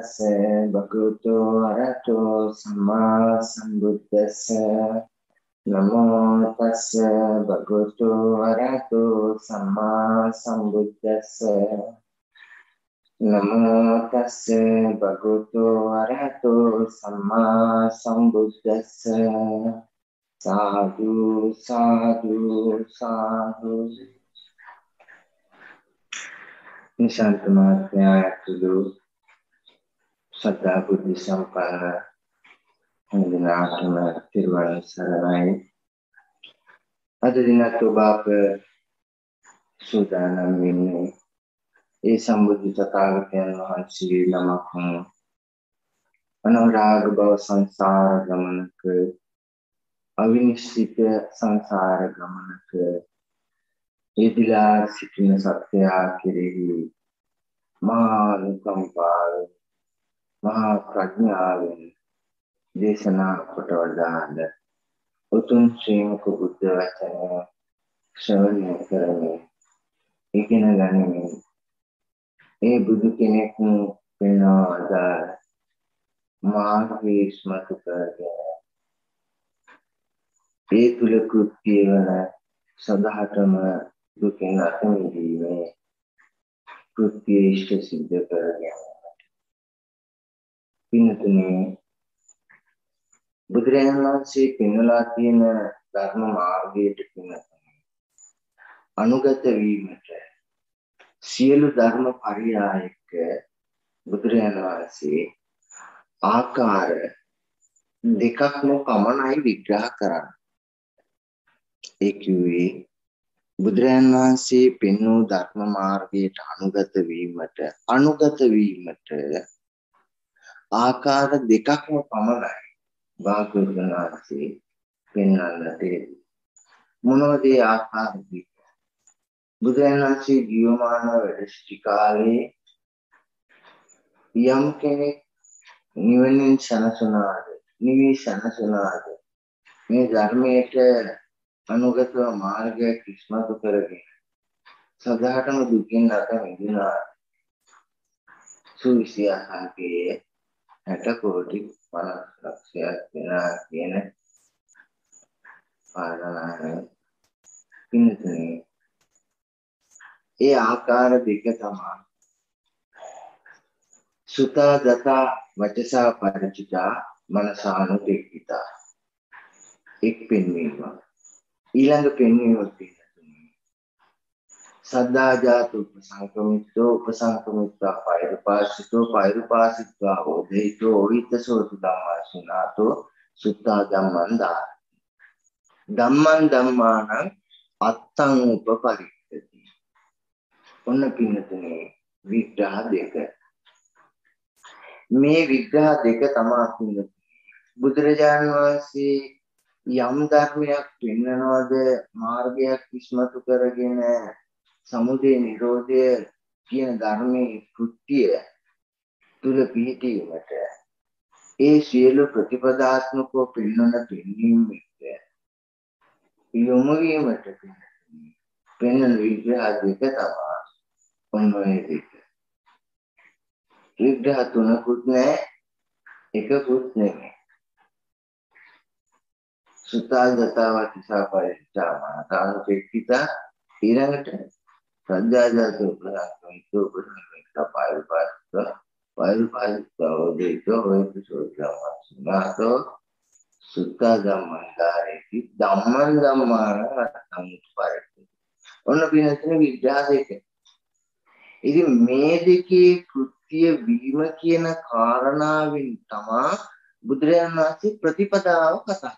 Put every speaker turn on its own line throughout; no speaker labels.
tassa bhagavato arahato samma sambuddhassa. Namo tassa bhagavato arahato samma sambuddhassa. Namo tassa bhagavato arahato samma sambuddhassa. Sadhu, sadhu, sadhu. Nisant Mahatmaya Saddha Buddhi Sampana Hindinatama Tirvana Saranai. Ada dinat ඔබ සූදානම් වෙන්නේ ඒ සම්බුද්ධ තථාගතයන් වහන්සේ නමක් අනුරාග භව සංසාර ගමනක අවිනිශ්චිත සංසාර ගමනක යෙදලා සිටින සත්‍යය කෙරෙහි මහා අනුකම්පාවෙන් මහා ප්‍රඥාවෙන් දේශනා කොට වදාළ උතුම් ශ්‍රීමක බුද්ධ වචනය ශ්‍රවණය කරමින් ඉගෙන ගනිමින් ඒ බුදු කෙනෙක් වෙනවා වදාළ මාර්ගයේ ඉස්මතු කරගෙන ඒ තුල කෘත්‍ය වන සදාහටම දුකින් අත මිදීමේ කෘත්‍ය ඉෂ්ට සිද්ධ කරගෙන පින්තුනේ බුදුරජාණන් වහන්සේ පෙන්වලා තියෙන ධර්ම මාර්ගයට පින්තුනේ අනුගත වීමට සියලු ධර්ම පරියායක බුදුරජාණන් වහන්සේ ආකාර දෙකක්ම පමණයි විග්‍රහ කරන්නේ. ඒ කිව්වේ බුදුරජාණන් වහන්සේ පෙන්වූ ධර්ම මාර්ගයට අනුගත වීමට ආකාර දෙකක්ම පමණයි භාග්‍යවතුන් වහන්සේ පෙන්වන්නට මොනවද ඒ ආකාර දෙක? බුදුරජාණන් වහන්සේ ජීවමාන වැඩ සිටි කාලේ යම් කෙනෙක් නිවනින් සනසුනාද මේ ධර්මයට අනුගතව මාර්ගයක් ඉස්මතු කරගෙන සදාටම දුකින් අත මිදුණා. සුවිසිය සංකේ 60 කෝටි 50 ලක්ෂයක් වෙනා කියන පාරණාය පින්තුනේ ඒ ආකාර දෙක තමයි සුතා දතා වචසා පරිචිතා මනසානුදෙක්කිතා. එක් පෙන්වීම ඊළඟ පෙන්වීම තියෙනවා සද්දා ජාත උපසංකමිත්වා පෛරුපාසිත්වා ඕදේතෝ ඕවිතසෝති ධම්මාසුනාතෝ සුත්තා ධම්මං ධම්මානං අත්තං උපපරික්ඛති. ඔන්න පින්නතුනේ විග්‍රහ දෙක. මේ විග්‍රහ දෙක තමයි බුදුරජාණන් වහන්සේ යම් ධර්මයක් පෙන්වනවාද මාර්ගයක් ඉස්මතු කරගෙන සමුදය නිරෝධය කියන ධර්මයේ කෘත්‍ය තුල පිහිටීමට ඒ සියලු ප්‍රතිපදාත්මකව පෙන්වන පෙන්වීම යොමු වීමට පෙන්වන විග්‍රහ දෙක තමයි ඔන්න ඔය දෙක. විග්‍රහ තුනකුත් නැහැ එකකුත් නෙමෙයි. සුතා දතාවත් සාපරිචාමා කානුපෙක්කිතා ඊළඟට සද්දාජාත උපසංකමිතෝ පෛරුපාසිතෝ දේතෝ හොයතුසෝත්‍රාමස්නාතෝ සුත්තා ධම්මං ධම්මාන අත්තං. ඔන්න පින්නතුනේ විග්‍රහ දෙක. ඉතින් මේ දෙකේ කෘත්‍ය වීම කියන කාරණාවෙන් තමයි බුදුරජාණන් වහන්සේ ප්‍රතිපදාව කතා.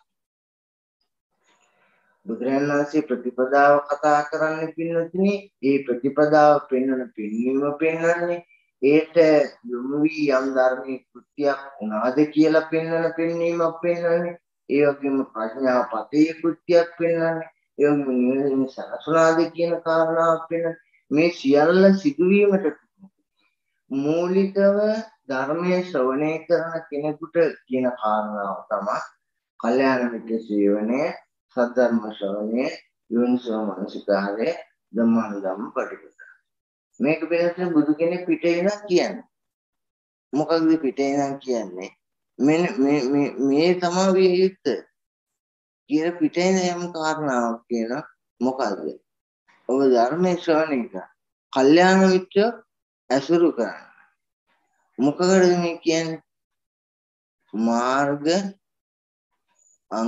බුදුරජාණන් වහන්සේ ප්‍රතිපදාව කතා කරන්නේ පින්නතුනේ ඒ ප්‍රතිපදාව පෙන්වන පෙන්වීම පෙන්වන්නේ ඒට යොමු වී යම් ධර්මයේ කෘත්‍යයක් උනාද කියලා පෙන්වන පෙන්වීමක් පෙන්වන්නේ. ඒ වගේම ප්‍රඥාපතේ කෘත්‍යයක් පෙන්වන්නේ. ඒ වගේම නිවන සනසුනාද කියන කාරණාවක් පෙන්වන්නේ. මේ සියල්ල සිදුවීමට මූලිකව ධර්මයේ ශ්‍රවණය කරන කෙනෙකුට කියන කාරණාව තමයි කල්යාණ මිත්‍ර සේවනය, සද්ධර්ම ශ්‍රවණය, යෝනිසෝ මනසිකාරය, ධම්මානුධම්ම පටිපදා. මේක පිළිබඳව බුදු කෙනෙක් පිටේ වෙනවා කියන්නේ. මොකක්ද පිටේ නම් කියන්නේ මෙන්න මේ තමයි විය යුත්තේ කියලා පිටේ යම් කාරණාවක් කියන මොකද්ද ඔබ ධර්මයේ ශ්‍රවණය කරා කල්යාණ මිත්‍ර ඇසුරු කරන්න මොකකටද මේ කියන්නේ මාර්ග අංග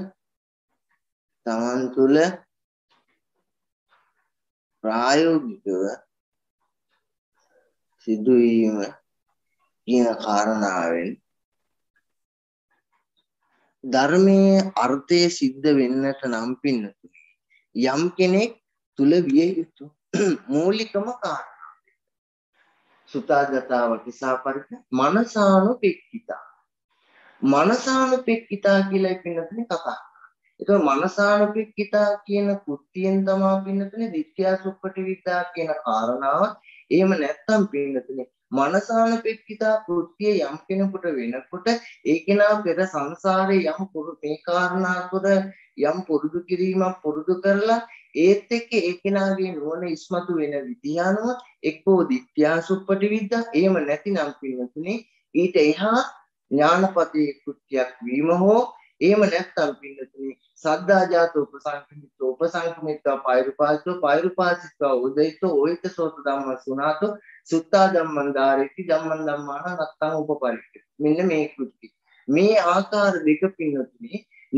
තමන් තුළ ප්‍රායෝගිකව සිදුවීම කියන කාරණාවෙන් ධර්මයේ අර්ථය සිද්ධ වෙන්නට නම් පින්නතුනි යම් කෙනෙක් තුල විය යුතු මූලිකම කාරණා සුතාගතාවති සාපරිත මනසානුපෙක්කිතා මනසානුපෙක්කිතා කියලා පින්නතුනි කතා ඒක මනසානුපෙක්කිතා කියන කෘත්‍යයෙන් තමයි පින්නතුනේ දිට්ඨියසුප්පටි විද්‍යා කියන කාරණාව. එහෙම නැත්නම් පින්නතුනේ මනසානුපෙක්කිතා කෘත්‍ය යම් කෙනෙකුට වෙනකොට ඒ කෙනා පෙර සංසාරේ යම් මේ කාරණා තුර යම් පුරුදු කිරීමක් පුරුදු කරලා ඒත් එක්ක ඒ කෙනාගේ නුවණ ඉස්මතු වෙන විදිය අනුව එක්කෝ දිට්ඨියසුප්පටි විද්‍යා එහෙම නැතිනම් පින්නතුනේ ඊට එහා ඥානපතේ කෘත්‍යයක් වීම හෝ එහෙම නැත්නම් පින්නතුනි සද්දාජාත උපසංකමිත්වා පෛරුපාසිකව උදයිතෝ ඔයිතසෝත ධම්ම සුනාතෝ සුත්තා ධම්මං ධාරේති ධම්මං ධම්මාන නත්තං උපපරික්ඛ මෙන්න මේ කෘත්‍ය මේ ආකාර දෙක පින්නතුනි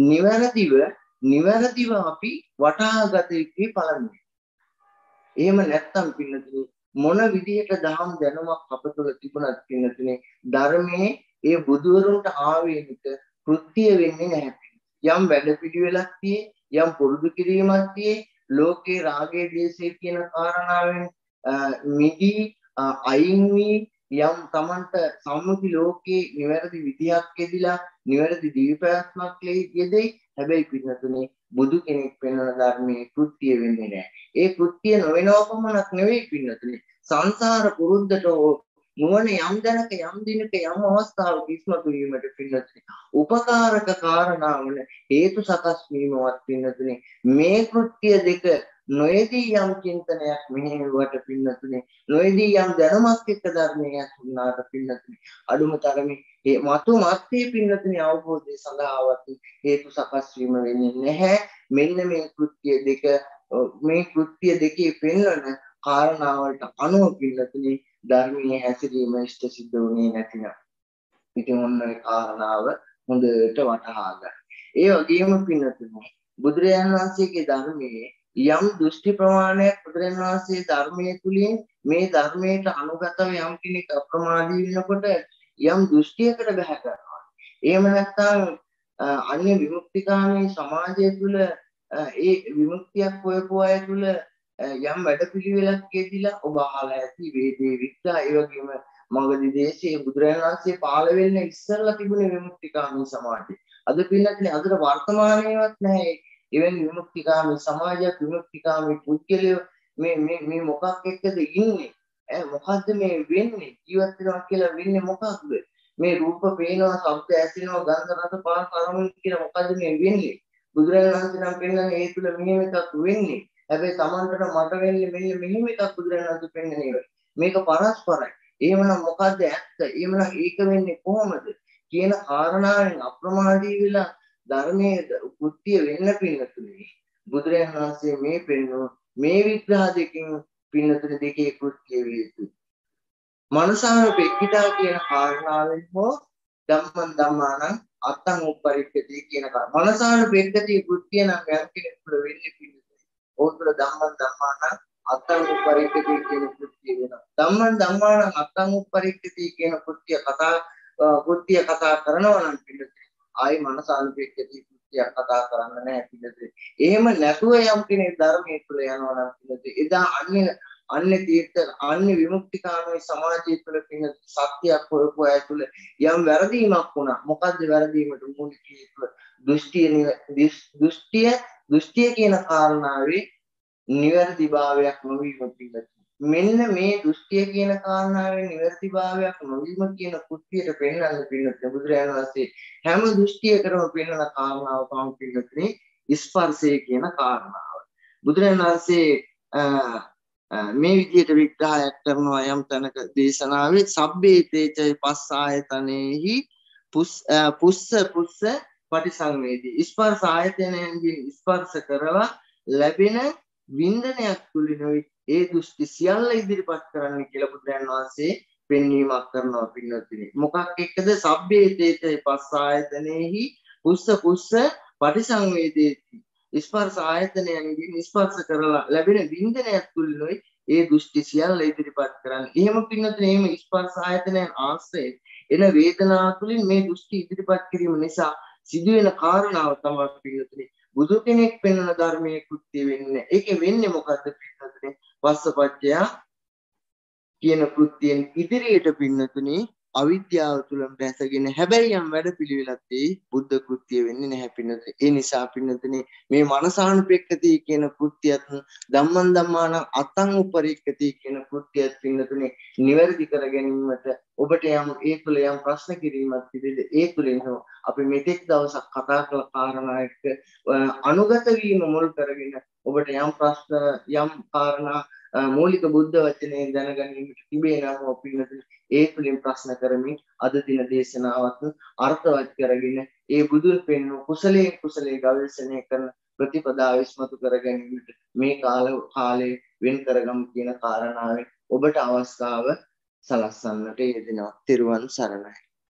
නිවැරදිව අපි වටහාගත යුතුයි පළමුවෙන් එහෙම නැත්නම් පින්නතුනි මොන විදියට දහම් දැනුමක් අප තුළ තිබුණත් පින්නතුනි ධර්මයේ ඒ බුදුවරුන්ට ආවේනික කෘත්‍ය වෙන්නේ නැහැ. යම් වැඩපිළිවෙලක් තියෙයි යම් පුරුදු කිරීමක් තියෙයි ලෝකේ රාගයේ දේශේ කියන කාරණාවෙන් මිදී අයින් වී යම් Tamanට සම්මුති ලෝකේ නිවැරදි විදියක් යෙදিলা නිවැරදි දීපයක්මක් යෙදෙයි හැබැයි පින්නතුනේ බුදු කෙනෙක් වෙනන ධර්මයේ කෘත්‍ය වෙන්නේ නැහැ. ඒ කෘත්‍ය නොවෙනව පමණක් නෙවෙයි පින්නතුනේ සංසාර පුරුද්දට නුවණ යම් දැනක යම් දිනක යම් අවස්ථාවක ඉස්මතු වීමට පින්නතුනි උපකාරක කාරණාවල හේතු සකස් වීමවත් පින්නතුනි මේ කෘත්‍ය දෙක නොයේදී යම් චින්තනයක් මෙහෙවට පින්නතුනි නොයේදී යම් දැනුමක් එක්ක ධර්මයක් වුණාට පින්නතුනි අඩුම තරමේ මතු මත්තේ පින්නතුනි අවබෝධය සඳහාවත් හේතු සකස් වීම වෙන්නේ නැහැ මෙන්න මේ කෘත්‍ය දෙකේ පෙන්වන කාරණාවලට අනුව පින්නතුනි ධර්මයේ හැසිරීම ඉෂ්ට සිද්ධ වුණේ නැතිනම් ඉතින් ඔන්න ඒ කාරණාව හොඳට වටහා ගන්න. ඒ වගේම පින්නතුනි බුදුරජාණන් වහන්සේගේ ධර්මයේ යම් දෘෂ්ටි ප්‍රමාණයක් බුදුරජාණන් වහන්සේ ධර්මයේ තුලින් මේ ධර්මයට අනුගතව යම් කෙනෙක් අප්‍රමාදී වෙනකොට යම් දෘෂ්ටියකට බැහැ ගන්නවා. එහෙම නැත්නම් අන්‍ය විමුක්තිකාමී සමාජය තුල ඒ විමුක්තියක් හොයපු අය තුල යම් වැඩපිළිවෙලක් යෙදিলা ඔබ අහලා ඇති වේදේ විග්‍රහ ඒ වගේම මගධ දේශයේ බුදුරජාණන් වහන්සේ පාළ වෙන්න ඉස්සෙල්ලා තිබුණේ විමුක්තිකාමී සමාජය. අද පින්නත්නේ අදට වර්තමානයේවත් නැහැ. එවැනි විමුක්තිකාමී සමාජයක් විමුක්තිකාමී පුද්ගලයෝ මේ මොකක් එක්කද ඉන්නේ? මොකද්ද මේ වෙන්නේ? ජීවත් වෙනවා කියලා වෙන්නේ මොකක්ද? මේ රූප පේනවා, ශබ්ද ඇසෙනවා, ගන්ධ රස පහස අරමුණු කියලා මොකද්ද මේ වෙන්නේ? බුදුරජාණන් වහන්සේ නම් පෙන්නන්නේ ඒ තුල මෙහෙම එකක් වෙන්නේ. හැබැයි Tamanට මට වෙන්නේ මෙන්න මෙහෙම එකක් බුදුරජාණන් වහන්සේ පෙන්නන්නේ. මේක පරස්පරයි. එහෙමනම් මොකද්ද ඇත්ත? එහෙමනම් ඒක වෙන්නේ කොහොමද? කියන කාරණාවෙන් අප්‍රමාදී වෙලා ධර්මයේ කෘත්‍ය වෙන්න පින්නතුනේ. බුදුරජාණන් වහන්සේ මේ පෙන්නන මේ විග්‍රහ දෙකෙන් පින්නතුනේ දෙකේ කෘත්‍ය වේ යුතුයි. මනසානුපෙක්ඛිතා කියන කාරණාවෙන් හෝ ධම්මං ධම්මානං අත්තං උප්පරික්ඛති කියන කාරණා. මනසානුපෙක්ඛති කෘත්‍ය නම් යම් කෙනෙකුට වෙන්නේ පින්නතුනේ. ඕතර ධම්මං ධම්මානං අත්තං උප්පරික්ඛති කියන කෘත්‍ය වෙනවා. ධම්මං ධම්මානං අත්තං උප්පරික්ඛති කියන කෘත්‍ය කතා කරනවා නම් පිළිතුරේ ආයි මනසානුපෙක්ඛති කෘත්‍යයක් කතා කරන්න නැහැ පිළිතුරේ. එහෙම නැතුව යම් කෙනෙක් ධර්මයේ තුල යනවා නම් පිළිතුරේ එදා අන්‍ය තීර්ථ විමුක්තිකාමී සමාජය තුළ පින සත්‍යයක් හොයපු අය තුළ යම් වැරදීමක් වුණා. මොකද්ද වැරදීමට මූලික හේතුව? දෘෂ්ටිය කියන කාරණාවේ නිවැරදිභාවයක් නොවීම පිළිතුරේ. මෙන්න මේ දෘෂ්ටිය කියන කාරණාවේ නිවැරදිභාවයක් නොවීම කියන කෘත්‍යයට පෙන්වන්න පිළිතුරේ බුදුරජාණන් වහන්සේ හැම දෘෂ්ටියකටම පෙන්වන කාරණාව තමයි පිළිතුරේ ස්පර්ශය කියන කාරණාව. බුදුරජාණන් වහන්සේ මේ විදිහට විග්‍රහයක් කරනවා යම් තැනක දේශනාවේ සබ්බේ තේචයි පස් ආයතනෙහි පුස්ස පටිසංවේදී ස්පර්ශ ආයතනයන්ගෙන් ස්පර්ශ කරලා ලැබෙන වින්දනයක් තුලිනුයි ඒ දෘෂ්ටි සියල්ල ඉදිරිපත් කරන්න කියලා බුදුරජාණන් වහන්සේ පෙන්වීමක් කරනවා පින්වත්නි. මොකක් එක්කද සබ්බේ තේචයි පස් ආයතනෙහි පුස්ස පටිසංවේදී ස්පර්ශ ආයතනයන්ගෙන් ස්පර්ශ කරලා ලැබෙන වින්දනයක් තුලිනුයි ඒ දෘෂ්ටි සියල්ල ඉදිරිපත් කරන්නේ. එහෙම පින්නතුනේ එහෙම ස්පර්ශ ආයතනයන් ආශ්‍රයෙන් එන වේදනාව තුලින් මේ දෘෂ්ටි ඉදිරිපත් කිරීම නිසා සිදුවෙන කාරණාව තමයි පින්නතුනේ බුදු කෙනෙක් පෙන්වන ධර්මයේ කෘත්‍ය වෙන්නේ. ඒකේ වෙන්නේ මොකද්ද පින්නතුනේ? පස්සපච්චය කියන කෘත්‍යයෙන් ඉදිරියට පින්නතුනේ අවිද්‍යාව තුලම රැසගෙන හැබැයි යම් වැඩපිළිවෙලක් ඒ බුද්ධ කෘත්‍ය වෙන්නේ නැහැ පින්නතුනේ. ඒ නිසා පින්නතුනේ මේ මනසානුපෙක්කති කියන කෘත්‍යයත් ධම්මං ධම්මාන අතං උපරික්කති කියන කෘත්‍යයත් පින්නතුනේ නිවැරදි කර ගැනීමට ඔබට යම් ඒ තුල යම් ප්‍රශ්න කිරීමක් තිබෙද ඒ තුලින් අපි මෙතෙක් දවසක් කතා කළ කාරණා එක්ක අනුගත වීම මුල් කරගෙන ඔබට යම් ප්‍රශ්න යම් කාරණා මූලික බුද්ධ වචනයෙන් දැනගැනීමට තිබේ නම් පින්නතුනේ ඒ තුලින් ප්‍රශ්න කරමින් අද දින දේශනාවත් අර්ථවත් කරගෙන ඒ බුදුන් පෙන්වු කුසලයේ ගවේෂණය කරන ප්‍රතිපදාව ඉස්මතු කර ගැනීමට මේ කාලේ වෙන් කරගමු කියන කාරණාවෙන් ඔබට අවස්ථාව සලස්සන්නට යෙදෙනවා. ත්‍රිවන් සරණයි.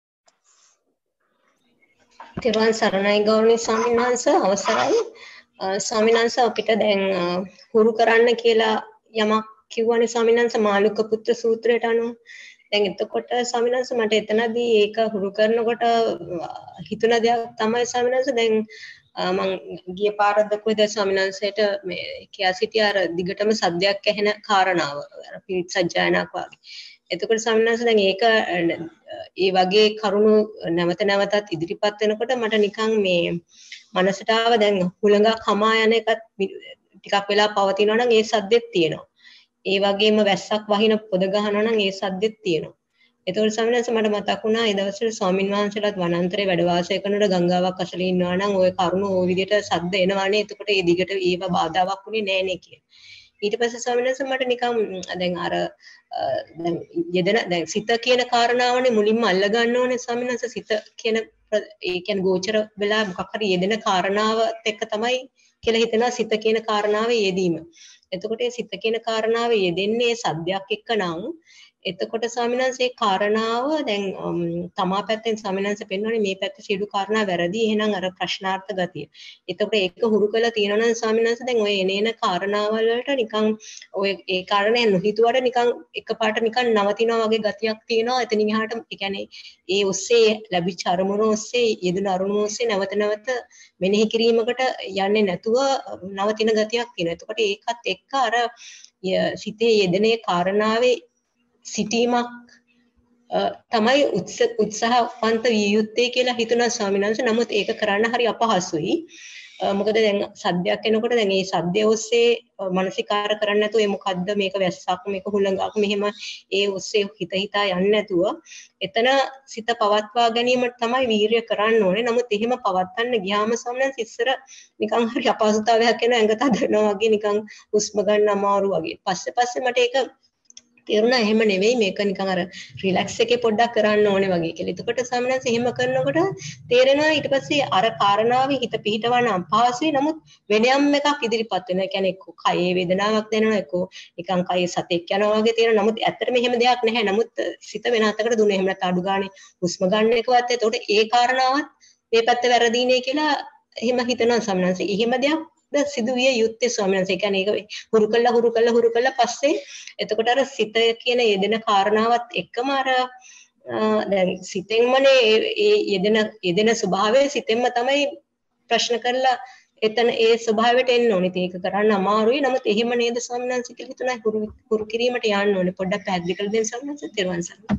ත්‍රිවන් සරණයි ගෞරවනීය ස්වාමීන් වහන්සේ අවසරයි. ස්වාමීන් වහන්සේ අපිට දැන් හුරු කරන්න කියලා යමක් කිව්වනේ ස්වාමීන් වහන්සේ මාළුක පුත්‍ර සූත්‍රයට අනුව. දැන් එතකොට ස්වාමීන් වහන්සේ මට එතනදී ඒක හුරු කරනකොට හිතුණ දෙයක් තමයි ස්වාමීන් වහන්සේ දැන් මම ගිය පාරද කොහෙද ස්වාමීන් වහන්සේට මේ කියා සිටිය අර දිගටම සද්දයක් ඇහෙන කාරණාව අර පිරිත් සජ්ජායනාවක් වගේ. එතකොට ස්වාමීන් වහන්සේ දැන් ඒක ඒ වගේ කරුණු නැවත නැවතත් ඉදිරිපත් වෙනකොට මට නිකන් මේ මනසට ආව දැන් හුළඟක් හමා යන එකත් ටිකක් වෙලා පවතිනවා නම් ඒ සද්දෙත් තියෙනවා. ඒ වගේම වැස්සක් වහින පොද ගහනවා නම් ඒ සද්දෙත් තියෙනවා. ඒතකොට ස්වාමීන් වහන්සේ මට මතක් වුණා ඒ දවස්වල ස්වාමින් වහන්සේලාත් වනාන්තරේ වැඩ වාසය කරනකොට ගංගාවක් අසල ඉන්නවා නම් ওই කරුණ ওই විදිහට සද්ද එනවානේ. එතකොට ඒ දිගට ඒව බාධාවක් උනේ නෑනේ කියලා. ඊට පස්සේ ස්වාමීන් වහන්සේ මට නිකන් දැන් අර දැන් යෙදෙන දැන් සිත කියන කාරණාවනේ මුලින්ම අල්ල ගන්න ඕනේ ස්වාමීන් වහන්සේ. සිත කියන ඒ කියන්නේ ගෝචර වෙලා මොකක් හරි යෙදෙන කාරණාවත් එක්ක තමයි කියලා හිතනවා සිත කියන කාරණාවේ යෙදීම. එතකොට ඒ සිත කියන කාරණාවේ යෙදෙන්නේ සද්දයක් එක්ක නම් එතකොට ස්වාමීන් වහන්සේ කාරණාව දැන් තමා පැත්තෙන් ස්වාමීන් වහන්සේ පෙන්වන්නේ මේ පැත්තේ සියලු කාරණා වැරදි එහෙනම් අර ප්‍රශ්නාර්ථ ගතිය. එතකොට ඒක හුරු කරලා තියෙනවා නම් ස්වාමීන් වහන්සේ දැන් ඔය එනේන කාරණාවල් වලට නිකන් ඔය ඒ කාරණේ නොහිතුවට නිකන් එකපාරට නිකන් නවතිනවා වගේ ගතියක් තියෙනවා. එතනින් එහාට ඒ කියන්නේ ඒ ඔස්සේ ලැබිච්ච අරමුණ ඔස්සේ යෙදුන අරමුණ ඔස්සේ නැවත නැවත මෙනෙහි කිරීමකට යන්නේ නැතුව නවතින ගතියක් තියෙනවා. එතකොට ඒකත් එක්ක අර සිතේ යෙදෙනේ කාරණාවේ සිටීමක් තමයි උත්සාහවන්ත විය යුත්තේ කියලා හිතුණා ස්වාමීන් වහන්සේ. නමුත් ඒක කරන්න හරි අපහසුයි. මොකද දැන් සද්දයක් එනකොට දැන් ඒ සද්දය ඔස්සේ මානසිකාර කරන්නේ නැතුව ඒ මොකද්ද මේක වැස්සක් මේක හුළඟක් මෙහෙම ඒ ඔස්සේ හිතා යන්නේ නැතුව එතන සිත පවත්වා ගැනීමට තමයි වීරිය කරන්න ඕනේ. නමුත් එහෙම පවත්වන්න ගියාම ස්වාමීන් වහන්සේ ඉස්සර නිකන් හරි අපහසුතාවයක් එන ඇඟ තදනවා වගේ නිකන් හුස්ම ගන්න අමාරු වගේ. පස්සේ මට ඒක තේරුණා එහෙම නෙවෙයි මේක නිකන් අර රිලැක්ස් එකේ පොඩ්ඩක් කරන්න ඕනේ වගේ කියලා. එතකොට සාමාන්‍යයෙන් එහෙම කරනකොට තේරෙනවා ඊට පස්සේ අර කාරණාවේ හිත පිහිටවන්න අපහසුයි. නමුත් වෙනයම් එකක් ඉදිරිපත් වෙනවා. ඒ කියන්නේ එක්ක කයේ වේදනාවක් දැනෙනවා එක්ක නිකන් කයේ සතෙක් යනවා වගේ තියෙනවා. නමුත් ඇත්තටම එහෙම දෙයක් නැහැ. නමුත් සිත වෙන අතකට දුන්නේ. එහෙම නැත්නම් අඩු ගානේ හුස්ම ගන්න එකවත්. එතකොට ඒ කාරණාවත් මේ පැත්ත වැරදීනේ කියලා එහෙම හිතනවා සාමාන්‍යයෙන්. එහෙම දෙයක් සිදුවිය යුත්තේ ස්වාමීන් වහන්සේ. ඒ කියන්නේ ඒක හුරු කළා පස්සේ එතකොට අර සිත කියන යෙදෙන කාරණාවත් එක්කම අර දැන් සිතෙන්මනේ ඒ යෙදෙන ස්වභාවය සිතෙන්ම තමයි ප්‍රශ්න කරලා එතන ඒ ස්වභාවයට එන්න ඕනේ. ඒක කරන්න අමාරුයි. නමුත් එහෙම නේද ස්වාමීන් වහන්සේ කියලා හිතුණා හුරු කිරීමට යන්න ඕනේ. පොඩ්ඩක් පැහැදිලි කරලා දෙන්න ස්වාමීන් වහන්සේ. තෙරුවන් සරණයි.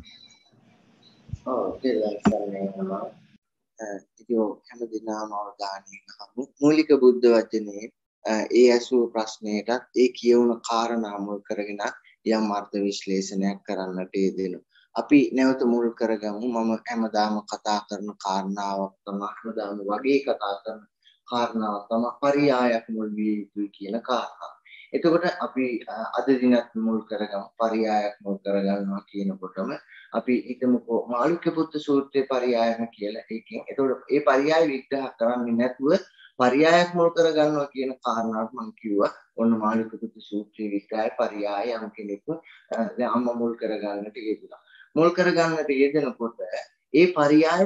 ඔව් තෙරුවන් සරණයි. ඉතින් හැමදෙනාම අවධානයෙන් අහමු. මූලික බුද්ධ වචනේ ඒ ඇසූ ප්‍රශ්නයටත් ඒ කියවුන කාරණා මුල් කරගෙන යම් අර්ථ විශ්ලේෂණයක් කරන්නට යෙදෙනවා. අපි නැවත මුල් කරගමු. මම හැමදාම කතා කරන කාරණාවක් තමයි හැමදාම වගේ කතා කරන කාරණාවක් තමයි පරියායක් මුල් විය යුතුයි කියන කාරණා. එතකොට අපි අද දිනත් මුල් කරගමු පරියායක් මුල් කරගන්නවා කියනකොටම අපි හිතමුකෝ මාළුක්‍ය පුත්තු සූත්‍රයේ පරියායම කියලා එකකින්. එතකොට ඒ පරියාය විග්‍රහ කරන්නේ නැතුව පරියායක් මුල් කරගන්නවා කියන කාරණාවට මම කිව්වා. ඔන්න මාළුක්‍ය පුත්තු සූත්‍රයේ විග්‍රහය පරියාය යම් කෙනෙකු දැන් අම්මා මුල් කරගන්නට යෙදුණා. මුල් කරගන්නට යෙදෙනකොට ඒ පරියාය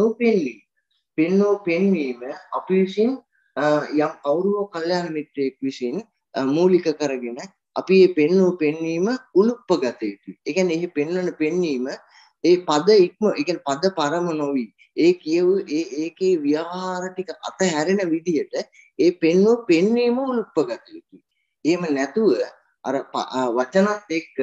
පෙන්වූ පෙන්වීම අපි විසින් යම් කවුරුව කල්යාණ මිත්‍රයෙක් විසින් මූලික කරගෙන අපි මේ පෙන්වූ පෙන්වීම උලුප්පගත යුතුයි. ඒ කියන්නේ මේ පෙන්වන පෙන්වීම ඒ පද ඉක්ම ඒ කියන්නේ පද පරම නොවි ඒ කියව ඒකේ ව්‍යවහාර ටික අතහැරෙන විදිහට ඒ පෙන්වූ පෙන්වීම උලුප්පගත යුතුයි. එහෙම නැතුව අර වචනත් එක්ක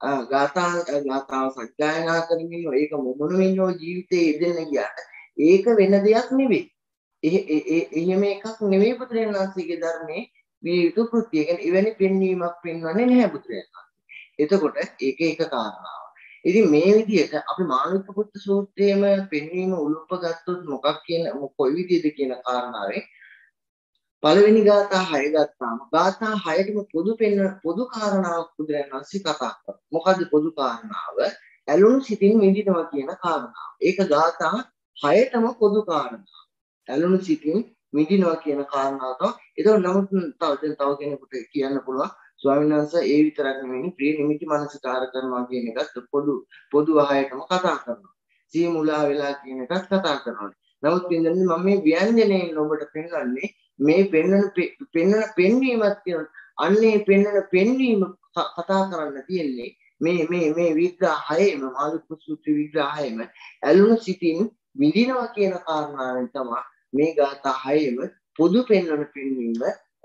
ගාථාව සත්‍යයනා කරමින් ඒක මොමුණුමින් ජීවිතේ යෙදෙන්න ගියාට ඒක වෙන දෙයක් නෙවෙයි. එහෙම එකක් නෙවෙයි බුදුරජාණන් වහන්සේගේ ධර්මයේ විය යුතු කෘත්‍යය. කියන්නේ එවැනි පෙන්වීමක් පෙන්වන්නේ නැහැ බුදුරජාණන් වහන්සේ. එතකොට ඒක එක කාරණාවක්. ඉතින් මේ විදිහට අපි මාළුක්‍ය පුත්තු සූත්‍රයේම පෙන්වීම උලුප්ප ගත්තොත් මොකක් කියන කොයි විදිහද කියන කාරණාවේ පළවෙනි ගාථා 6 ගත්තාම ගාථා 6ටම පොදු කාරණාවක් බුදුරජාණන් වහන්සේ කතා කරා. මොකද්ද පොදු කාරණාව? ඇලුණු සිතින් විඳිනවා කියන කාරණාව. ඒක ගාථා 6ටම පොදු කාරණාව. ඇලුණු සිතින් විඳිනවා කියන කාරණාව තමයි. ඒක නමුත් තව කෙනෙකුට කියන්න පුළුවන් ස්වාමීන් වහන්සේ ඒ විතරක් නෙමෙයි ප්‍රිය නිමිති මනසකාර කරනවා කියන එකත් පොදු 6ටම කතා කරනවා. සිය මුලා වෙලා කියන එකත් කතා කරනවා. නමුත් පින්දන්නේ මම මේ ව්‍යංජනයෙන් ඔබට පෙන්වන්නේ මේ පෙන්වන පෙන්වීමක් කියන අන්නේ පෙන්වන පෙන්වීම කතා කරන්න තියෙන්නේ මේ විග්‍රහ 6ම මාළුක්‍ය සූත්‍ර විග්‍රහ 6ම ඇලුණු සිතින් විඳිනවා කියන කාරණාවෙන් තමයි මේ ගාථා 6ම පොදු පෙන්වන පෙන්වීම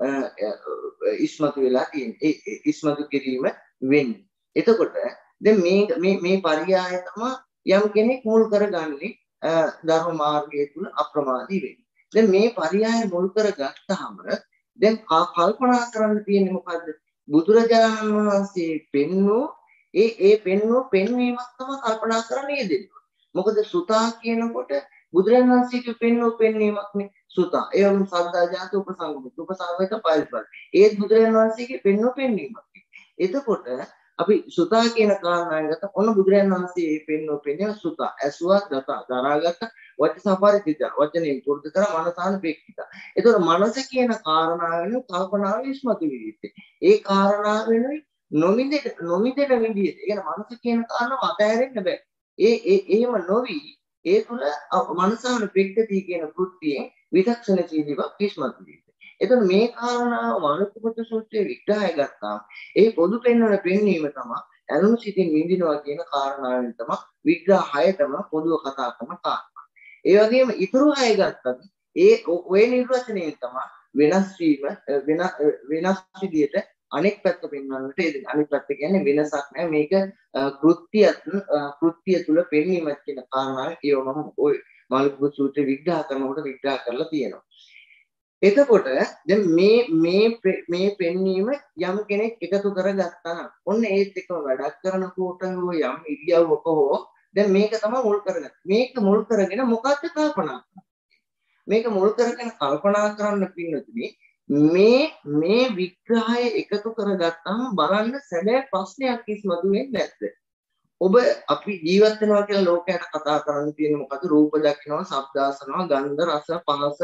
ඉස්මතු වෙලා තියෙන්නේ. ඉස්මතු කිරීම වෙන්නේ. එතකොට දැන් මේ පරියාය තමයි යම් කෙනෙක් මුල් කරගන්නේ ධර්ම මාර්ගය තුල අප්‍රමාදී වෙන්නේ. දැන් මේ පරියාය මුල් කරගත්තාම දැන් කල්පනා කරන්න තියෙන්නේ මොකද්ද? බුදුරජාණන් වහන්සේ පෙන්වෝ ඒ පෙන්වීමක් තමයි කල්පනා කරන්න යෙදෙන්නේ. මොකද සුතා කියනකොට බුදුරජාණන් වහන්සේගේ පෙන්වීමක්නේ සුතා. ඒ වගේම සද්දා ජාත උපසංගත පරිපල. ඒත් බුදුරජාණන් වහන්සේගේ පෙන්වීමක්. එතකොට අපි සුතා කියන කාරණාවෙන් ගත්ත ඔන්න බුදුරජාණන් වහන්සේ පෙන්වීම සුතා. ඇසුවා දරාගත්ත වචසපරිචිත වචනේ පුරුදු කරා මනසාන පෙක්කිත. එතකොට මනස කියන කාරණාවෙන් කල්පනාව ඉස්මතු වෙන්නේ. ඒ කාරණාවෙන් නොමිදෙන විදිහට. ඒ කියන්නේ මනස කියන කාරණාව අතහැරෙන්න බෑ. එහෙම නොවි ඒ තුල මනසාන පෙක්කිතී කියන කෘත්‍යයෙන් විදක්ෂණශීලීව ඉස්මතු වෙන්නේ. එතකොට මේ කාරණාව මාළුක්‍ය පුත්තු සූත්‍රයේ විග්‍රහය ගත්තාම ඒ පොදු පෙන්වන පෙන්වීම තමයි ඇලුණු සිතින් විඳිනවා කියන කාරණාවෙන් තමයි විග්‍රහ 6ටම පොදුව කතා කරන කාරණා. ඒ වගේම ඉතුරු 6 ගත්තත් ඒ ඔය නිර්වචනයෙන් තමයි වෙනස් විදියට අනෙක් පැත්ත පෙන්වන්නට යෙදෙන. අනෙක් පැත්ත කියන්නේ වෙනසක් නැහැ. මේක කෘත්‍ය තුල පෙන්වීමක් කියන කාරණාව කියවම ඔය මාළුක්‍ය සූත්‍රයේ විග්‍රහ කරනකොට විග්‍රහ කරලා තියෙනවා. එතකොට දැන් මේ පෙන්වීම යම් කෙනෙක් එකතු කරගත්තා නම් ඔන්න ඒත් එක්කම වැඩක් කරනකොට හෝ යම් ඉරියව්වක හෝ දැන් මේක තමයි මුල් කරගන්නේ. මේක මුල් කරගෙන මොකක්ද කල්පනා කරන්නේ? මේක මුල් කරගෙන කල්පනා කරන්න පින්නතුනි මේ විග්‍රහය එකතු කරගත්තාම බලන්න සැබෑ ප්‍රශ්නයක් ඉස්මතු වෙන්නේ නැද්ද? ඔබ අපි ජීවත් වෙනවා කියලා ලෝකයට කතා කරන්න තියෙන මොකද? රූප දකින්නවා, ශබ්ද අසනවා, ගන්ධ රස පහස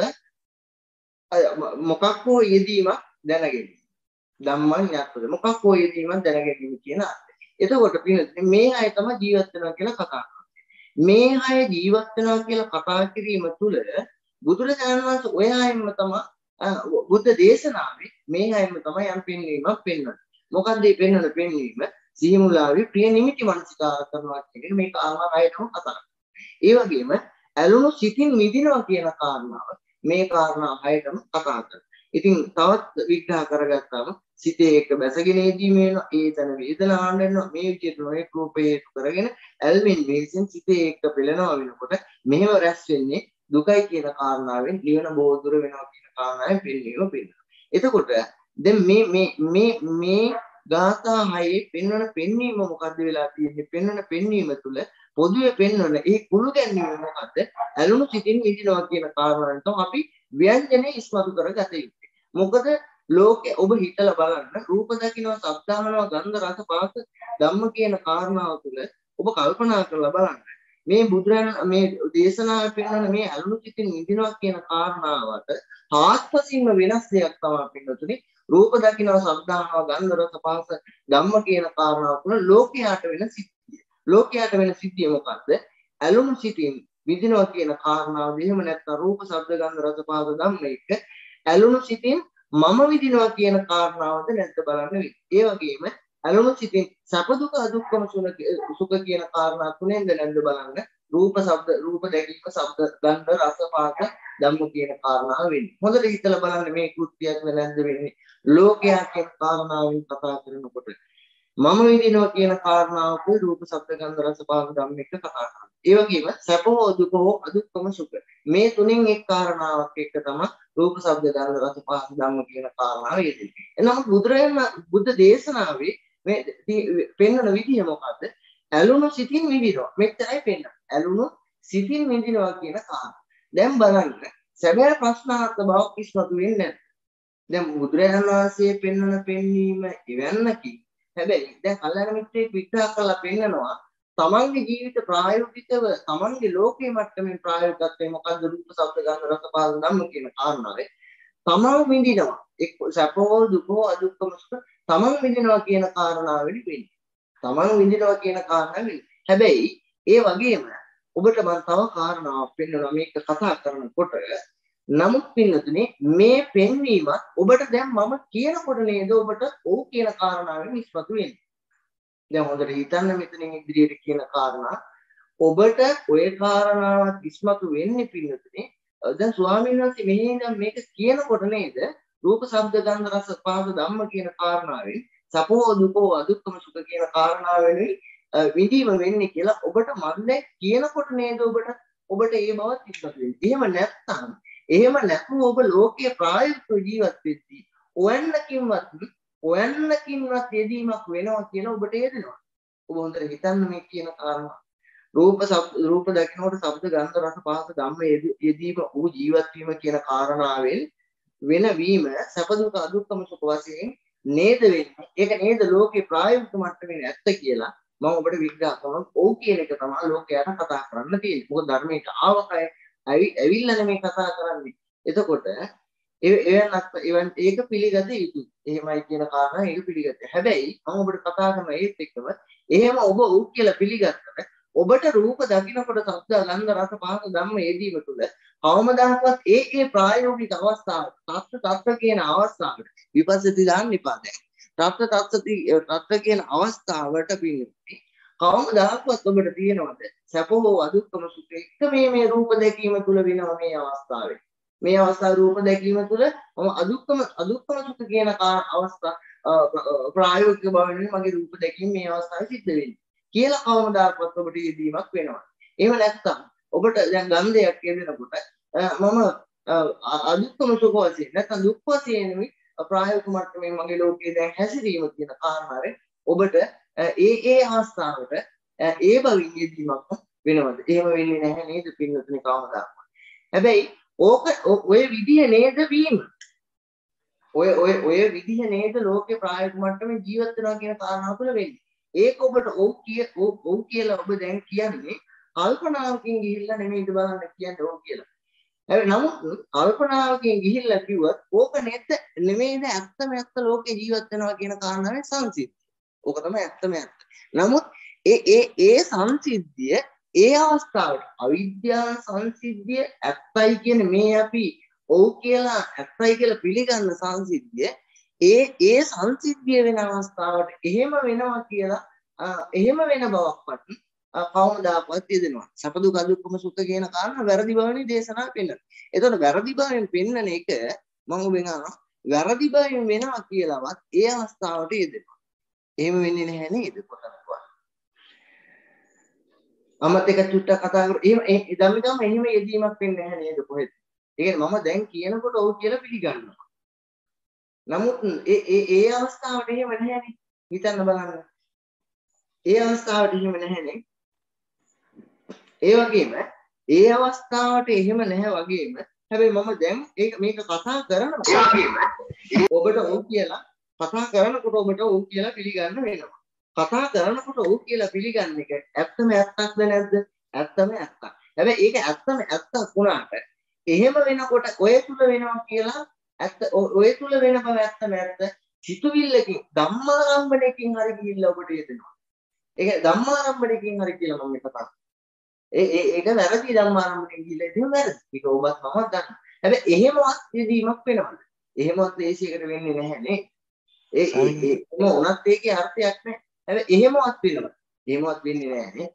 මොකක් හෝ යෙදීමක් දැනගැනීම. ධම්මං ඤත්තද මොකක් හෝ යෙදීමක් දැනගැනීම කියන අර්ථය. එතකොට මේ අය තමයි ජීවත් වෙනවා කියලා කතා කරන්නේ. මේ අය ජීවත් වෙනවා කියලා කතා කිරීම තුළ බුදුරජාණන් වහන්සේ ඔය අයම තමයි බුද්ධ දේශනාවේ මේ අයම තමයි යම් පෙන්වීමක් පෙන්වන්නේ. මොකක්ද මේ පෙන්වන පෙන්වීම? සිහිමුලාවේ ප්‍රිය නිමිති මනසිකාර කරනවා කියන මේ කාරණා අයටම කතා කරනවා. ඒ වගේම ඇලුණු සිතින් මිදිනවා කියන කාරණාව මේ කාරණා 6ටම කතා කරනවා. ඉතින් තවත් විග්‍රහ කරගත්තාම සිතේ එක බැසගෙන ඉදීම වෙනවා. ඒ තන වේදනාවක් වෙනවා. මේ විදිහට නොයෙක් රූපේ කරගෙන ඇල්මින් මේසෙන් සිතේ එක පෙළෙනවා වෙනකොට මෙහෙම රැස් වෙන්නේ දුකයි කියන කාරණාවෙන් නිවන බොහෝ දුර වෙනවා කියන කාරණාවෙන් පෙන්වනවා. එතකොට දැන් මේ ගාථා 6 පෙන්වන පෙන්වීම මොකද්ද වෙලා තියෙන්නේ? පෙන්වන පෙන්වීම තුළ පොදුවේ පෙන්වන ඒ කුළු ගැන්වීම මොකද්ද? ඇලුණු සිතින් විඳිනවා කියන කාරණාවෙන් තමයි අපි ව්‍යංජනේ ඉස්මතු කරගත යුත්තේ. මොකද ලෝකේ ඔබ හිතලා බලන්න රූප දකින්නවා, ශබ්ද අහනවා, ගන්ධ රස පහස ධම්ම කියන කාරණාව තුළ ඔබ කල්පනා කරලා බලන්න. මේ බුදුරජාණන් මේ දේශනාවේ පෙන්වන මේ අලුණු සිතින් නිදිනවා කියන කාරණාවට ආත්පසින්ම වෙනස් දෙයක් තමයි පින්නතුනේ. රූප දකින්නවා, ශබ්ද අහනවා, ගන්ධ රස පහස ධම්ම කියන කාරණාව තුළ ලෝකයට වෙන සිද්ධිය. ලෝකයට වෙන සිද්ධිය මොකද්ද? අලුණු සිතින් විඳිනවා කියන කාරණාව. එහෙම නැත්නම් රූප, ශබ්ද, ගන්ධ රස පහස ධම්ම එක අලුණු සිතින් මම විඳිනවා කියන කාරණාවද නැද්ද බලන්න වෙයි. ඒ වගේම අලුණු සිතින් සැප දුක අදුක්කම සුඛ කියන කාරණා තුනෙන්ද නැද්ද බලන්න. රූප ශබ්ද රූප දැකීම, ශබ්ද ගන්ධ රස පහස ධම්ම කියන කාරණාව වෙන්නේ. හොඳට හිතලා බලන්න මේ කෘත්‍යයක් නැද්ද වෙන්නේ. ලෝකයා කියන කාරණාවෙන් කතා කරනකොට මම විඳිනවා කියන කාරණාවක රූප ශබ්ද ගන්ධ රස පහස ධම්ම එක කතා කරනවා. ඒ වගේම සැප හෝ දුක හෝ අදුක්කම සුඛ මේ තුنين එක් කාරණාවක් එක්ක තමයි රූප ශබ්ද ගන්ධ රස පහස ධම්ම කියන කාරණාව යෙදෙන්නේ. එනමුත් බුදුරජාණන් බුද්ධ දේශනාවේ මේ පෙන්වන විදිය මොකද්ද? ඇලුණු සිතින් විඳිනවා. මෙච්චරයි පෙන්වන්නේ. ඇලුණු සිතින් විඳිනවා කියන කාරණා. දැන් බලන්න සැබෑ ප්‍රශ්නාර්ථ බවක් ඉස්මතු වෙන්නේ නැහැ. දැන් බුදුරජාණන් වහන්සේ පෙන්වන පෙන්වීම ඉවන්නකි. හැබැයි දැන් කල්යාණ මිත්‍රයෙක් විග්‍රහ කරලා පෙන්නනවා තමන්ගේ ජීවිත ප්‍රායෝගිකව තමන්ගේ ලෝකයේ මට්ටමින් ප්‍රායෝගිකත්වයේ මොකද්ද රූප ශබ්ද ගන්ධ රස පහස ධම්ම කියන කාරණාවේ තමන් විඳිනවා එක් සැපෝ දුකෝ අදුක්කම සුඛ තමන් විඳිනවා කියන කාරණාවෙදි වෙන්නේ තමන් විඳිනවා කියන කාරණාවෙදි හැබැයි ඒ වගේම ඔබට මම තව කාරණාවක් පෙන්නනවා මේක කතා කරනකොට නමුත් පින්නතුනේ මේ පෙන්වීමත් ඔබට දැන් මම කියනකොට නේද ඔබට ඔව් කියන කාරණාවෙන් ඉස්මතු වෙන්නේ. දැන් හොඳට හිතන්න මෙතනින් ඉදිරියට කියන කාරණා ඔබට ওই කාරණාවත් ඉස්මතු වෙන්නේ පින්නතුනේ. දැන් ස්වාමීන් වහන්සේ මෙහි ඉඳන් මේක කියනකොට නේද රූප ශබ්ද ගන්ධ රස පහස ධම්ම කියන කාරණාවෙන් සපෝ දුකෝ අදුක්කම සුඛ කියන කාරණාවෙන් විඳීම වෙන්නේ කියලා ඔබට මම දැන් කියනකොට නේද ඔබට ඒ බවත් ඉස්මතු වෙන්නේ. එහෙම නැත්නම් ඔබ ලෝකයේ ප්‍රායෝගික ජීවත් වෙද්දී ඔයන්නකින්වත් යෙදීමක් වෙනවා කියලා ඔබට යෙදෙනවා. ඔබ හොඳට හිතන්න මේ කියන කාරණා. රූප දකින්නකොට ශබ්ද ගන්ධ රස පහස ධම්ම යෙදීම වූ ජීවත් වීම කියන කාරණාවෙන් වෙනවීම සැප දුක අදුක්කම සුඛ වශයෙන් නේද වෙන්නේ. ඒක නේද ලෝකේ ප්‍රායෝගික මට්ටමේ ඇත්ත කියලා මම ඔබට විග්‍රහ කරනවා. ඔව් කියන එක තමයි ලෝකයට කතා කරන්න තියෙන්නේ. මොකද ධර්මයට ආවකයි ඇවිල්ලා මේ කතා කරන්නේ. එතකොට ඒක පිළිගත යුතුයි. එහෙමයි කියන කාරණා ඒක පිළිගත. හැබැයි මම ඔබට කතා කරන ඒත් එක්කම එහෙම ඔබ උ කියලා පිළිගත්තම ඔබට රූප දකින්නකොට ශබ්ද ගන්ධ රස පහස ධම්ම යෙදීම තුළ කවමදාකවත් ඒ ප්‍රායෝගික අවස්ථාවට තත්ත්ව කියන අවස්ථාවට විපස්සති දාන්න එපා දැන්. තත්ත්ව කියන අවස්ථාවට පිළිගන්නේ කවමදාකවත් ඔබට තියෙනවද සැපෝ අදුක්කම සුඛ එක මේ රූප දැකීම තුළ වෙනවා මේ අවස්ථාවේ. මේ අවස්ථාව රූප දැකීම තුළ මම අදුක්කම සුඛ කියන අවස්ථා ප්‍රායෝගික බවෙන් මගේ රූප දැකීම මේ අවස්ථාවේ සිද්ධ වෙන්නේ කියලා කවමදාකවත් ඔබට යෙදීමක් වෙනවා. එහෙම නැත්නම් ඔබට දැන් ගන්ධයක් යෙදෙනකොට මම අදුක්කම සුඛ වශයෙන් නැත්නම් දුක් වශයෙන් ප්‍රායෝගික මට්ටමේ මගේ ලෝකයේ දැන් හැසිරීම කියන කාරණාවෙන් ඔබට ඒ අවස්ථාවට ඒ බවින් යෙදීමක් වෙනවද? එහෙම වෙන්නේ නැහැ නේද පින්නතුනේ කවමදාකවත්. හැබැයි ඔය විදිය නේද වීම. ඔය විදිය නේද ලෝකේ ප්‍රායෝගික මට්ටමේ ජීවත් වෙනවා කියන කාරණාව තුළ වෙන්නේ. ඒක ඔබට ඔව් කියලා ඔබ දැන් කියන්නේ කල්පනාවකින් ගිහිල්ලා නෙමෙයිද බලන්න කියන්නේ ඔව් කියලා. හැබැයි නමුත් කල්පනාවකින් ගිහිල්ලා කිව්වත් ඕක නෙමෙයිද ඇත්තම ඇත්ත ලෝකේ ජීවත් වෙනවා කියන කාරණාවේ සංසිද්ධිය. ඕක තමයි ඇත්තම ඇත්ත. නමුත් ඒ සංසිද්ධිය ඒ අවස්ථාවට අවිද්‍යාව සංසිද්ධිය ඇත්තයි කියන මේ අපි ඔව් කියලා ඇත්තයි කියලා පිළිගන්න සංසිද්ධිය ඒ සංසිද්ධිය වෙන අවස්ථාවට එහෙම වෙනවා කියලා එහෙම වෙන බවක්වත් කවමදාකවත් යෙදෙනවා. සැප දුක අදුක්කම සුඛ කියන කාරණා වැරදි බවනේ දේශනාව පෙන්නන. එතකොට වැරදි බවෙන් පෙන්නන එක මම ඔබෙන් අහනවා වැරදි බවෙන් වෙනවා කියලාවත් ඒ අවස්ථාවට යෙදෙනවා. එහෙම වෙන්නේ නැහැ නේද කොතනකවත්. අමත් එක චුට්ටක් කතා කර එහෙම ධම්මිකම එහෙම යෙදීමක් වෙන්නේ නැහැ නේද කොහෙද? ඒ කියන්නේ මම දැන් කියනකොට ඔව් කියලා පිළිගන්නවා. නමුත් ඒ අවස්ථාවට එහෙම නැහැනේ. හිතන්න බලන්න. ඒ අවස්ථාවට එහෙම නැහැනේ. ඒ වගේම ඒ අවස්ථාවට එහෙම නැහැ වගේම හැබැයි මම දැන් මේක කතා කරනකොට ඔබට ඔව් කියලා කතා කරනකොට ඔබට ඔව් කියලා පිළිගන්න වෙනවා. කතා කරනකොට ඔව් කියලා පිළිගන්න එක ඇත්තම ඇත්තක්ද නැද්ද? ඇත්තම ඇත්තක්. හැබැයි ඒක ඇත්තම ඇත්තක් වුණාට එහෙම වෙනකොට ඔය තුල වෙනවා කියලා ඇත්ත ඔය තුල වෙන බව ඇත්තම ඇත්ත. සිතුවිල්ලකින් ධම්මාරම්භණයකින් හරි ගිහිල්ලා ඔබට යෙදෙනවා. ඒක ධම්මාරම්භණයකින් හරි කියලා මම කතා කරා. ඒක වැරදි ධම්මාරම්භණයකින් ගිහිල්ලා ඉතින් වැරදි. ඒක ඔබත් මමත් දන්නවා. හැබැයි එහෙමවත් යෙදීමක් වෙනවද? එහෙමවත් ලේසියකට වෙන්නේ නැහැ නේ. එහෙම උනත් ඒකේ අර්ථයක් නැහැ. හැබැයි එහෙමවත් වෙනවා. එහෙමවත් වෙන්නේ නැහැ නේ.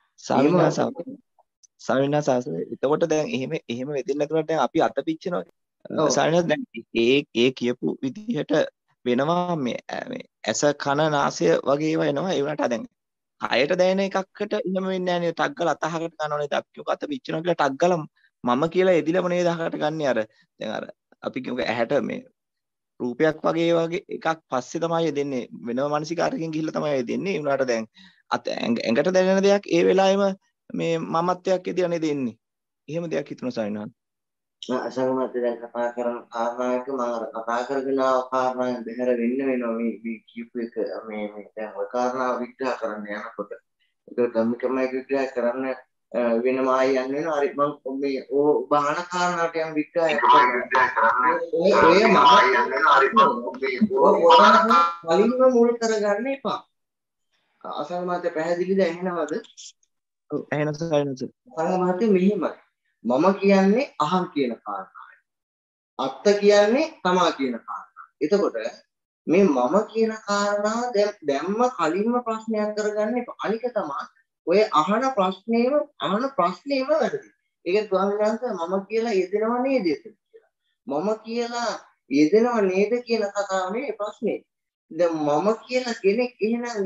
සාමිනාස එතකොට දැන් එහෙම වෙදින්න නැතුනට දැන් අපි අත පිච්චෙනවා. සාමිනාස දැන් ඒ කියපු විදිහට වෙනවා මේ ඇස කන නාසය වගේ ඒවා එනවා. ඒ වුණාට දැන් කයට දැනෙන එකකට එහෙම වෙන්නේ නැහැ නේද? ටක් ගාලා අතහකට ගන්නව නේද? අපි කියමු අත පිච්චෙනවා කියලා ටක් ගාලා මම කියලා එදිලම නේද අහකට ගන්න අර දැන් අර අපි කියමු ඇහැට මේ රූපයක් වගේ එකක් පස්සේ තමයි දෙන්නේ වෙනම මානසිකාරකින් ගිහිල්ලා තමයි දෙන්නේ. ඒ වුණාට දැන් ඇඟට දැනෙන දෙයක් ඒ වෙලාවෙම මේ මමත්වයක් එදිලා නේද එන්නේ. එහෙම දෙයක් හිතුණා සාමිනාස.
අසංගමත් දැන් කතා කරන කාරණාවක මම අර කතා කරගෙන ආව කාරණාවෙන් බැහැර වෙන්න වෙනවා මේ කියපු එක මේ දැන් ඔය කාරණාව විග්‍රහ කරන්න යනකොට ඒක ධම්මිකමයි විග්‍රහ කරන්න වෙනම ආයෙ යන්න වෙනවා. හරි මම මේ බාහන කාරණාවට යම් විග්‍රහයක් කරනවා. ඔය මම යන්න වෙනවා. හරි මම මේ කලින්ම මුල් කරගන්න එපා. අසංගමත් පැහැදිලිද ඇහෙනවද?
ඔව් ඇහෙනවා සාමිනාස.
අසංගමත් මෙහිමයි. මම කියන්නේ අහං කියන කාරණාවයි. අත්ත කියන්නේ තමා කියන කාරණාව. එතකොට මේ මම කියන කාරණාව දැම්ම කලින්ම ප්‍රශ්නයක් කරගන්න එපා. අනික තමයි ඔය අහන ප්‍රශ්නේම වැරදි. ඒක ස්වාමීන් වහන්සේ මම කියලා යෙදෙනව නේද කියලා. මම කියලා යෙදෙනව නේද කියන කතාව නෙවෙයි ප්‍රශ්නේ. දැන් මම කියලා කෙනෙක් එහෙනම්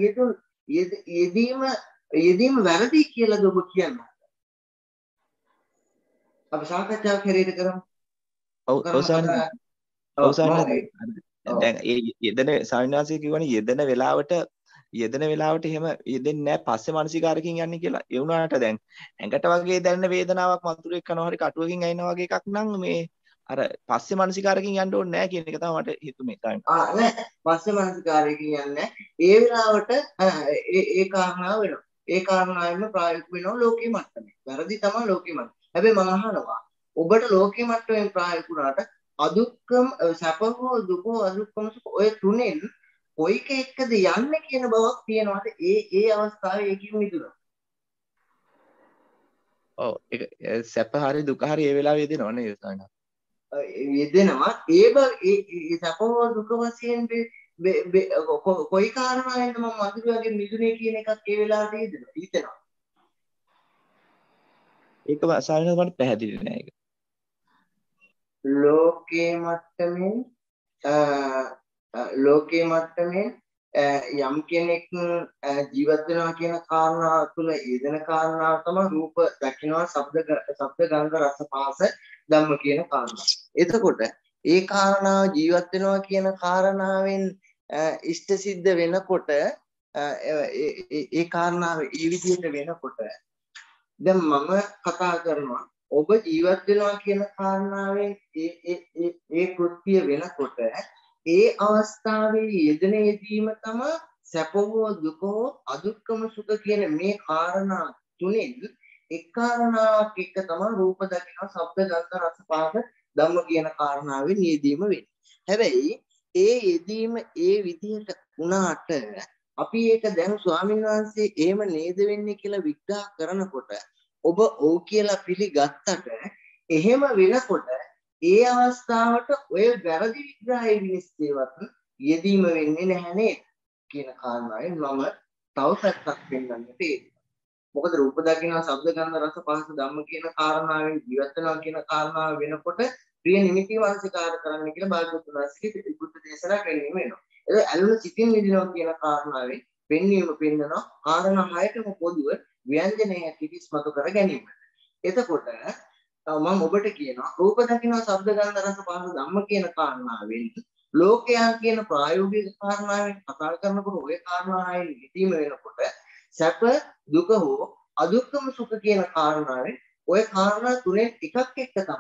යෙදීම වැරදි කියලාද ඔබ කියන්නේ? අපි සාකච්ඡාවක් හැරෙයිද කරමු.
ඔව් දැන් ඒ යෙදෙන සාමිනාසය කියවනේ යෙදෙන වෙලාවට එහෙම යෙදෙන්නේ නැහැ පස්සේ මානසිකාරකින් යන්නේ කියලා. ඒ වුණාට දැන් ඇඟට වගේ දැනෙන වේදනාවක් මතුරු එක්කනවා හරි කටුවකින් ඇිනා වගේ එකක් නම් මේ අර පස්සේ මානසිකාරකින් යන්න ඕනේ නැහැ කියන එක තමයි මට හිතුනේ සාමිනාස.
නෑ පස්සේ මානසිකාරකින් යන්නේ ඒ වෙලාවට ඒ කාරණාව වෙනවා. ඒ කාරණාවෙම ප්‍රායෝගික වෙනවා ලෝකීය මට්ටමේ. වැරදි තමයි ලෝකීය මට්ටමේ. හැබැයි මම අහනවා ඔබට ලෝකීය මට්ටමින් ප්‍රායෝගික වුණාට අදුක්කම සැපහෝ දුකෝ අදුක්කම ඔය තුනෙන් කොයික එක්කද යන්නේ කියන බවක් තියෙනවාද? ඒ අවස්ථාවේ ඒකින් මිදුණා.
ඔව් ඒක සැප හරි දුක හරි ඒ වෙලාවේ යෙදෙනව නේද සාමිනාස?
යෙදෙනවා ඒ සැපහෝ දුක වශයෙන් කොයි කාරණාවෙන්ද මම මధుරයාගේ මිදුනේ කියන එකක් ඒ වෙලාවට හිතෙනවා.
ඒක සාමිනාස මට පැහැදිලි නෑ ඒක.
ලෝකේ මට්ටමේ යම් කෙනෙක් ජීවත් වෙනවා කියන කාරණාව තුළ යෙදෙන කාරණාව තමයි රූප දකින්නවා ශබ්ද ගන්ධ රස පහස ධම්ම කියන කාරණා. එතකොට ඒ කාරණාව ජීවත් වෙනවා කියන කාරණාවෙන් ඉෂ්ට සිද්ධ වෙනකොට ඒ කාරණාව ඒ විදිහට වෙනකොට දැන් මම කතා කරනවා ඔබ ජීවත් වෙනවා කියන කාරණාවෙන් ඒ කෘත්‍ය වෙනකොට ඒ අවස්ථාවේ යෙදීම තමයි සැපෝ දුකෝ අදුක්කම සුඛ කියන මේ කාරණා තුනෙන් එක් කාරණාවක් එක්ක තමයි රූප දකින්න ශබ්ද ගන්ධ රස පහස ධම්ම කියන කාරණාවෙන් යෙදීම වෙන්නේ. හැබැයි ඒ යෙදීම ඒ විදිහට වුණාට අපි ඒක දැන් ස්වාමීන් වහන්සේ එහෙම නේද වෙන්නේ කියලා විග්‍රහ කරනකොට ඔබ ඔව් කියලා පිළිගත්තට එහෙම වෙනකොට ඒ අවස්ථාවට ඔය වැරදි විග්‍රහයේ විනිශ්චයවත් යෙදීම වෙන්නේ නැහැ නේද කියන කාරණාවෙන් මම තව පැත්තක් පෙන්වන්නට තියෙනවා. මොකද රූප දකින්න ශබ්ද ගන්ධ රස පහස ධම්ම කියන කාරණාවෙන් ජීවත් වෙනවා කියන කාරණාව වෙනකොට ප්‍රිය නිමිති වාසිකාර කරන්න කියලා භාග්‍යවතුන් වහන්සේගේ බුද්ධ දේශනා පෙන්වීම වෙනවා. ඒක ඇලුන සිතින් විදිනවා කියන කාරණාවෙන් පෙන්වීම පෙන්වනවා කාරණා හයකම පොදුව ව්‍යංජනයේ කිවිස්මතු කර ගැනීම. එතකොට මම ඔබට කියනවා රූප දකින්න ශබ්ද ගන්ධ රස පහස ධම්ම කියන කාරණාවෙන් ලෝකයා කියන ප්‍රායෝගික කාරණාවෙන් කතා කරනකොට ওই කාරණාවෙන් ඉදීම වෙනකොට සැප දුක හෝ අදුක්කම සුඛ කියන කාරණාවෙන් ওই කාරණා තුනෙන් එකක් එක්ක තමයි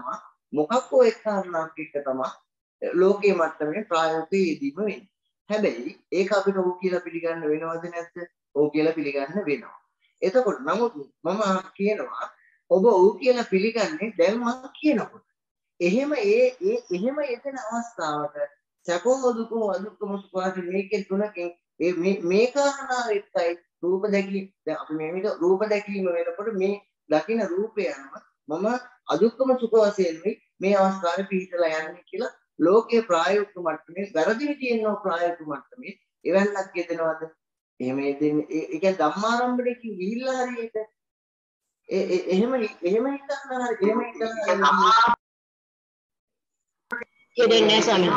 මොකක් හෝ එක් කාරණාවක් එක්ක තමයි ලෝකයේ මට්ටමේ ප්‍රායෝගික යෙදීම වෙන්නේ. හැබැයි ඒක අපිට ඕක කියලා පිළිගන්න වෙනවද නැද්ද? ඕක කියලා පිළිගන්න වෙනවා. එතකොට නමුත් මම කියනවා ඔබ ඕක කියලා පිළිගන්නේ දැන් මම කියනකොට. එහෙම එහෙම යෙදෙන අවස්ථාවට සැපෝ දුකෝ අදුක්කම සුඛාට මේකේ තුනකින් මේ කාරණාව එක්කයි රූප දැකීම. දැන් අපි මේ විදිහ රූප දැකීම වෙනකොට මේ දකින්න රූපය යනවා මම අදුක්කම සුඛ වශයෙන් මේ අවස්ථාවේ පිළිතලා යන්නේ කියලා ලෝකයේ ප්‍රායෝගික මට්ටමේ වැරදි තියෙනවා ප්‍රායෝගික මට්ටමේ එවන්නක් යෙදෙනවද? එහෙම යෙදෙන්නේ ඒ කියන්නේ ධම්මාරම්භණයකින් ගිහිල්ලා හරි ඒක එහෙම හිතන්න හරි එහෙම හිතන්න
යෙදෙන්නේ ස්වාමීන්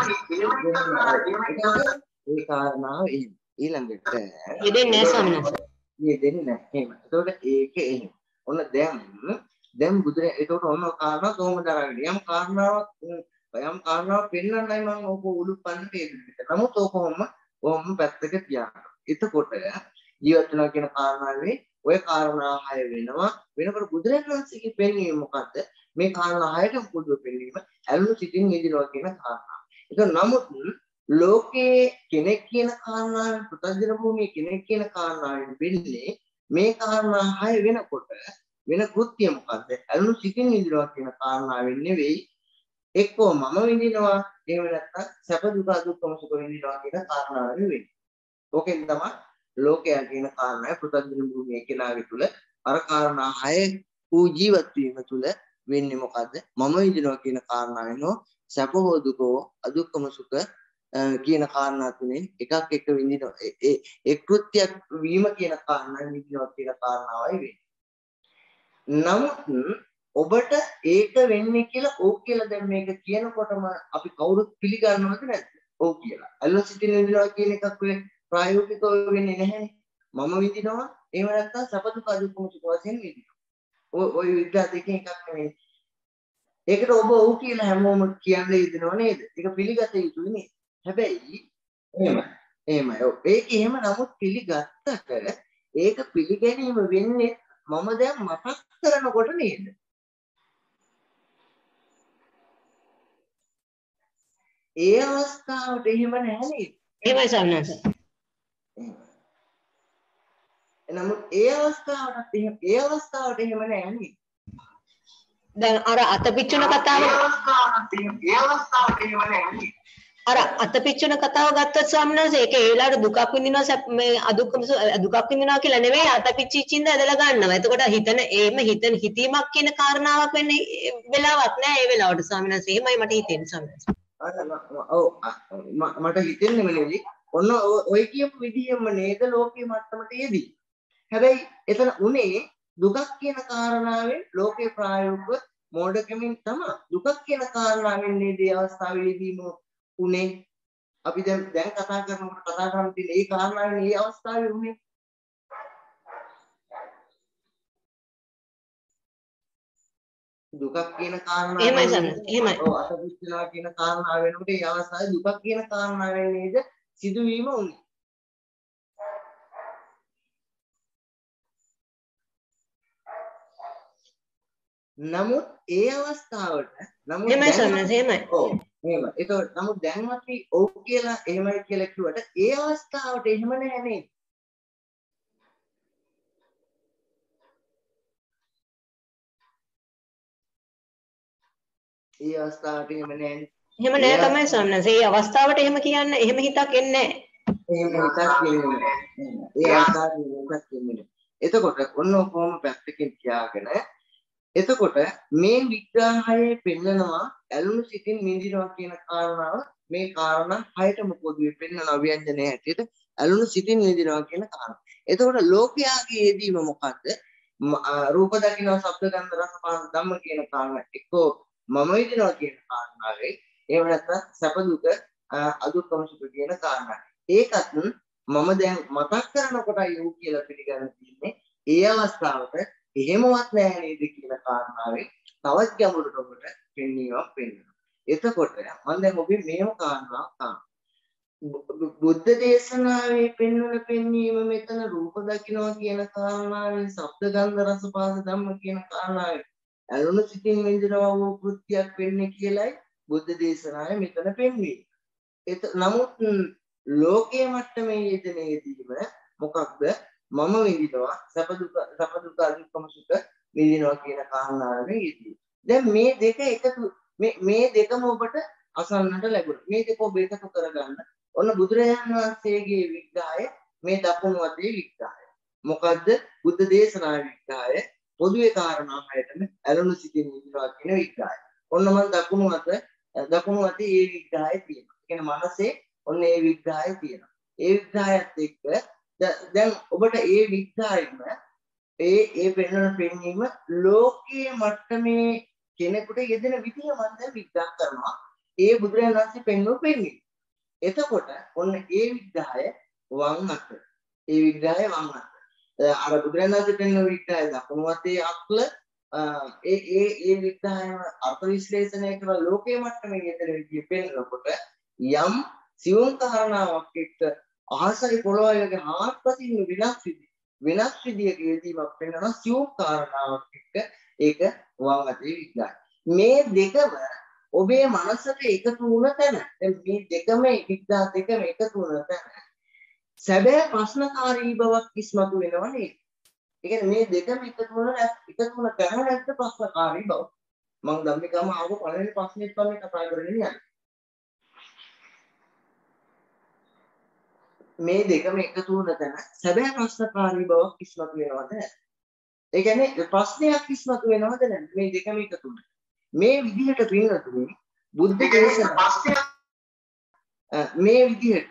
ඒ කාරණාව ඊළඟට
යෙදෙන්නේ ස්වාමීන්
යෙදෙන්නේ නැහැ. එහෙම. ඒතකොට ඒක එහෙම. ඔන්න දැන් බුදුරේ ඒකට ඔන්න කාරණා කොහොමද අරගෙන යම් කාරණාවක් පෙන්වන්නයි මම ඕක උලුප්පන්නට යෙදුනේ. නමුත් ඕක කොහොම පැත්තක තියාගන්න. එතකොට ජීවත් වෙනවා කියන කාරණාවේ ඔය කාරණා 6 වෙනකොට බුදුරජාණන් වහන්සේගේ පෙන්වීම මොකද්ද? මේ කාරණා 6ට පොදුව පෙන්වීම ඇලුණු සිතින් නිදිනවා කියන කාරණා. ඒක නමුත් ලෝකයේ කෙනෙක් කියන කාරණාවෙන් පුතග්ජන භූමියේ කෙනෙක් කියන කාරණාවෙන් වෙන්නේ මේ කාරණා 6 වෙනකොට වෙන කෘත්‍ය මොකද්ද? ඇලුණු සිතින් නිදිනවා කියන කාරණාවෙන් නෙවෙයි එක්කෝ මම විඳිනවා එහෙම නැත්නම් සැප දුක දුක්ඛම සුඛ විඳිනවා කියන කාරණාව නෙවෙයි. ඕකෙන් තමයි ලෝකයා කියන කාරණාව පුතග්ජන භූමියේ කෙනාගේ තුල අර කාරණා 6 වූ ජීවත් වීම තුල වෙන්නේ මොකද්ද? මම විඳිනවා කියන කාරණාවෙන් සැප හෝ දුක හෝ අදුක්ඛම සුඛ කියන කාරණා තුනෙන් එකක් එක විඳිනවා. ඒ කෘත්‍යයක් වීම කියන කාරණාවෙන් විඳිනවා කියන කාරණාවයි වෙන්නේ. නමුත් ඔබට ඒක වෙන්නේ කියලා ඕක කියලා දැන් මේක කියනකොටම අපි කවුරුත් පිළිගන්නවද නැද්ද? ඕක කියලා. අල්ල සිටින විඳිනවා කියන එකක් ප්‍රායෝගිකව වෙන්නේ නැහැ. මම විඳිනවා එහෙම නැත්නම් සැප දුක අදුක්ඛම සුඛ වශයෙන් විඳිනවා. ඔය විදිහ දෙකෙන් එකක් නෙවෙයි. ඒකට ඔබ ඔව් කියලා හැමෝම කියන්නේ ඉදනව නේද? ඒක පිළිගත යුතුයි නේද? හැබැයි එහෙමයි. ඒක එහෙම නමුත් පිළිගත්තට ඒක පිළිගැනීම වෙන්නේ මම දැන් මතක් කරනකොට නේද? ඒ අවස්ථාවට එහෙම නැහැ නේද?
එහෙමයි ස්වාමීන්
නමුත් ඒ අවස්ථාවට එහෙම නැහැ නේද?
දැන් අර අතපිච්චුන කතාව අර අතපිච්චුන කතාව ගත්තොත් ස්වාමීන් වහන්සේ ඒක ඒ වෙලාවට දුකක් විඳිනවා මේ දුකක් විඳිනවා කියලා නෙවෙයි අතපිච්චිච්චින්ද ඇදලා ගන්නවා. එතකොට හිතීමක් කියන කාරණාවක් වෙන්නේ වෙලාවක් නෑ ඒ වෙලාවට ස්වාමීන් වහන්සේ. එහෙමයි මට හිතෙන්නේ ස්වාමීන් වහන්සේ.
මට හිතෙන්නේ නෙවෙයි. ඔන්න ඔය කියපු විදිහම නේද ලෝකයේ මට්ටමට යෙදී. හැබැයි එතන උනේ දුකක් කියන කාරණාවෙන් ලෝකේ ප්‍රායෝගික මෝඩකමින් තමයි දුකක් කියන කාරණාවෙන් නේද මේ අවස්ථාවේදීම උනේ. අපි දැන් කතා කරන තියෙන ඒ කාරණාවෙන් මේ අවස්ථාවේ උනේ. දුකක් කියන කාරණාව
එහෙමයි.
ඔව් අතපිච්චනවා කියන කාරණාව වෙනකොට මේ අවස්ථාවේ දුකක් කියන කාරණාවෙන් නේද සිදුවීම උනේ. නමුත් ඒ අවස්ථාවට
එහෙමයි.
ඔව් එහෙමයි. ඒක නමුත් දැන් අපි ඔව් කියලා එහෙමයි කියලා කිව්වට ඒ අවස්ථාවට එහෙම නැහැ නේද? ඒ අවස්ථාවට එහෙම නැහැ.
එහෙම නෑ තමයි ස්වාමීන් වහන්සේ. මේ අවස්ථාවට එහෙම කියන්න එහෙම හිතක් එන්නේ
නැහැ. ඒ අවස්ථාවට එන්නේ. එතකොට ඔන්න කොහොම පැත්තකින් තියාගෙන එතකොට මේ විග්‍රහයේ පෙන්නනවා ඇලුණු සිතින් නිදිනවා කියන කාරණාව මේ කාරණා 6ටම පොදුවේ පෙන්නන අව්‍යංජනයේ හැටියට ඇලුණු සිතින් නිදිනවා කියන කාරණා. එතකොට ලෝකයාගේ යෙදීම මොකද්ද? රූප දකින්න ශබ්ද ගන්ධ රස පහස ධම්ම කියන කාරණා එක්කෝ මම විඳිනවා කියන කාරණාවේ එහෙම නැත්නම් සැප දුක අදුක්කම සුඛ කියන කාරණා. ඒකත් මම දැන් මතක් කරනකොටයි යෝ කියලා පිළිගන්න තියෙන්නේ. ඒ අවස්ථාවට එහෙමවත් නැහැ නේද කියන කාරණාවේ තවත් ගැඹුරට ඔබට පෙන්වීමක් වෙනවා. එතකොට මම දැන් ඔබේ මේව කාරණාවක් ගන්නවා. බුද්ධ දේශනාවේ පෙන්වීම මෙතන රූප දකින්නවා කියන කාරණාවේ ශබ්ද ගන්ධ රස පහස ධම්ම කියන කාරණාවේ ඇලුණු සිතින් විඳිනවා වූ කෘත්‍යයක් වෙන්නේ කියලායි බුද්ධ දේශනාවේ මෙතන පෙන්වන්නේ. නමුත් ලෝකයේ මට්ටමේ යෙදෙන යෙදීම මොකක්ද? මම විඳිනවා සැප දුක අදුක්කම සුඛ විඳිනවා කියන කාරණාවෙන් යෙදී. දැන් මේ දෙක එකතු මේ දෙකම ඔබට අසන්නට ලැබුණා. මේ දෙක ඔබ එකතු කරගන්න. ඔන්න බුදුරජාණන් වහන්සේගේ විග්‍රහය මේ දකුණු අතේ විග්‍රහය. මොකද්ද? බුද්ධ දේශනාවේ විග්‍රහය. පොදුවේ කාරණා හයටම ඇලුණු සිතින් විඳිනවා කියන විග්‍රහය. ඔන්න මම දකුණු අතේ මේ විග්‍රහය තියෙනවා. ඒ කියන්නේ මනසේ ඔන්න ඒ විග්‍රහය තියෙනවා. ඒ විග්‍රහයත් එක්ක දැන් ඔබට ඒ විග්‍රහයෙම ඒ පෙන්වන පෙන්වීම ලෝකයේ මට්ටමේ කෙනෙකුට යෙදෙන විදිය මම දැන් විග්‍රහ කරනවා. ඒ බුදුරජාණන් වහන්සේ පෙන්වපු පෙන්වීම. එතකොට ඔන්න ඒ විග්‍රහය වම් අත. ඒ විග්‍රහය වම් අත. අර බුදුරජාණන් වහන්සේ පෙන්වන විග්‍රහය දකුණු අතේ අක්ල ඒ විග්‍රහයම අර්ථ විශ්ලේෂණය කරලා ලෝකයේ මට්ටමේ යෙදෙන විදිය පෙන්වනකොට යම් සිවුම් කාරණාවක් එක්ක අහසයි පොළොවයි වගේ හාත්පසින් වෙනස් විදියක යෙදීමක් වෙනවා සිවුම් කාරණාවක් එක්ක ඒක වම් අතේ විග්‍රහය. මේ දෙකම ඔබේ මනසට එකතු වුණ තැන දැන් මේ දෙකම විග්‍රහ දෙකම එකතු වුණ තැන සැබෑ ප්‍රශ්නකාරී බවක් ඉස්මතු වෙනවා නේද? ඒ කියන්නේ මේ දෙකම එකතු වුණ තැන නැත්නම් ප්‍රශ්නකාරී බව. මම ධම්මිකම ආව පළවෙනි ප්‍රශ්නෙත් තමයි කතා කරගෙන යන්නේ. මේ දෙකම එකතු වුණ තැන සැබෑ ප්‍රශ්නකාරී බවක් ඉස්මතු වෙනවද? ඒ කියන්නේ ප්‍රශ්නයක් ඉස්මතු වෙනවද නැද්ද? මේ දෙකම එකතු වුණ. මේ විදිහට පින්නතුනේ බුද්ධ දේශනා ප්‍රශ්නයක් මේ විදිහට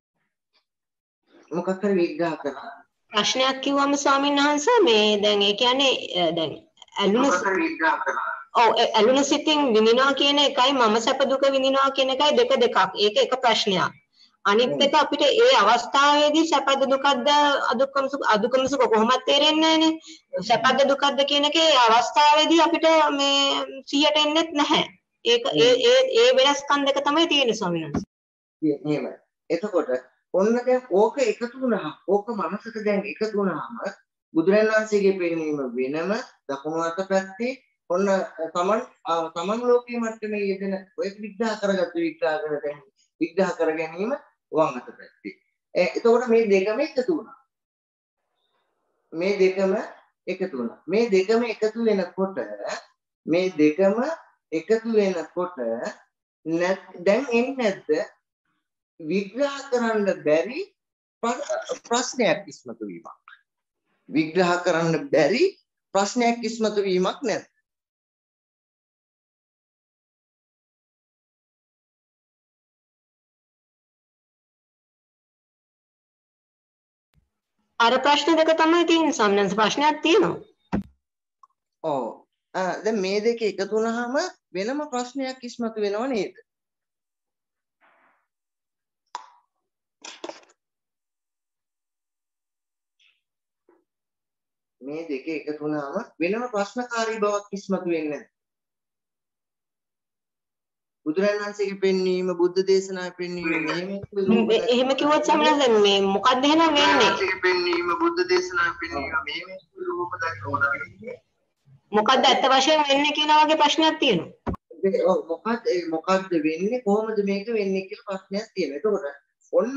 මොකක් හරි විග්‍රහ කරනවා.
ප්‍රශ්නයක් කිව්වම ස්වාමීන් වහන්සේ මේ දැන් ඒ කියන්නේ දැන් ඇලුණු සිතින් විඳිනවා කියන එකයි මම සැප දුක විඳිනවා කියන එකයි දෙකක්. ඒක එක ප්‍රශ්නයක්. අනිත් එක අපිට ඒ අවස්ථාවේදී සැපද දුකද අදුක්කම සුඛ කොහොමද තේරෙන්නේ නැහනේ. සැපද දුකද කියන එකේ අවස්ථාවේදී අපිට මේ 100ට එන්නේ නැහැ. ඒක ඒ වෙනස්කම් දෙක තමයි තියෙන්නේ ස්වාමීන් වහන්සේ.
එහෙමයි. එතකොට ඔන්න දැන් ඕක එකතු වුණාම ඕක මනසට දැන් එකතු වුණාම බුදුරජාණන් වහන්සේගේ පෙන්වීම වෙනම දකුණු අත පැත්තේ ඔන්න තමන් ලෝකයේ මට්ටමේ යෙදෙන ඔය විග්‍රහ කර ගැනීම වම් අත පැත්තේ. එතකොට මේ දෙකම එකතු වුණා. මේ දෙකම එකතු වෙනකොට දැන් එන්නේ නැද්ද විග්‍රහ කරන්න බැරි ප්‍රශ්නයක් ඉස්මතු වීමක්. විග්‍රහ කරන්න බැරි ප්‍රශ්නයක් ඉස්මතු වීමක් නැද්ද?
අර ප්‍රශ්න දෙක තමයි තියෙන්නේ සම්මත ප්‍රශ්නයක් තියෙනවා.
ඔව්. දැන් මේ දෙක එකතු වුණාම වෙනම ප්‍රශ්නයක් ඉස්මතු වෙනව නේද? මේ දෙක එකතු වුණාම වෙනම ප්‍රශ්නකාරී බවක් ඉස්මතු වෙන්නේ නැහැ. බුදුරජාණන් වහන්සේගේ පෙන්වීම බුද්ධ දේශනාවේ පෙන්වීම
එහෙම කිව්වොත් සමහරවිට මේ මොකක්ද එහෙනම් වෙන්නේ?
පෙන්වීම බුද්ධ දේශනාවේ පෙන්වීම මේ රූප දක්වන වෙන්නේ.
මොකක්ද ඇත්ත වශයෙන් වෙන්නේ කියලා වගේ ප්‍රශ්නයක් තියෙනවා.
මොකක්ද වෙන්නේ කොහොමද මේක වෙන්නේ කියලා ප්‍රශ්නයක් තියෙනවා. එතකොට ඔන්න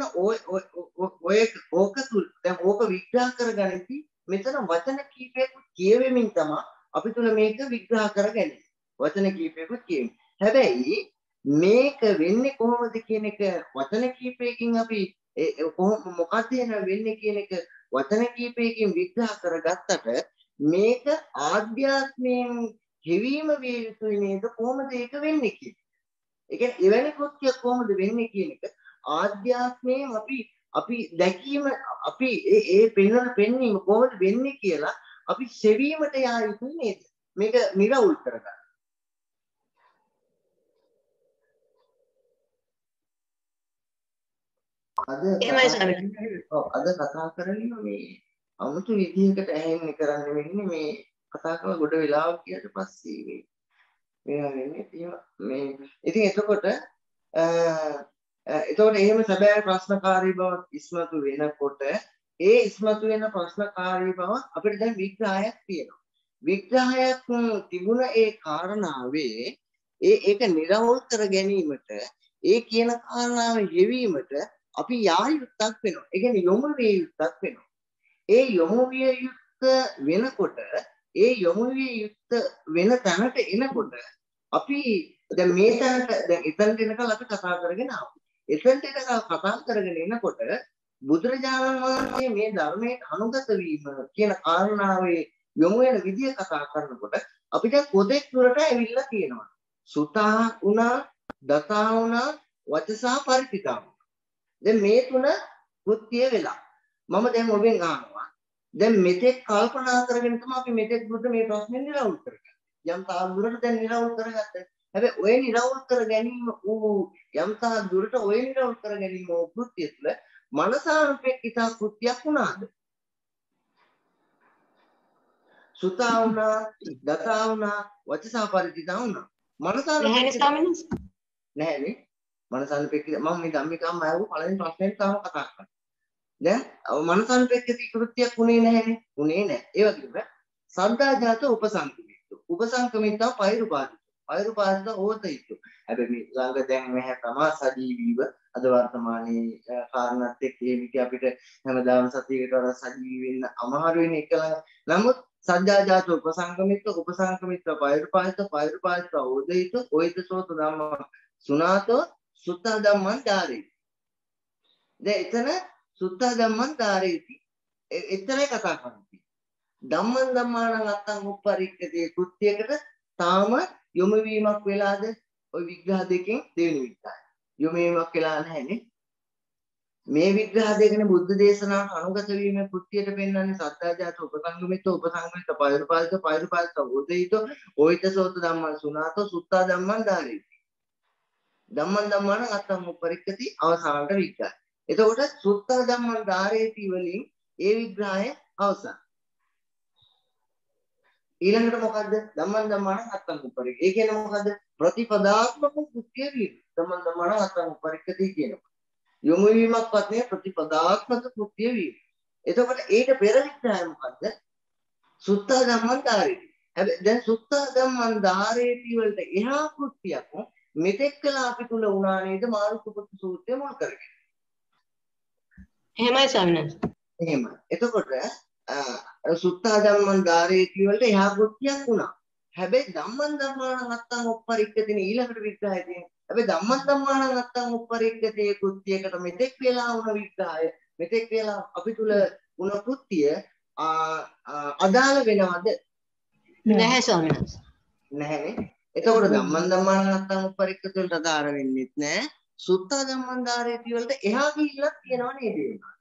ඕක විග්‍රහ කරගනිද්දී මෙතන වචන කීපයක් කියවෙමින් තමයි අපි තුල මේක විග්‍රහ කරගන්නේ. වචන කීපයකුත් කියවෙමින්. හැබැයි මේක වෙන්නේ කොහොමද කියන එක වචන කීපයකින් අපි මොකක්ද වෙන්නේ කියන එක වචන කීපයකින් විග්‍රහ කරගත්තට මේක ආධ්‍යාත්මයෙන් හෙවීම විය යුතුයි නේද? කොහොමද ඒක වෙන්නේ කියන එක. ඒ කියන්නේ එවැනි කෘත්‍යයක් කොහොමද වෙන්නේ කියන එක ආධ්‍යාත්මයෙන් අපි දැකීම අපි ඒ පෙන්වීම කොහොමද වෙන්නේ කියලා අපි සෙවීමට යා යුතුයි නේද? මේක නිරවුල් කරගන්න. අද කතා කරන්නේ මේ 아무තු විදිහකට ඇහෙන්නේ කරන්න වෙන්නේ මේ කතා කරන ගොඩ වෙලාවක් ගියට පස්සේ මේ වෙන්නේ මේ ඉතින් එතකොට එහෙම සැබෑ ප්‍රශ්නකාරී බවක් ඉස්මතු වෙනකොට ඒ ඉස්මතු වෙන ප්‍රශ්නකාරී බව අපිට දැන් විග්‍රහයක් තියෙනවා. විග්‍රහයක් තිබුණ ඒ කාරණාවේ ඒක නිරවුල් කර ගැනීමට ඒ කියන කාරණාව යෙවීමට අපි යා යුක්තක් වෙනවා. ඒ කියන්නේ යොමු විය යුක්තක් වෙනවා. ඒ යොමු විය යුක්ත වෙනකොට ඒ යොමු විය යුක්ත වෙන තැනට එනකොට අපි දැන් මේ තැනට දැන් එතනට එනකල් අපි කතා කරගෙන ආවා. එතනට එනකල් කතා කරගෙන එනකොට බුදුරජාණන් වහන්සේ මේ ධර්මයේ අනුගත වීම කියන කාරණාවේ යොමු වෙන විදිය කතා කරනකොට අපිට කොතෙක් දුරට ඇවිල්ලා තියෙනවා. සුතා වුණා, දතා වුණා, වචසා පරිපිතා වුණා. දැන් මේ තුන කෘත්‍ය වෙලා. මම දැන් ඔබෙන් අහනවා. දැන් මෙතෙක් කල්පනා කරගෙන තමයි අපි මෙතෙක් දුරට මේ ප්‍රශ්නේ නිරවුල් කරගන්නේ. යම් තාක් දුරට දැන් නිරවුල් කරගත්තා. හැබැයි ඔය නිරවුල් කර ගැනීම යම් තාක් දුරට ඔය නිරවුල් කර ගැනීම කෘත්‍ය තුළ මනසානුපෙක්කිතා කෘත්‍යයක් වුණාද? සුතා වුණා, දතා වුණා, වචසා පරිචිතා වුණා. මනසානුපෙක්කිතා නැහැනේ. මනසානුපෙක්කිතා මම මේ ධම්මිකම්ම ආවු පළවෙනි ප්‍රශ්නෙට තාම කතා කරා. දැන් මනසානුපෙක්කිතී කෘත්‍යයක් උනේ නැහැනේ. උනේ නැහැ. ඒ වගේම සද්දාජාත උපසංකමිත. උපසංකමිතා පෛරුපාදිත. පෛරුපාදිත ඕතිත. හැබැයි මේ ළඟ දැන් මෙහැ තමා සජීවීව අද වර්තමානයේ කාරණාත් එක්ක මේක අපිට හැමදාම සතියකට වඩා සජීවී වෙන්න අමාරු වෙන එක නමුත් සද්දාජාත උපසංකමිත උපසංකමිත පෛරුපාදිත පෛරුපාදිත ඕදිත ඕිත සෝත ධම්ම සුනාතෝ සුත්ත ධම්මං ධාරේති. දැන් එතන සුත්ත ධම්මං ධාරේති. එතරයි කතා කරන්නේ. ධම්මං ධම්මාණං අත්තං උප්පරික්කතේ කෘත්‍යයකට තාම යොමු වීමක් වෙලාද? ওই විග්‍රහ දෙකෙන් දෙවෙනි විග්‍රහය. යොමු වීමක් වෙලා නැහැනේ. මේ විග්‍රහ දෙකනේ බුද්ධ දේශනාවට අනුගත වීමේ කෘත්‍යයට පෙන්වන්නේ සත්‍යාජාත උපසංගමිත උපසංගමිත පෛරුපාදිත පෛරුපාදිත ඕදිත ඕිත සෝත ධම්මං සුනාතෝ සුත්තා ධම්මං ධාරේති. ධම්මං ධම්මාණං අත්තං උප්පරික්කති අවසානට විග්‍රහය. එතකොට සුත්තා ධම්මං ධාරේති වලින් ඒ විග්‍රහය අවසන්. ඊළඟට මොකද්ද? ධම්මං ධම්මාණං අත්තං උප්පරික්කති. ඒ කියන්නේ මොකද්ද? ප්‍රතිපදාත්මක කෘත්‍ය වීම. ධම්මං ධම්මාණං අත්තං උප්පරික්කති කියනවා. යොමු වීමක්වත් නේ ප්‍රතිපදාත්මක කෘත්‍ය වීම. එතකොට ඊට පෙර විග්‍රහය මොකද්ද? සුත්තා ධම්මං ධාරේති. හැබැයි දැන් සුත්තා ධම්මං ධාරේති වලට එහා කෘත්‍යයක් මෙතෙක් කළා අපි තුල වුණා නේද? මාළුක්‍යපුත්තු සූත්‍රය මුල් කරගෙන.
එහෙමයි ස්වාමීන් වහන්සේ.
එහෙමයි. එතකොට සුත්තා ධම්මං ධාරේති වලට එහා කෘත්‍යයක් වුණා. හැබැයි ධම්මං ධම්මාණං අත්තං උප්පරික්කතින ඊළඟට විග්‍රහය තියෙනවා. හැබැයි ධම්මං ධම්මාණං අත්තං උප්පරික්කතේ කෘත්‍යයකට මෙතෙක් වෙලා වුණ විග්‍රහය මෙතෙක් වෙලා අපි තුල වුණ කෘත්‍ය අදාළ වෙනවද?
නැහැ ස්වාමීන් වහන්සේ.
නැහැනේ. එතකොට ධම්මං ධම්මාණං අත්තං උප්පරික්කත වලට අදාළ වෙන්නේත් නැහැ. සුත්තා ධම්මං ධාරේති වලට එහා ගිහිල්ලා තියෙනව නේද?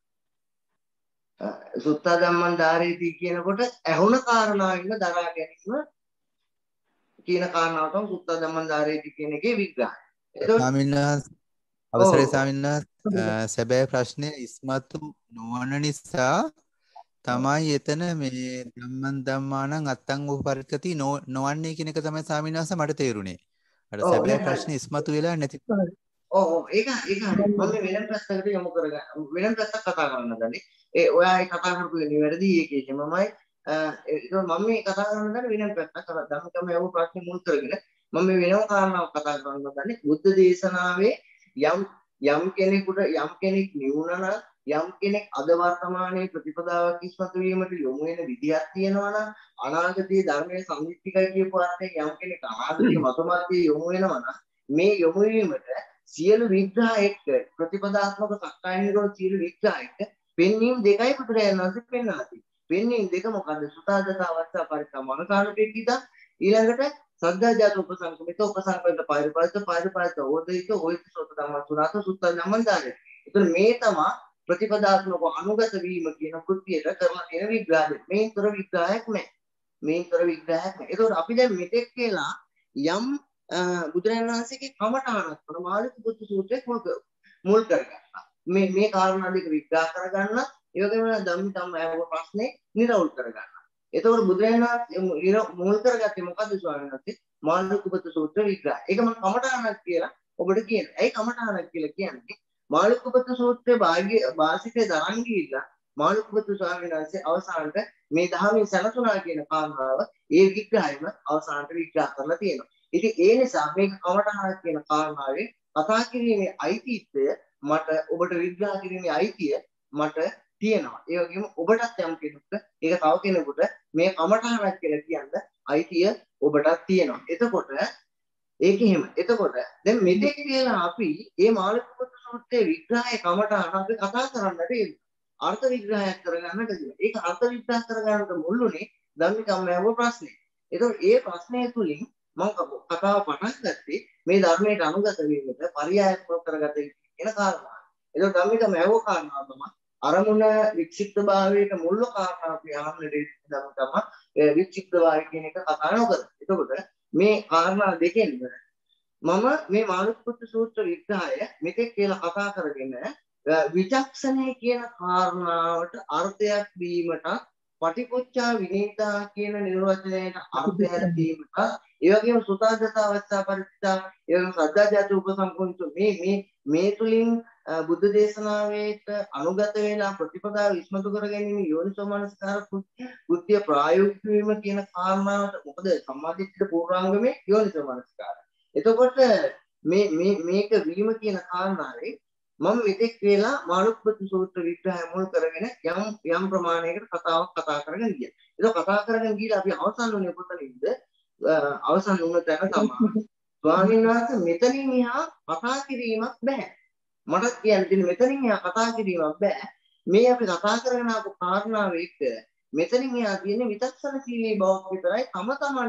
සුත්තා ධම්මං ධාරේති කියනකොට ඇහුණ කාරණාවෙන්ම දරා ගැනීම කියන කාරණාව තමයි සුත්තා ධම්මං ධාරේති කියන එකේ විග්‍රහය.
ස්වාමීන් වහන්සේ අවසරයි ස්වාමීන් වහන්සේ සැබෑ ප්‍රශ්නේ ඉස්මතු නොවන නිසා තමයි එතන මේ ධම්මං ධම්මාණං අත්තං උපපරික්කති නොවන්නේ කියන එක තමයි ස්වාමීන් වහන්සේ මට තේරුනේ. අර සැබෑ ප්‍රශ්නේ ඉස්මතු වෙලා නැති.
ඒක මම වෙනම පැත්තකට යොමු කරගන්න වෙනම පැත්තක් කතා කරන්න දන්නේ. ඔයා ඒ කතා කරපු නිවැරදි ඒකේ මමයි ඒක මම මේ කතා කරන්න දන්නේ වෙනම පැත්තක්. ධම්මිකම යව ප්‍රශ්නේ මුල් කරගෙන මම මේ වෙනම කාරණාවක් කතා කරන්න දන්නේ. බුද්ධ දේශනාවේ යම් කෙනෙක් නිවුණා යම් කෙනෙක් අද වර්තමානයේ ප්‍රතිපදාවක් ඉස්මතු වීමට යොමු වෙන විදිහක් තියෙනවා නම් අනාගතයේ ධර්මයේ සම්පූර්ණයි කියපු අර්ථයෙන් යම් කෙනෙක් අනාගතයේ මතමාර්ගයේ යොමු වෙනවා නම් මේ යොමු වීමට සියලු විග්‍රහ එක්ක ප්‍රතිපදාත්මක සක්කාය නිරෝධ සියලු විග්‍රහ එක්ක පෙන්වීම දෙකයි පුදුරයන් වහන්සේ පෙන්වලා තියෙන්නේ. පෙන්වීම දෙක මොකද්ද? සුතාදතා අවස්ථා පරිත්‍යාග මනසානුපෙක්කිත ඊළඟට සද්දාජාත උපසංකමිත පෛරුපාදිත ඕදිත ඕිත සෝත ධම්ම සුනාත සුත්ත ධම්මං ධාරේති. ඒතර මේ තමයි ප්‍රතිපදාත්මක අනුගත වීම කියන කෘත්‍යයට කරලා තියෙන විග්‍රහය. මේතර විග්‍රහයක් නැහැ. ඒතකොට අපි දැන් මෙතෙක් කියලා යම් බුදුරජාණන් වහන්සේගේ කමඨාණක් වන මාළුක්‍යපුත්තු සූත්‍රය මුල් කරගන්නවා. මේ කාරණා දෙක විග්‍රහ කරගන්න, ඒ වගේම ධම්මිකම් ආව ප්‍රශ්නේ නිරවුල් කරගන්න. එතකොට බුදුරජාණන් වහන්සේ මුල් කරගත්තේ මොකද්ද ස්වාමීන් වහන්සේ? මාළුක්‍යපුත්තු සූත්‍ර විග්‍රහය. ඒක මම කමඨාණක් කියලා ඔබට කියනවා. ඇයි කමඨාණක් කියලා කියන්නේ? මාළුක්‍යපුත්තු සූත්‍රයේ භාෂිතේ දරන් ගිහිල්ලා මාළුක්‍යපුත්තු ස්වාමීන් වහන්සේ අවසානට මේ ධර්මයේ සැලසුණා කියන කාරණාව ඒ විග්‍රහයම අවසානට විග්‍රහ කරලා තියෙනවා. ඉතින් ඒ නිසා මේක කමඨහනක් කියන කාරණාවේ කතා කිරීමේ අයිතිත්වය මට ඔබට විග්‍රහ කිරීමේ අයිතිය මට තියෙනවා. ඒ වගේම ඔබටත් යම් කෙනෙකුට ඒක තව කෙනෙකුට මේ කමඨහනක් කියලා කියන්න අයිතිය ඔබටත් තියෙනවා. එතකොට ඒක එහෙම. එතකොට දැන් මෙතෙක් කියලා අපි මේ මාළුක්‍යපුත්තු සූත්‍රයේ විග්‍රහයේ කමඨහන අපි කතා කරන්නට එන්නේ. අර්ථ විග්‍රහයක් කරගන්නට දෙනවා. ඒක අර්ථ විග්‍රහ කරගන්නට මුල්ුනේ ධම්මිකම්ම ඇහුව ප්‍රශ්නේ. ඒතකොට ඒ ප්‍රශ්නය තුලින් මම කතාව පටන් ගත්තේ මේ ධර්මයට අනුගත වීමට පරියායත්මක කරගත යුතු කියන කාරණාව. ඒතකොට ධම්මිකම්ම ඇහුව කාරණාව තමයි අරමුණ වික්ෂිප්ත භාවයට මුල්ව කාරණාව ප්‍රයහන්නට ධම්මිකම්ම වික්ෂිප්ත භාවය කියන එක කතා නොකර. එතකොට මේ කාරණා දෙකෙන් මම මේ මාළුක්‍යපුත්තු සූත්‍ර විග්‍රහය මෙතෙක් කියලා කතා කරගෙන විචක්ෂණය කියන කාරණාවට අර්ථයක් දීමට පටිපොච්චා විනීතා කියන නිර්වචනයට අර්ථයක් දීමට ඒ වගේම සුතාජතා අවස්ථා පරිත්‍යා ඒ වගේම සද්ධාජාත උපසම්පුන්තු මේ තුලින් බුද්ධ දේශනාවේට අනුගත වෙලා ප්‍රතිපදාව ඉස්මතු කර ගැනීම යෝනිසෝමනස්කාර කෘත්‍ය ප්‍රායෝගික වීම කියන කාරණාවට මොකද සම්මාදිට්ඨිය පූර්වාංගමේ යෝනිසෝමනස්කාර. එතකොට මේක වීම කියන කාරණාවේ මම මෙතෙක් වෙලා මාළුක්‍යපුත්තු සූත්‍ර විග්‍රහය මුල් කරගෙන යම් ප්‍රමාණයකට කතාවක් කතා කරගෙන ගියා. ඒක කතා කරගෙන ගිහලා අපි අවසන් වුණේ කොතනින්ද? අවසන් වුණ තැන තමයි ස්වාමීන් වහන්සේ මෙතනින් එහා කතා කිරීමක් බෑ. මට කියන්න තියෙන මෙතනින් එහා කතා කිරීමක් බෑ. මේ අපි කතා කරගෙන ආපු කාරණාව එක්ක මෙතනින් එහා තියෙන විචක්ෂණශීලී බවක් විතරයි තම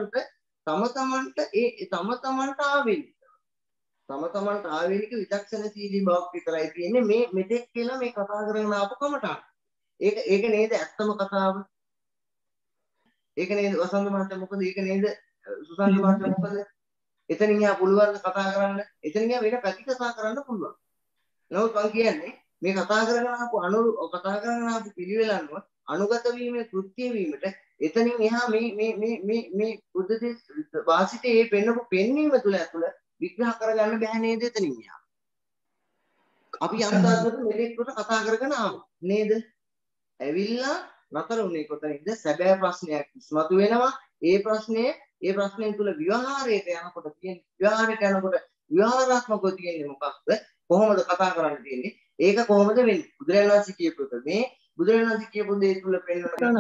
තමන්ට ආවෙන්නේ. තම තමන්ට ආවේනික විචක්ෂණශීලී බවක් විතරයි තියෙන්නේ මේ මෙතෙක් කියලා මේ කතා කරගෙන ආපු කමටහන්. ඒක නේද ඇත්තම කතාව? ඒක නේද වසන්ත මහත්තයා මොකද? ඒක නේද සුසන්ත මහත්තයා මොකද? එතනින් එහා පුළුවන් කතා කරන්න. එතනින් එහා වෙන පැති කතා කරන්න පුළුවන්. නමුත් මම කියන්නේ මේ කතා කරගෙන ආපු පිළිවෙල අනුව අනුගත වීමේ කෘත්‍ය වීමට එතනින් එහා මේ බුද්ධ වාසිතේ මේ පෙන්නපු පෙන්වීම තුළ ඇතුළ විග්‍රහ කරගන්න බෑ නේද එතනින් එහා. අපි අන්තර්ගත මෙලෙක්කට කතා කරගෙන ආවා නේද? ඇවිල්ලා නතර වුණේ කොතනින්ද? සැබෑ ප්‍රශ්නයක් ඉස්මතු වෙනවා. ඒ ප්‍රශ්නේ තුල ව්‍යවහාරයට යනකොට ව්‍යවහාරාත්මකව තියෙන්නේ මොකක්ද? කොහොමද කතා කරන්න තියෙන්නේ? ඒක කොහොමද වෙන්නේ? බුදුරජාණන් වහන්සේ කියපු එක මේ බුදුරජාණන් වහන්සේ කියපු දේ තුල පෙන්වන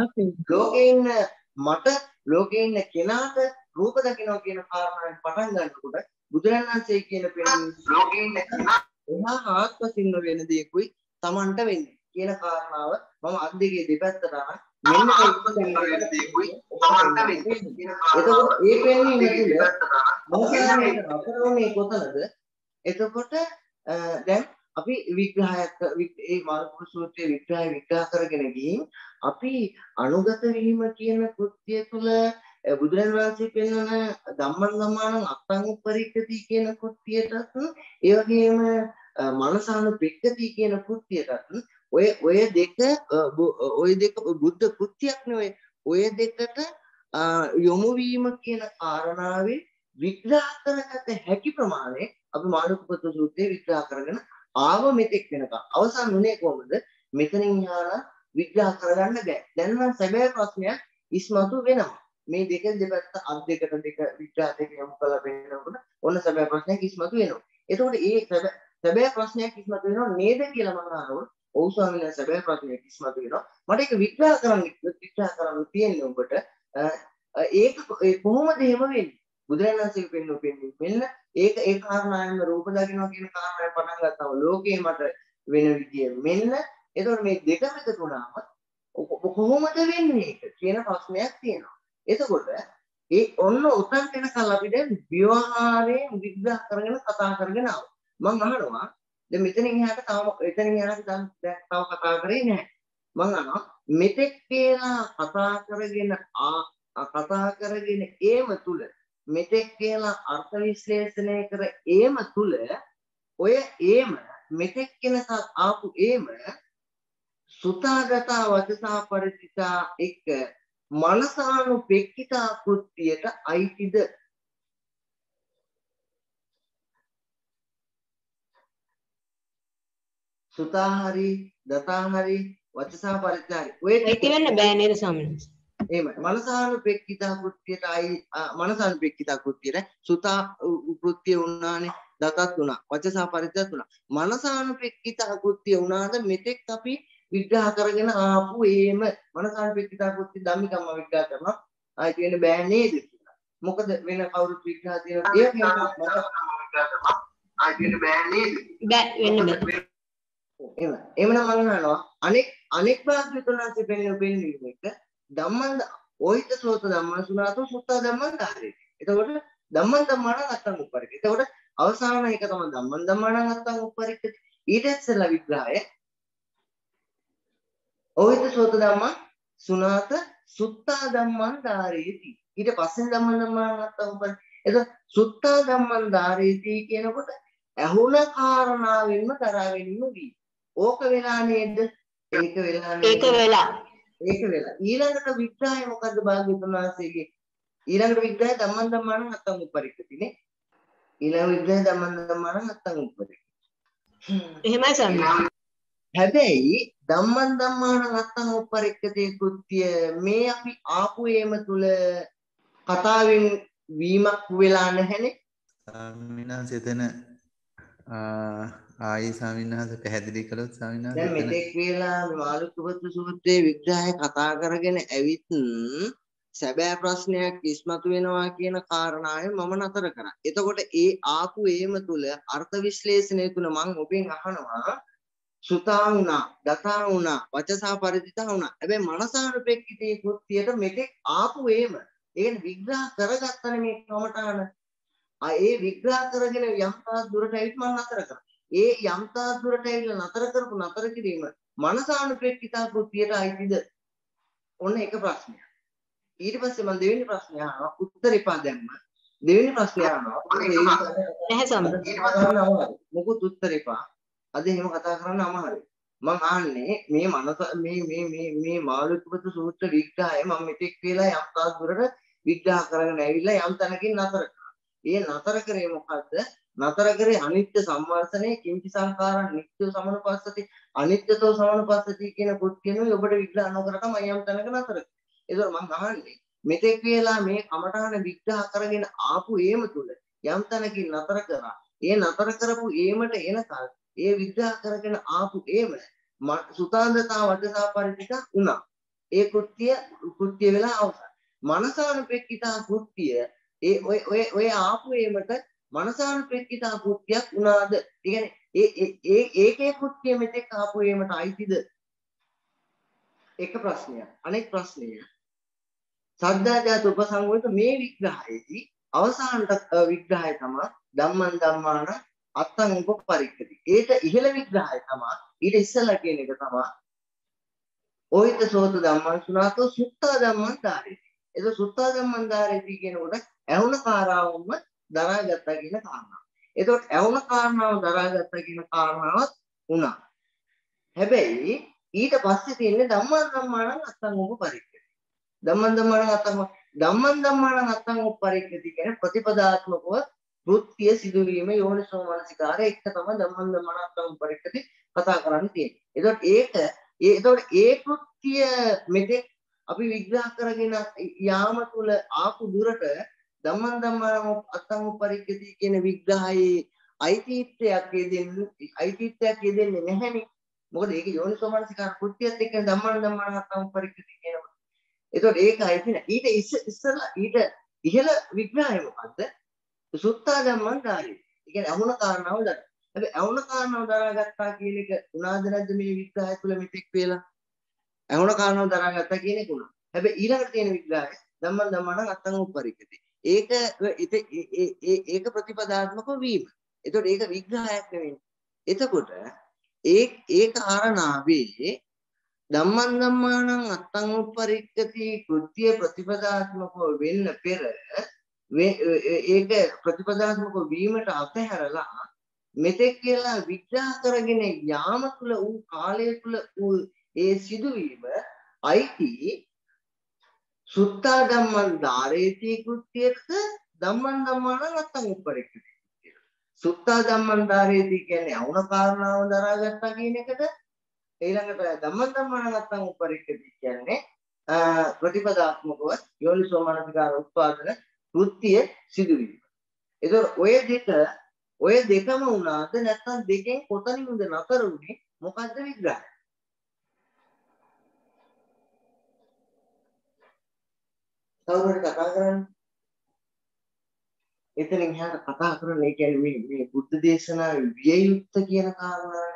ලෝකේ ඉන්න කෙනාට රූප දකිනවා කියන කාරණාවෙන් පටන් ගන්නකොට බුදුරජාණන් වහන්සේ කියන ලෝකේ ඉන්න කෙනා එහා ආත්මසින්න වෙන දෙයක්ුයි Tamanට වෙන්නේ කියන කාරණාව මම අත් දෙකේ දෙපැත්තට අරන් මෙන්න මේ දෙයක්ුයි Tamanට වෙන්නේ කියන කාරණාව. එතකොට මේ පෙන්වීම තුළ මොකක්ද අපරෝණේ කොතනද? එතකොට දැන් අපි විග්‍රහයක් මේ මාළුක්‍ය සූත්‍රයේ විග්‍රහ කරගෙන ගිහින් අපි අනුගත වීම කියන කෘත්‍යය තුළ බුදුරජාණන් වහන්සේ පෙන්වන ධම්මං අත්තං උපරික්කති කියන කෘත්‍යයටත් ඒ වගේම මනසානුපෙක්කති කියන කෘත්‍යයටත් ඔය දෙක බුද්ධ කෘත්‍යයක් නෙවෙයි ඔය දෙකට යොමු වීම කියන කාරණාවේ විග්‍රහ කරගත හැකි ප්‍රමාණය අපි මාළුක්‍යපුත්තු සූත්‍රයේ විග්‍රහ කරගෙන ආව මෙතෙක් වෙනකම් අවසන් වුණේ කොහොමද? මෙතනින් යාලා විග්‍රහ කරගන්න බෑ. දැන් නම් සැබෑ ප්‍රශ්නයක් ඉස්මතු වෙනවා. මේ දෙක දෙපැත්ත අත් දෙකට දෙක විග්‍රහ දෙක යොමු කරලා පෙන්නනකොට ඔන්න සැබෑ ප්‍රශ්නයක් ඉස්මතු වෙනවා. එතකොට ඒ සැබෑ ප්‍රශ්නයක් ඉස්මතු වෙනව නේද කියලා මම අහනකොට ඔව් ස්වාමීන් වහන්සේ සැබෑ ප්‍රශ්නයක් ඉස්මතු වෙනවා. මට ඒක විග්‍රහ කරන්න තියෙන්නේ ඔබට ඒක කොහොමද එහෙම වෙන්නේ? බුදුරජාණන් වහන්සේ පෙන්වන්නේ මෙන්න ඒක ඒ කාරණාවෙන් රූප දකින්න කියන කාරණාවෙන් පටන් ගත්තම ලෝකේ මට වෙන විදිය මෙන්න එතකොට මේ දෙක එකතු වුණාම කොහොමද වෙන්නේ කියන ප්‍රශ්නයක් තියෙනවා. එතකොට ඒ ඔන්න උතන් වෙනකල් අපිට ව්‍යවහාරයෙන් විග්‍රහ කරගෙන කතා කරගෙන ආවා. මම අහනවා දැන් මෙතනින් එහාට තව කතා කරේ නැහැ. මම අහනවා මෙතෙක් කියලා කතා කරගෙන ඒම තුල මෙතෙක් කියලා අර්ථ විශ්ලේෂණය කර ඒම තුල ඔය ඒම මෙතෙක් කෙනක ආපු ඒම සුතාගතා වචසා පරිචිතා එක්ක මනසානුපෙක්කිතා කෘත්‍යයට අයිතිද? සුතා හරි දතා හරි වචසා පරිත්‍යාගය ඔය
අයිති වෙන්න බෑ නේද ස්වාමීන් වහන්සේ?
එහෙමයි. මනසානුපෙක්කිතා කෘත්‍යයට මනසානුපෙක්කිතා කෘත්‍යයට සුතා කෘත්‍ය වුණානේ, දතත් වුණා, වචසා පරිත්‍යාග වුණා. මනසානුපෙක්කිතා කෘත්‍ය වුණාද මෙතෙක් අපි විග්‍රහ කරගෙන ආපු ඒම මනසානුපෙක්කිතා කෘත්‍ය ධම්මිකම්ම විග්‍රහ කරනවා. ආයි කියන්නේ බෑ නේද කියලා. මොකද වෙන කවුරුත් විග්‍රහ තියෙනවා. ඒක ආයි කියන්නේ බෑ නේද?
බෑ වෙන්න බෑ.
එහෙමනම් මම අහනවා අනෙක් භාග්‍යතුන්සේ පෙන්වීම එක ධම්මං ඔයිත සෝත ධම්මං සුනාතෝ සුත්තා ධම්මං ධාරේ. එතකොට ධම්මං ධම්මාන අත්තං උපරික. එතකොට අවසාන එක තමයි ධම්මං ධම්මාන අත්තං උපරික. ඊට ඉස්සෙල්ලා විග්‍රහය ඔයිත සෝත ධම්මං සුනාත සුත්තා ධම්මං ධාරේති. ඊට පස්සේ ධම්මං ධම්මාන අත්තං උපරික. එතකොට සුත්තා ධම්මං ධාරේති කියනකොට ඇහුණ කාරණාවෙන්ම දරා ගැනීම වී. ඕක වෙලා නේද? ඒක වෙලා නේද?
ඒක වෙලා.
ඒක වෙලා. ඊළඟට විග්‍රහය මොකද්ද භාග්‍යවතුන් වහන්සේගේ? ඊළඟට විග්‍රහය ධම්මං ධම්මාන අත්තං උපරික්කතිනේ. ඊළඟ විග්‍රහය ධම්මං ධම්මාන අත්තං උපරික්ක.
එහෙමයි ස්වාමීන් වහන්සේ.
හැබැයි ධම්මං ධම්මාන අත්තං උපරික්කතේ කෘත්‍ය මේ අපි ආපු ඒම තුල කතාවෙන් වීමක් වෙලා නැහැනේ.
ස්වාමීන් වහන්සේ එතන ආයි ස්වාමීන් වහන්සේ පැහැදිලි කළොත් ස්වාමීන් වහන්සේ
දැන් මෙතෙක් වේලා මාළුක්‍යපුත්‍ර සූත්‍රයේ විග්‍රහය කතා කරගෙන ඇවිත් සැබෑ ප්‍රශ්නයක් ඉස්මතු වෙනවා කියන කාරණාවෙන් මම නතර කරා. එතකොට ඒ ආපු ඒම තුල අර්ථ විශ්ලේෂණය තුල මම ඔබෙන් අහනවා සුතා වුණා, දතා වුණා, වචසා පරිදිතා වුණා. හැබැයි මනසානුපෙක්කිතේ කෘත්‍යයට මෙතෙක් ආපු ඒම ඒකනේ විග්‍රහ කරගත්තනේ මේ කමඨාන. ඒ විග්‍රහ කරගෙන යම්තා දුරට ඇවිත් මම නතර කරා. ඒ යම්තා දුරට ඇවිල්ලා නතර කරපු නතර කිරීම මනසානුපෙක්කිතා කෘත්‍යයට අයිතිද? ඔන්න එක ප්‍රශ්නයක්. ඊට පස්සේ මම දෙවෙනි ප්‍රශ්නය අහනවා උත්තරේපා දැම්ම. දෙවෙනි ප්‍රශ්නය අහනවා
නැහැ ස්වාමීන්.
මොකද උත්තරේපා අද එහෙම කතා කරන්න අමාරුයි. මම අහන්නේ මේ මාළුක්‍යපුත්‍ර සූත්‍ර විග්‍රහය මම මෙතෙක් කියලා යම්තා දුරට විග්‍රහ කරගෙන ඇවිල්ලා යම් තැනකින් නතර කරා. ඒ නතර කරේ මොකද්ද? නතර කරේ අනිත්‍ය සම්වර්ෂණේ කිංචි සංඛාරං නිත්‍ය සමනුපස්සති අනිත්‍යතෝ සමනුපස්සති කියන කෘත්‍යනුයි ඔබට විග්‍රහ නොකර තමයි යම් තැනක නතර කරේ. ඒකෝ මම අහන්නේ මෙතෙක් වේලා මේ කමඨාන විග්‍රහ කරගෙන ආපු ඒම තුල යම් තැනකින් නතර කරා. ඒ නතර කරපු ඒමට එනකල් ඒ විග්‍රහ කරගෙන ආපු ඒම සුතාන්දතා වටසා පරිතික වුණා. ඒ කෘත්‍ය වෙලා අවසන්. මනසානුපෙක්කිතා කෘත්‍ය ඒ ඔය ආපු ඒමට මනසානුපෙක්කිතා කෘත්‍යයක් වුණාද? ඒ කියන්නේ ඒකේ කෘත්‍ය මෙතෙක් ආපු ඒමට අයිතිද? එක ප්‍රශ්නයක්. අනෙක් ප්‍රශ්නය සද්දාජාත උපසංගත මේ විග්‍රහයේදී අවසානට විග්‍රහය තමයි ධම්මං ධම්මාන අත්තං උපපරික්කති. ඒක ඉහළ විග්‍රහය තමයි ඊට ඉස්සෙල්ලා කියන එක තමයි ඔයිත සෝත ධම්මං සුනාතෝ සුත්තා ධම්මං ධාරේති. ඒක සුත්තා ධම්මං ධාරේති කියනකොට ඇහුණ කාරණාවම දරාගත්තා කියන කාරණාව. එතකොට ඇහුණ කාරණාව දරාගත්තා කියන කාරණාවත් වුණා. හැබැයි ඊට පස්සේ තියෙන්නේ ධම්මං ධම්මාන අත්තං උපපරික්කති. ධම්මං ධම්මාන අත්තං උපපරික්කති කියන්නේ ප්‍රතිපදාත්මකව කෘත්‍ය සිදුවීම යෝනිසෝ මනසිකාරය එක තමයි ධම්මං ධම්මාන අත්තං උපපරික්කති කතා කරන්න තියෙන්නේ. එතකොට ඒ කෘත්‍ය මෙතෙක් අපි විග්‍රහ කරගෙන යාම තුල ආපු දුරට ධම්මං ධම්මාන අත්තං උපපරික්කති කියන විග්‍රහයේ අයිතිත්වයක් යෙදෙන්නේ නැහැනේ. මොකද ඒක යෝනිසෝ මනසිකාර කෘත්‍යයත් එක්ක ධම්මං ධම්මාන අත්තං උපපරික්කති කියනවා. එතකොට ඒක අයිති නෑ. ඊට ඉස්සෙල්ලා ඊට ඉහළ විග්‍රහය මොකද්ද? සුත්තා ධම්මං ධාරේ. ඒ කියන්නේ අහුණ කාරණාව දරන. හැබැයි අහුණ කාරණාව දරාගත්තා කියන එක උනාද නැද්ද මේ විග්‍රහය තුළ මෙතෙක් වෙලා? අහුණ කාරණාව දරාගත්තා කියන එක උනා. හැබැයි ඊළඟට තියෙන විග්‍රහය ධම්මං ධම්මාන අත්තං උපපරික්කති. ඒක ප්‍රතිපදාත්මක වීම. එතකොට ඒක විග්‍රහයක් නෙවෙයි. එතකොට ඒ කාරණාවේ ධම්මං ධම්මාන අත්තං උපපරික්කති කෘත්‍ය ප්‍රතිපදාත්මකව වෙන්න පෙර ඒක ප්‍රතිපදාත්මක වීමට අතහැරලා මෙතෙක් කියලා විග්‍රහ කරගෙන යාම තුළ වූ කාලය තුළ වූ ඒ සිදුවීම අයිති සුත්තා ධම්මං ධාරේති කෘත්‍යයක ධම්මං ධම්මාන අත්තං උපපරික්කති. සුත්තා ධම්මං ධාරේති කියන්නේ අවුණ කාරණාව දරාගත්තා කියන එකට ඊළඟට ධම්මං නැත්තම් උපරික්කති කියන්නේ ප්‍රතිපදාත්මකව යෝනිසෝ මනසිකාර උත්පාදන කෘත්‍ය සිදුවීම. ඒතකොට ඔය දෙකම වුණාද නැත්නම් දෙකෙන් කොතනින්ද නතර වුනේ? මොකද්ද විග්‍රහය? කවුරුහරි කතා කරන්නේ? එතනින් එහාට කතා කරන්නේ ඒ කියන්නේ මේ බුද්ධ දේශනාවේ විය යුක්ත කියන කාරණාව.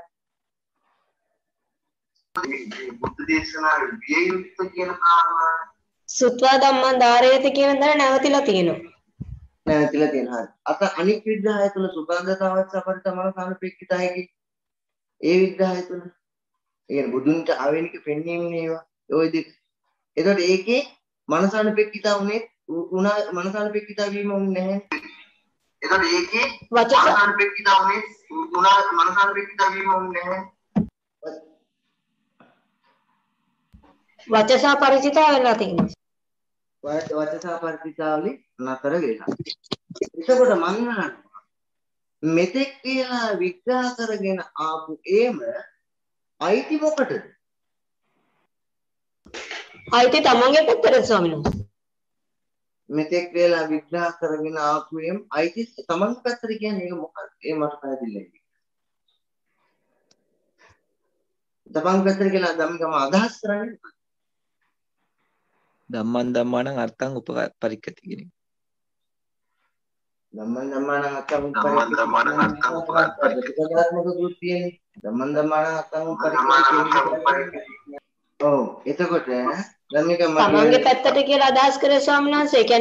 බුද්ධ දේශනාවේ විය යුක්ත කියන කාරණාව.
සුත්වා ධම්මං ධාරේති කියන දේ නැවතිලා තියෙනවා.
නැවතිලා තියෙනවා. අත අනික් විග්‍රහය තුළ සුඛාන්දතාවත් සපරිතමන සානපේක්ෂිතයි. ඒ විග්‍රහය තුළ ඒ කියන්නේ බුදුන්ට ආවේනික පෙන්වීමනේ ඒවා. ওই දෙක. එතකොට ඒකේ මනසානපේක්ෂිතා උනේ මනසානපේක්ෂිතා වීම උනේ නැහැ. එතකොට ඒකේ මනසානපේක්ෂිතා උනේ මනසානපේක්ෂිතා වීම උනේ නැහැ.
වචසා පරිචිතා වෙලා තියෙනවා.
වචසා පරිචිතාවලි නතර වෙලා. එතකොට මම මෙතෙක් කියලා විග්‍රහ කරගෙන ආපු ඒම අයිති මොකටද?
අයිති තමන්ගේ පැත්තට ස්වාමීන් වහන්සේ.
මෙතෙක් වෙලා විග්‍රහ කරගෙන ආපු ඒම අයිති තමන්ගේ පැත්තට කියන්නේ ඒක මොකක්ද? ඒ මට පැහැදිලි නැහැ. තමන්ගේ පැත්තට කියලා ධම්මගම අදහස් කරන්නේ
ධම්මං ධම්මානං අර්ථං උපපරික්කති කියන එක.
ධම්මං ධම්මානං අර්ථං උපපරික්කති කෘත්‍යනේ. ධම්මං ධම්මානං අර්ථං උපපරික්කති. ඔව් එතකොට
තමන්ගේ පැත්තට කියලා අදහස් කරේ ස්වාමීන් වහන්සේ. ඒ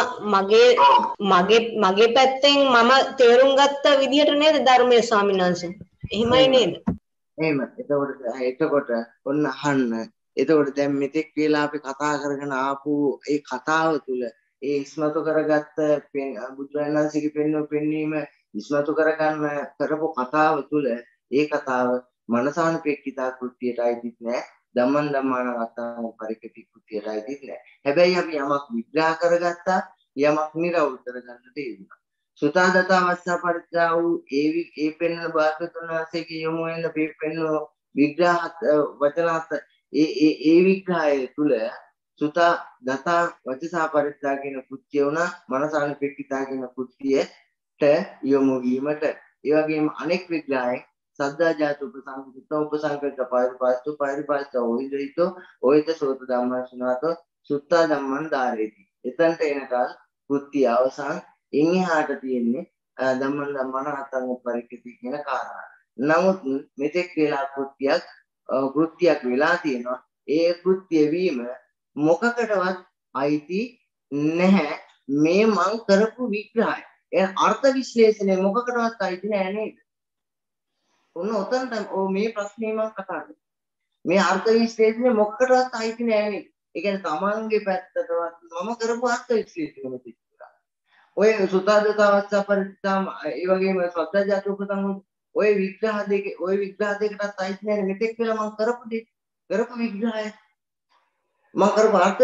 කියන්නේ මගේ පැත්තෙන් මම තේරුම් ගත්ත විදිහට නේද ධර්මයේ ස්වාමීන් වහන්සේ. එහෙමයි නේද?
එහෙම. එතකොට ඔන්න අහන්න. එතකොට දැන් මෙතෙක් කියලා අපි කතා කරගෙන ආපු ඒ කතාව තුළ ඒ ඉස්මතු කරගත්ත බුදුරජාණන් වහන්සේගේ පෙන්වීම ඉස්මතු කරගන්න කරපු කතාව තුළ ඒ කතාව මනසානුපෙක්ඛිතා කෘත්‍යයට අයිතිත් නෑ. ධම්මං ධම්මානං අත්තං පරික්කති කෘත්‍යයට අයිතිත් නෑ. හැබැයි අපි යමක් විග්‍රහ කරගත්තා යමක් නිරවුල් කරගන්න තියෙනවා. සුතාදතා වස්සා පරිත්‍යා වූ ඒ පෙන්වන භාගතුන් වහන්සේගේ යොමු වෙන පෙන්වන විග්‍රහ වචනාත් ඒ විග්‍රහය තුළ සුතා දතා වචසා පරිත්‍යා කියන කෘත්‍ය උනා මනසානුපෙක්ඛිතා කියන කෘත්‍යයට යොමු වීමට. ඒ වගේම අනෙක් විග්‍රහය සද්දා ජාත උපසංගිත උපසංගත පරිපාස්තු ඔයිදීතෝ ඔයිත සෝත ධම්මසුනාතෝ සුත්තා ධම්මං ධාරේති. එතනට එනකල් කෘත්‍ය අවසන්. ඉන් එහාට තියෙන්නේ ධම්මං ධම්මාන අත්තං උපපරික්කති කියන කාරණා. නමුත් මෙතෙක් වෙලා කෘත්‍යයක් වෙලා තියෙනවා. ඒ කෘත්‍ය වීම මොකකටවත් අයිති නැහැ. මේ මං කරපු විග්‍රහය. ඒ අර්ථ විශ්ලේෂණය මොකකටවත් අයිති නැහැ නේද? ඔන්න ඔතනට මේ ප්‍රශ්නේ මම කතා කරන්නේ. මේ අර්ථ විශ්ලේෂණය මොකකටවත් අයිති නැහැ නේද? ඒ කියන්නේ තමන්ගේ පැත්තටවත් මම කරපු අර්ථ විශ්ලේෂණය මෙතෙක්. ඔය සුතාදතාවත් පරිත්‍යාම ඒ වගේම සද්දාජාත උපසංගම ඔය විග්‍රහ දෙකටත් අයිති නැහැ. මෙතෙක් කියලා මම කරපු විග්‍රහය මම කරපු අර්ථ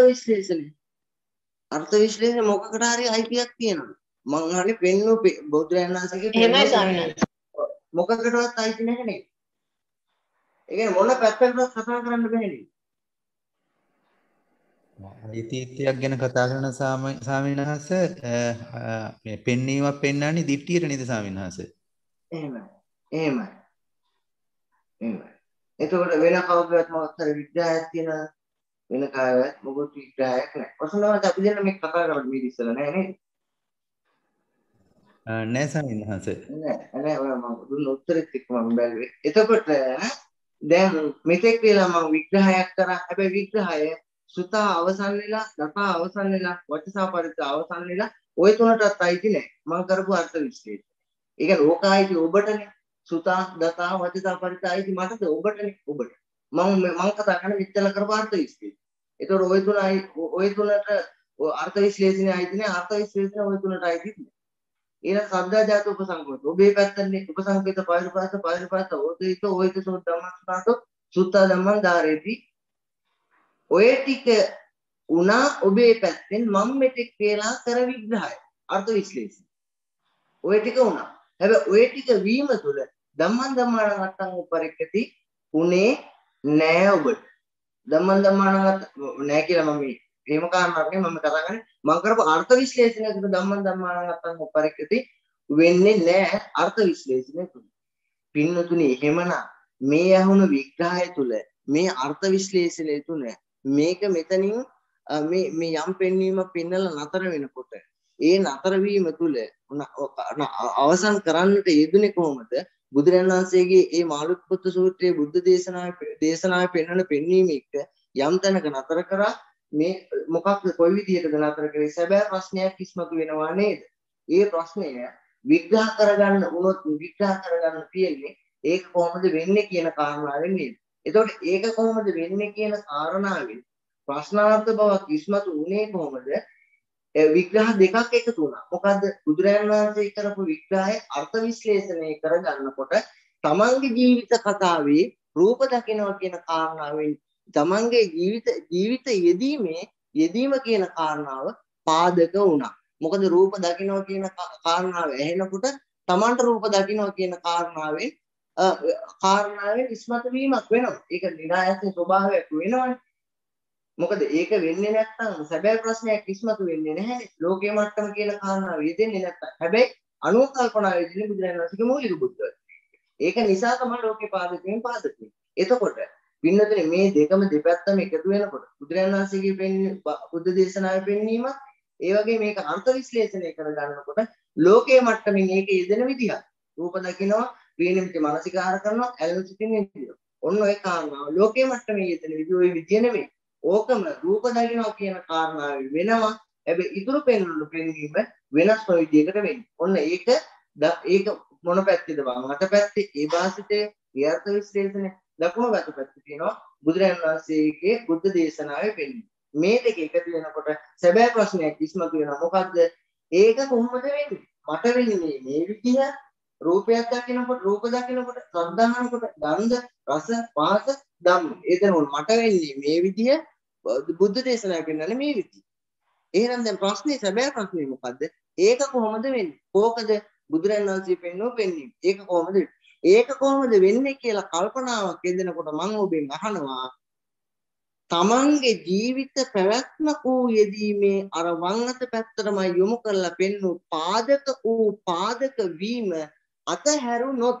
විශ්ලේෂණය මොකකට හරි අයිතියක් තියෙනවා. මම හරි පෙන්නු බුදුරජාණන් වහන්සේගේ
එහෙමයි ස්වාමීන් වහන්සේ.
මොකකටවත් අයිති නැහැ නේද? ඒ කියන්නේ මොන පැත්තකටවත් කතා කරන්න බෑ නේද?
අයිතිත්වයක් ගැන කතා කරන ස්වාමීන් වහන්සේ මේ පෙන්වීමක් පෙන්වන්නේ දිට්ඨියට නේද ස්වාමීන් වහන්සේ?
එහෙමයි. එතකොට වෙන කවුරුත් මොකක් හරි විග්‍රහයක් තියෙනවා. වෙන කායවත් මොකද විග්‍රහයක් නැහැ. ඔසනවාට අපි දැන් මේ කතා කරන්නේ මේ ඉස්සෙල්ලා නෑ නේද?
නෑ ස්වාමීන් වහන්සේ.
නෑ ඔය මම දුන්න උත්තරෙත් එක්ක මම බැලුවේ. එතකොට දැන් මෙතෙක් වෙලා මම විග්‍රහයක් කරා. හැබැයි විග්‍රහය සුතා අවසන් වෙලා, දතා අවසන් වෙලා, වචසා පරිත්‍යා අවසන් වෙලා ওই තුනටත් අයිති නෑ. මම කරපු අර්ථ විශ්ලේෂණය. ඒ කියන්නේ ඕකායිති ඔබටනේ. සුතා දතා වචසා පරිත්‍යා අයිති මටද ඔබටනේ ඔබට. මම කතා කරන්නේ මෙච්චර කරපු අර්ථ විශ්ලේෂණය. ඒතකොට ওই තුනට අර්ථ විශ්ලේෂණය අයිති නෑ. අර්ථ විශ්ලේෂණය ওই තුනට අයිති නෑ. ඊළඟ සද්දා ජාත උපසංගත ඔබේ පැත්තනේ උපසංගිත පරිපාස්ත ඔයිත සෝත ධම්මස්නාතෝ සුත්තා ධම්මං ධාරේති. ඔය ටික උනා ඔබේ පැත්තෙන් මම මෙතෙක් කියලා කර විග්‍රහය අර්ථ විශ්ලේෂණය. ඔය ටික උනා. හැබැයි ඔය ටික වීම තුළ ධම්මං ධම්මාන අත්තං උපරික්කති උනේ නෑ ඔබට. ධම්මං ධම්මානං නෑ කියලා මම එහෙම කාරණාවක් නෙමෙයි මම කතා කරන්නේ. මම කරපු අර්ථ විශ්ලේෂණය තුළ ධම්මං ධම්මානං අත්තං උපරික්කති වෙන්නේ නෑ අර්ථ විශ්ලේෂණය තුළ. පින්නතුනි එහෙමනම් මේ අහුණු විග්‍රහය තුළ මේ අර්ථ විශ්ලේෂණය තුළ මේක මෙතනින් මේ යම් පෙන්වීමක් පෙන්නලා නතර වෙනකොට ඒ නතර වීම තුළ අවසන් කරන්නට යෙදුනේ කොහොමද? බුදුරජාණන් වහන්සේගේ මේ මාළුක්‍යපුත්ත සූත්‍රයේ බුද්ධ දේශනාවේ පෙන්වන පෙන්වීම එක්ක යම් තැනක නතර කරා මේ මොකක්ද කොයි විදිහටද නතර කරේ? සැබෑ ප්‍රශ්නයක් ඉස්මතු වෙනවා නේද? ඒ ප්‍රශ්නය විග්‍රහ කරගන්න වුණොත් විග්‍රහ කරගන්න තියෙන්නේ ඒක කොහොමද වෙන්නේ කියන කාරණාවෙන් නේද? එතකොට ඒක කොහොමද වෙන්නේ කියන කාරණාවෙන් ප්‍රශ්නාර්ථ බවක් ඉස්මතු වුණේ කොහොමද? විග්‍රහ දෙකක් එකතු වුණා. මොකද්ද? බුදුරජාණන් වහන්සේ කරපු විග්‍රහය අර්ථ විශ්ලේෂණය කරගන්නකොට තමන්ගේ ජීවිත කතාවේ රූප දකිනවා කියන කාරණාවෙන් තමන්ගේ ජීවිත යෙදීම කියන කාරණාව පාදක වුණා. මොකද රූප දකිනවා කියන කාරණාව ඇහෙනකොට තමන්ට රූප දකිනවා කියන කාරණාවෙන් ඉස්මතු වීමක් වෙනවා. ඒක නිරායස ස්වභාවයක් වෙනවනේ. මොකද ඒක වෙන්නේ නැත්නම් සැබෑ ප්‍රශ්නයක් ඉස්මතු වෙන්නේ නැහැ. ලෝකයේ මට්ටම කියන කාරණාව යෙදෙන්නේ නැත්නම්. හැබැයි අනුව කල්පනාවේදී බුදුරජාණන් වහන්සේගේ මූලික බුද්ධත්වය. ඒක නිසා තමයි ලෝකේ පාදකයෙන් පාදකයෙන්. එතකොට පින්නතේ මේ දෙකම දෙපැත්තම එකතු වෙනකොට බුදුරජාණන් වහන්සේගේ බුද්ධ දේශනාවේ පෙන්වීමත් ඒ වගේ මේක අර්ථ විශ්ලේෂණය කරගන්නකොට ලෝකයේ මට්ටමින් ඒක යෙදෙන විදිහ. රූප දකිනවා, වේනිමිති මානසිකාර කරනවා, ඇලෙන සිටින විදිහ. ඔන්න ඔය කාරණාව ලෝකයේ මට්ටමේ යෙදෙන විදිහ ඔය විදිය නෙමෙයි. ඕකම රූප දකිනවා කියන කාරණාව වෙනවා. හැබැයි ඉතුරු පෙන්වීම වෙනස් විදිහකට වෙන්නේ. ඔන්න ඒක මොන පැත්තේද වමකට පැත්තේ ඒ වාසිතේ විර්ථ විශ්ලේෂණය දකුණු පැත්ත පැත්තේ තියෙනවා බුදුරජාණන් වහන්සේගේ බුද්ධ දේශනාවේ පෙන්වන්නේ. මේ දෙක එකතු වෙනකොට සැබෑ ප්‍රශ්නයක් ඉස්මතු වෙනවා. මොකද්ද? ඒක කොහොමද වෙන්නේ? මට වෙන්නේ මේ විදිහ රූපයක් දකිනකොට රූප දකිනකොට ශ්‍රද්ධානකොට ගන්ධ රස පාස ධම්ම එතනවල මට වෙන්නේ මේ විදිය බුද්ධ දේශනාවේ පෙන්නන්නේ මේ විදිය. එහෙනම් දැන් ප්‍රශ්නේ සැබෑ ප්‍රශ්නේ මොකද්ද? ඒක කොහොමද වෙන්නේ? කෝකද බුදුරජාණන් වහන්සේ පෙන්වන්නේ? ඒක කොහොමද වෙන්නේ? ඒක කොහොමද වෙන්නේ කියලා කල්පනාවක් යෙදෙනකොට මම ඔබෙන් අහනවා තමන්ගේ ජීවිත පැවැත්මක් වූ යෙදීමේ අර වම් අත පැත්තටම යොමු කරලා පෙන්වු පාදක වීම අතහැරුණොත්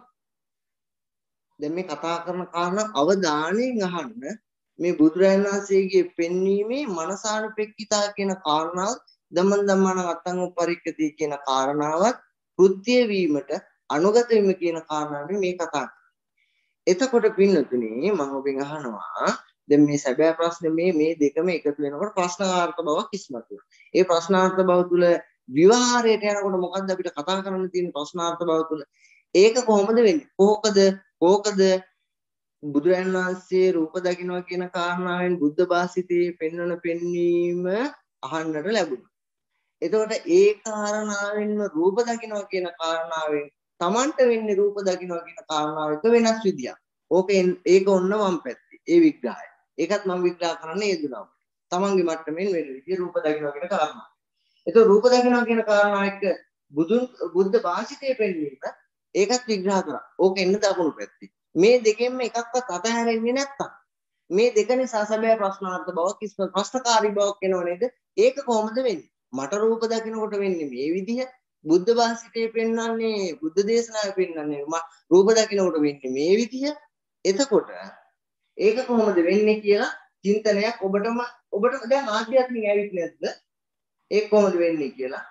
දැන් මේ කතා කරන කාරණා අවධානයෙන් අහන්න. මේ බුදුරජාණන් වහන්සේගේ පෙන්වීමේ මනසානුපෙක්කිතා කියන කාරණාව ධම්මං ධම්මානං අත්තං උපරික්කති කියන කාරණාවත් කෘත්‍ය වීමට අනුගත වීම කියන කාරණාවෙන් මේ කතා කරන්නේ. එතකොට පින්නතුනේ මම ඔබෙන් අහනවා දැන් මේ සැබෑ ප්‍රශ්නේ මේ දෙකම එකතු වෙනකොට ප්‍රශ්නාර්ථ බවක් ඉස්මතු වෙනවා. ඒ ප්‍රශ්නාර්ථ බව තුළ විවහාරයට යනකොට මොකද්ද අපිට කතා කරන්න තියෙන ප්‍රශ්නාර්ථ බව තුළ ඒක කොහොමද වෙන්නේ? කෝකද බුදුරජාණන් වහන්සේ රූප දකින්නවා කියන කාරණාවෙන් බුද්ධ භාසිතේ පෙන්වන පෙන්වීම අහන්නට ලැබුණා. එතකොට ඒ කාරණාවෙන්ම රූප දකින්නවා කියන කාරණාවෙන් Tamanට වෙන්නේ රූප දකින්නවා කියන කාරණාව එක වෙනස් විදියක්. ඒක ඔන්න වම් පැත්තේ. ඒ විග්‍රහය. ඒකත් මම විග්‍රහ කරන්න යෙදුණා. Tamanගේ මට්ටමින් වෙන විදිය රූප දකින්නවා කියන කාරණාව. එතකොට රූප දකින්නවා කියන කාරණාව එක්ක බුද්ධ භාසිතේ පෙන්වීම ඒකත් විග්‍රහ කරා. ඕක එන්න දකුණු පැත්තේ. මේ දෙකෙන්ම එකක්වත් අතහැරෙන්නේ නැත්තම් මේ දෙක නිසා සැබෑ ප්‍රශ්නාර්ථ බවක් ප්‍රශ්නකාරී බවක් එනව නේද? ඒක කොහොමද වෙන්නේ? මට රූප දකින්නකොට වෙන්නේ මේ විදිහ. බුද්ධ භාසිතේ පෙන්වන්නේ බුද්ධ දේශනාවේ පෙන්වන්නේ රූප දකින්නකොට වෙන්නේ මේ විදිහ. එතකොට ඒක කොහොමද වෙන්නේ කියලා චින්තනයක් ඔබට දැන් ආධ්‍යාත්මික ඇවිත් නැද්ද? ඒක කොහොමද වෙන්නේ කියලා.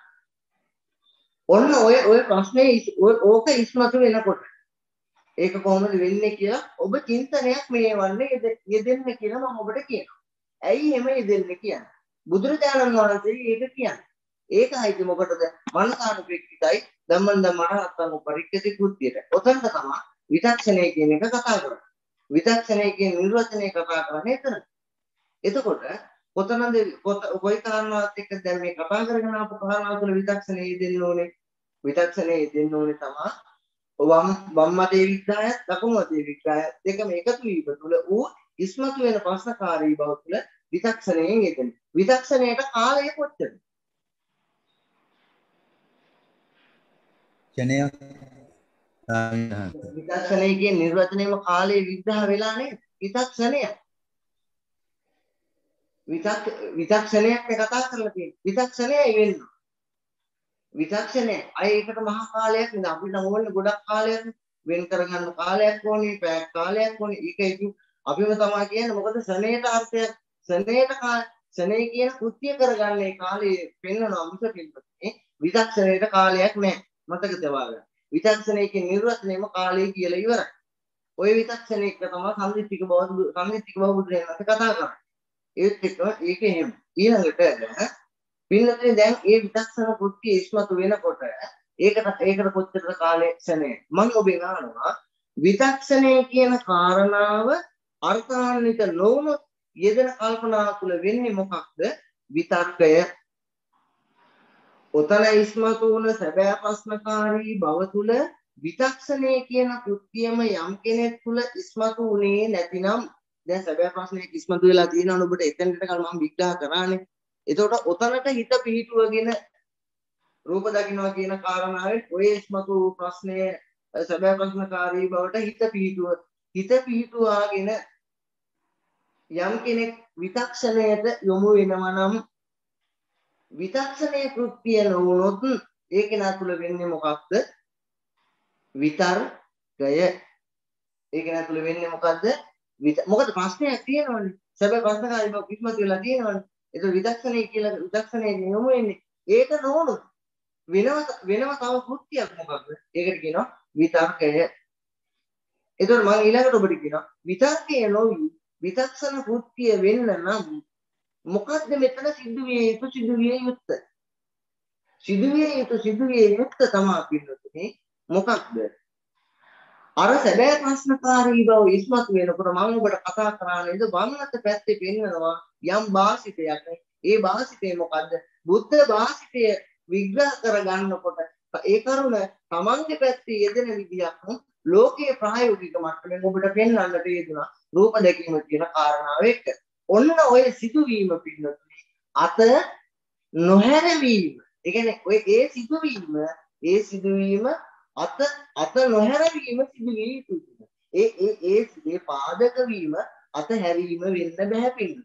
ඔන්න ඔය ප්‍රශ්නේ ඕක ඉස්මතු වෙනකොට ඒක කොහොමද වෙන්නේ කියලා ඔබ චින්තනයක් මේවන්නේ යෙදෙන්න කියලා මම ඔබට කියනවා. ඇයි එහෙම යෙදෙන්න කියන්නේ? බුදුරජාණන් වහන්සේ ඒක කියන්නේ. ඒකයිද මොකටද? මනසානුපෙක්කිතයි ධම්මං ධම්මාන අත්තං උපරික්කති කෘත්‍යයට. ඔතනද තමයි විචක්ෂණය කියන එක කතා කරන්නේ. විචක්ෂණය කියන නිර්වචනය කතා කරන්නේ එතන. එතකොට කොතනද කොයි කාරණාවක් එක්ක දැන් මේ කතා කරගෙන ආපු කාරණාව තුළ විචක්ෂණය යෙදෙන්න ඕනේ. විචක්ෂණය යෙදෙන්න ඕනේ තමයි වම් මතේ විග්‍රහයත් දකුණු මතේ විග්‍රහයත් දෙකම එකතු වීම තුළ ඌ ඉස්මතු වෙන ප්‍රශ්නකාරී බව තුළ විචක්ෂණයෙන් යෙදෙන. විචක්ෂණයට කාලය කොච්චරද?
ක්ෂණයක්
විචක්ෂණය කියන නිර්වචනයේම කාලය විග්‍රහ වෙලා නේද? විතක්ෂණය. විතක්ෂණයක් කතා කරලා තියෙන්නේ. විතක්ෂණයයි වෙන්නේ. විතක්ෂණය අය ඒකට මහා කාලයක් නේද අපිට ඕනේ ගොඩක් කාලයක් වෙන් කරගන්න කාලයක් ඕනේ පැයක් කාලයක් ඕනේ ඒක අපිම තමයි කියන්නේ මොකද ශනේට අර්ථයක් ශනේ කියන කෘත්‍ය කරගන්න ඒ කාලේ පෙන්වනවා මුස පිළිපතේ විතක්ෂණයට කාලයක් නැහැ මතක තබාගන්න විතක්ෂණයේ නිර්වචනයම කාලය කියලා ඉවරයි ඔය විතක්ෂණයක තමයි සම්දිත්තික බව බුදුරජාණන් වහන්සේ කතා කරන්නේ ඒත් ඒක එහෙම ඊළඟට පින්නතේ දැන් ඒ විතක්ෂණ කෘත්‍ය ඉස්මතු වෙනකොට ඒකට කොච්චර කාලයක් ශනේ මම ඔබෙන් අහනවා විතක්ෂණය කියන කාරණාව අර්ථාන්විත නොවුනොත් යෙදෙන කල්පනා තුළ වෙන්නේ මොකක්ද විතර්කය ඔතන ඉස්මතු වුණ සැබෑ ප්‍රශ්නකාරී බව තුළ විතක්ෂණය කියන කෘත්‍යම යම් කෙනෙක් තුළ ඉස්මතු වුණේ නැතිනම් දැන් සැබෑ ප්‍රශ්නයක් ඉස්මතු වෙලා තියෙනවා ඔබට එතනට කල මම විග්‍රහ කරානේ එතකොට ඔතනට හිත පිහිටුවගෙන රූප දකින්නවා කියන කාරණාවෙන් ඔය ඉස්මතු ප්‍රශ්නය සැබෑ ප්‍රශ්නකාරී බවට හිත පිහිටුවාගෙන යම් කෙනෙක් විතක්ෂණයට යොමු වෙනවා නම් විතක්ෂණයේ කෘත්‍ය නොවුනොත් ඒක නා තුළ වෙන්නේ මොකක්ද විතර්කය ඒක නා තුළ වෙන්නේ මොකද්ද මොකද ප්‍රශ්නයක් තියෙනවනේ සැබෑ ප්‍රශ්නකාරී බව ඉස්මතු වෙලා තියෙනවනේ ඒක විදක්ෂණය කියලා විදක්ෂණය නියම වෙන්නේ ඒක නොවුනොත් වෙනව තව කෘත්‍යයක් මොකක්ද ඒකට කියනවා විතර්කය එතකොට මම ඊළඟට ඔබට කියනවා විතර්කය නොවි විදක්ෂණ කෘත්‍ය වෙන්න නම් මොකද්ද මෙතන සිදුවිය යුත්ත තමයි පිළිතුරේ මොකක්ද අර සැබෑ ප්‍රශ්නකාරී බව ඉස්මතු වෙනකොට මම ඔබට කතා කරන්නේ වම්නත පැත්තේ පෙන්වනවා යම් භාෂිතයක් ඒ භාෂිතේ මොකද්ද බුද්ධ භාෂිතය විග්‍රහ කරගන්නකොට ඒ කරුණ තමන්ගේ පැත්තේ යෙදෙන විදියක් ලෝකයේ ප්‍රායෝගික මට්ටමින් ඔබට පෙන්වන්නට යෙදුණා රූප දැකීම කියන කාරණාව එක්ක ඔන්න ඔය සිදුවීම පිළිබඳව අත නොහැරවීම ඒ කියන්නේ ඔය ඒ සිදුවීම අත නොහැරවීම සිදුවිය යුතුයි. ඒ පාදක වීම අත හැරීම වෙන්න බෑ පින්න.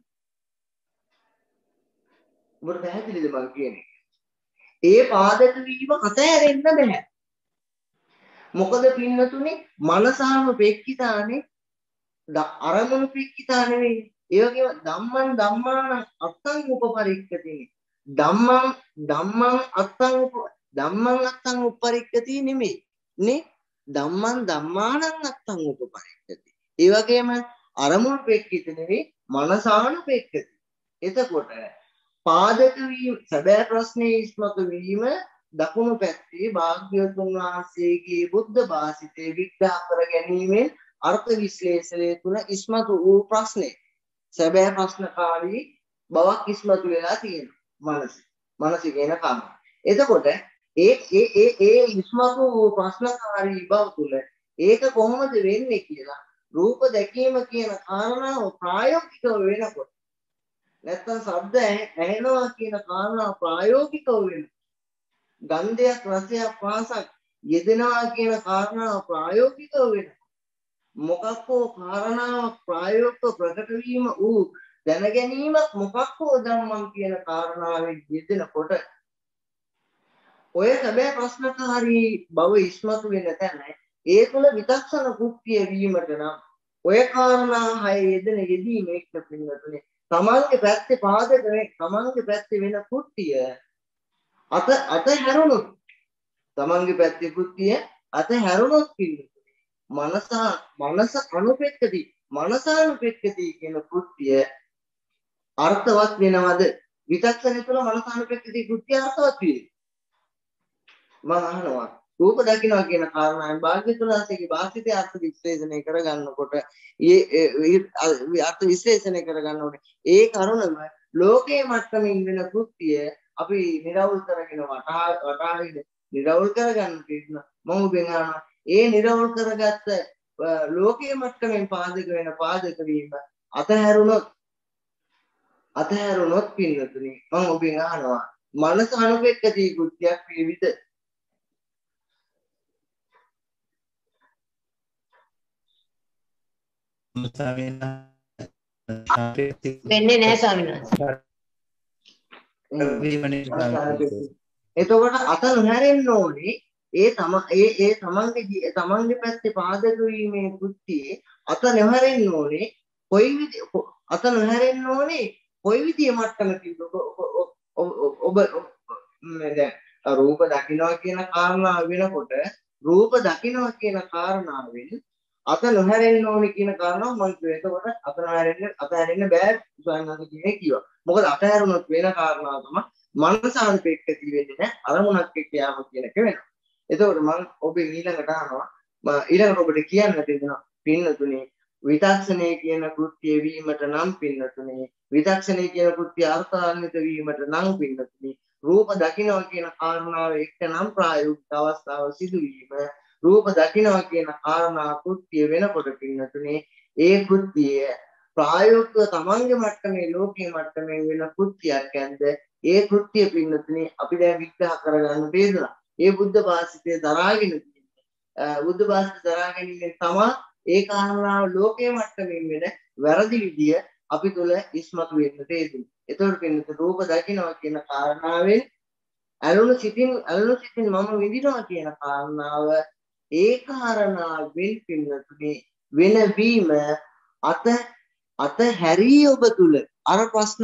ඔබට පැහැදිලිද මම කියන්නේ? ඒ පාදක වීම අත හැරෙන්න බෑ. මොකද පින්නතුනේ මනසානුපෙක්ඛිතානේ අරමුණු පෙක්ඛිතා නෙවෙයි. ඒ වගේම ධම්මාන අත්තං උපපරික්ඛති. ධම්මං අත්තං උපපරික්ඛති නෙමෙයි. නේ ධම්මානං අත්තං උපපරික්ඛති. ඒ වගේම අරමුණු පෙක්ඛිත නෙවෙයි මනසානුපෙක්ඛති. එතකොට පාදක වීම සැබෑ ප්‍රශ්නේ ඉස්මතු වීම දකුණු පැත්තේ භාග්‍යවතුන් වහන්සේගේ බුද්ධ භාෂිතේ විග්‍රහ කර ගැනීමෙන් අර්ථ විශ්ලේෂණය තුන ඉස්මතු වූ ප්‍රශ්නේ සැබෑ ප්‍රශ්නකාරී බවක් ඉස්මතු වෙලා තියෙනවා මනස කියන කාරණා. එතකොට ඒ ඉස්මතු වූ ප්‍රශ්නකාරී බව තුළ ඒක කොහොමද වෙන්නේ කියලා රූප දැකීම කියන කාරණාව ප්‍රායෝගිකව වෙනකොට නැත්තම් ශබ්ද ඇහෙනවා කියන කාරණාව ප්‍රායෝගිකව වෙනකොට ගන්ධයක් රසයක් පහසක් යෙදෙනවා කියන කාරණාව ප්‍රායෝගිකව වෙනකොට මොකක් හෝ කාරණාවක් ප්‍රායෝගිකව ප්‍රකට වීම වූ දැනගැනීමක් මොකක් හෝ ධම්මං කියන කාරණාවෙන් යෙදෙනකොට ඔය සැබෑ ප්‍රශ්නකාරී බව ඉස්මතු වෙන තැන ඒ තුළ විතක්ෂණ කෘත්‍ය වීමට නම් ඔය කාරණා හය යෙදීම එක්ක පින්නතුනේ තමන්ගේ පැත්තේ පාදක තමන්ගේ පැත්තේ වෙන කෘත්‍ය අත හැරුණොත් තමන්ගේ පැත්තේ කෘත්‍ය අත හැරුණොත් පින්නතුනේ මනසානුපෙක්ඛති කියන කෘත්‍ය අර්ථවත් වෙනවද විතක්ෂණය තුළ මනසානුපෙක්ඛති කෘත්‍ය අර්ථවත් වෙයි මම අහනවා රූප දකින්නවා කියන කාරණාවෙන් භාග්‍යවතුන් වහන්සේගේ භාෂිතය අර්ථ විශ්ලේෂණය කරගන්නකොට අර්ථ විශ්ලේෂණය කරගන්නකොට ඒ කරුණම ලෝකයේ මට්ටමින් වෙන කෘත්‍ය අපි නිරවුල් කරගෙන වටහාගෙන නිරවුල් කරගන්න තියෙන මම ඔබෙන් අහනවා ඒ නිරවුල් කරගත්ත ලෝකයේ මට්ටමින් පාදක වෙන පාදක වීම අතහැරුණොත් පින්නතුනේ මම ඔබෙන් අහනවා මනස අනුපෙක්ඛති කෘත්‍යයක් වේවිද
වෙන්නේ නැහැ ස්වාමීන් වහන්සේ.
එතකොට අත නොහැරෙන්න ඕනේ ඒ තමන්ගේ පැත්තේ පාදක වීමේ කෘත්‍යයේ අත නොහැරෙන්න ඕනේ අත නොහැරෙන්න ඕනේ කොයි විදිය මට්ටමකින්ද ඔබ දැන් රූප දකින්නවා කියන කාරණාව වෙනකොට රූප දකින්නවා කියන කාරණාවෙන් අත නොහැරෙන්න ඕනේ කියන කාරණාව මම කියුවා. එතකොට අත හැරෙන්න බෑ උදාහරණයක් කියන්නේ කිව්වා. මොකද අත හැරුණොත් වෙන කාරණාව තමයි මනසානුපෙක්ක වෙන්නේ නැහැ අරමුණක් එක්ක යාම කියන එක වෙනවා. එතකොට මම ඔබේ ඊළඟට අහනවා ඊළඟට ඔබට කියන්න තියෙනවා පින්නතුනේ විතක්ෂණය කියන කෘත්‍ය වීමට නම් පින්නතුනේ විතක්ෂණය කියන කෘත්‍ය අර්ථාන්විත වීමට නම් පින්නතුනේ රූප දකින්නවා කියන කාරණාව එක්ක නම් ප්‍රායෝගික අවස්ථාව සිදුවීම රූප දකින්නවා කියන කාරණා කෘත්‍ය වෙනකොට පින්නතුනේ ඒ කෘත්‍යය ප්‍රායෝගිකව තමන්ගේ මට්ටමේ ලෝකයේ මට්ටමේ වෙන කෘත්‍යයක් ඇද්ද ඒ කෘත්‍ය පින්නතුනේ අපි දැන් විග්‍රහ කරගන්න බේදලා ඒ බුද්ධ භාෂිතය දරාගෙන බුද්ධ භාෂිතය දරාගෙන තමයි ඒ කාරණාව ලෝකයේ මට්ටමින් වෙන වැරදි විදිය අපි තුල ඉස්මතු වෙන්න තේරෙන්නේ. ඒතකොට පින්නතුනේ රූප දකින්නවා කියන කාරණාවෙන් අලුණු සිතින් මම විඳිනවා කියන කාරණාව ඒ කාරණාවෙන් පින්නතුනේ වෙනවීම අත හැරී ඔබ තුල අර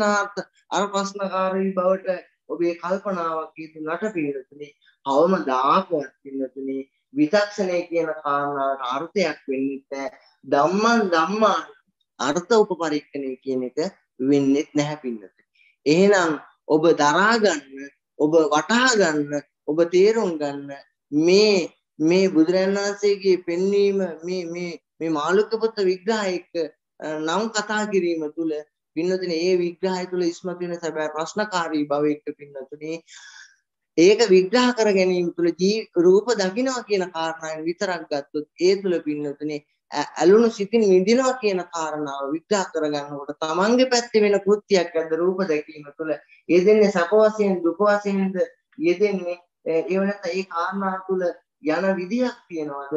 ප්‍රශ්නකාරී බවට ඔබේ කල්පනාවක් ඊතුනට පින්නතුනේ අවමදාකවත් පින්නතුනේ විතක්ෂණය කියන කාරණාවට අර්ථයක් වෙන්නේ ධම්මා අර්ථ උපපරික්ෂණය කියන එක වෙන්නේ නැහැ පින්නතුනේ. එහෙනම් ඔබ දරා ගන්න ඔබ වටහා ගන්න ඔබ තේරුම් ගන්න මේ බුදුරජාණන් වහන්සේගේ පෙන්වීම මේ මාළුක්‍ය පුත්ත විග්‍රහයක නම් කතා කිරීම තුළ පින්නතුනේ ඒ විග්‍රහය තුළ ඉස්මතු වෙන සැබෑ ප්‍රශ්නකාරී භවයක පින්නතුනේ ඒක විග්‍රහ කර ගැනීම තුළ රූප දකින්නවා කියන කාරණාවෙන් විතරක් ගත්තොත් ඒ තුළ පින්නතුනේ අලුණු සිතින් විඳිනවා කියන කාරණාව විග්‍රහ කරගන්නකොට තමන්ගේ පැත්තේ වෙන කෘත්‍යයක් අද රූප දැකීම තුළ යෙදෙන්නේ සැප වශයෙන් දුක වශයෙන්ද යෙදෙන්නේ ඒ වෙනත් ඒ කාරණා තුළ යන විදියක් තියනවාද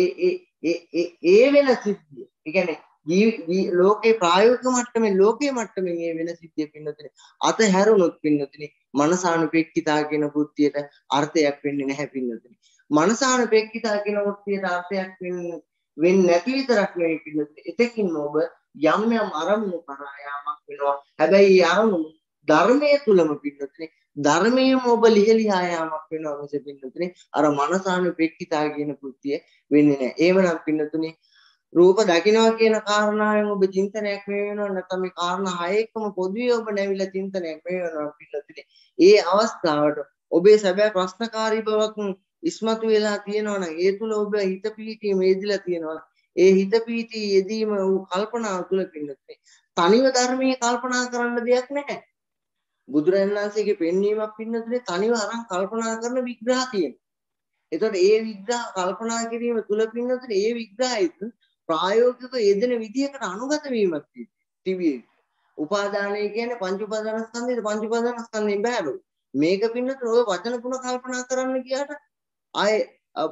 ඒ වෙන සිද්ධිය. ඒ කියන්නේ ලෝකේ ප්‍රායෝගික මට්ටමේ මේ වෙන සිද්ධිය පින්නතුනේ අත හැරුණොත් පින්නතුනේ මනසානුපෙක්කිතා කියන කෘත්‍යයට අර්ථයක් වෙන්නේ නැහැ පින්නතුනේ. මනසානුපෙක්කිතා කියන කෘත්‍යයට අර්ථයක් වෙන්නේ නැති විතරක් නෙවෙයි පින්නතුනේ. එතකින් ඔබ යම් අරමුණු කරා යාමක් වෙනවා. හැබැයි ඒ අරමුණු ධර්මයේ තුලම පින්නතුනේ ධර්මයේම ඔබ ලිහලියා යාමක් වෙනවා මිස පින්නතුනේ අර මනසානුපෙක්කිතා කියන කෘත්‍යය වෙන්නේ නැහැ. එහෙමනම් පින්නතුනේ රූප දකින්නවා කියන කාරණාවෙන් ඔබ චින්තනයක් වෙනවා නැත්නම් මේ කාරණා හය එක්කම පොදුවේ ඔබ නැවිලා චින්තනයක් වෙනවා පිළිතුරේ ඒ අවස්ථාවට ඔබේ සැබෑ ප්‍රශ්නකාරී බවක් ඉස්මතු වෙලා තියෙනවා නම් ඒ තුල ඔබ හිත පීතිය මේදිලා තියෙනවා ඒ හිත පීතිය යෙදීම වූ කල්පනාව තුල පිළිතුරේ තනිව ධර්මයේ කල්පනා කරන්න දෙයක් නැහැ බුදුරජාණන් වහන්සේගේ පෙන්වීමක් පිළිතුරේ තනිව අරන් කල්පනා කරන විග්‍රහ තියෙනවා එතකොට ඒ විග්‍රහ කල්පනා කිරීම තුල පිළිතුරේ ඒ විග්‍රහයත් ප්‍රායෝගිකව යෙදෙන විදියකට අනුගත වීමක් තිබිය. උපාදානය කියන්නේ පංච උපාදානස්කන්ධේ පංච උපාදානස්කන්ධෙන් බෑලු. මේක පින්නතර ඔය වචන තුන කල්පනා කරන්න ගියාට ආයේ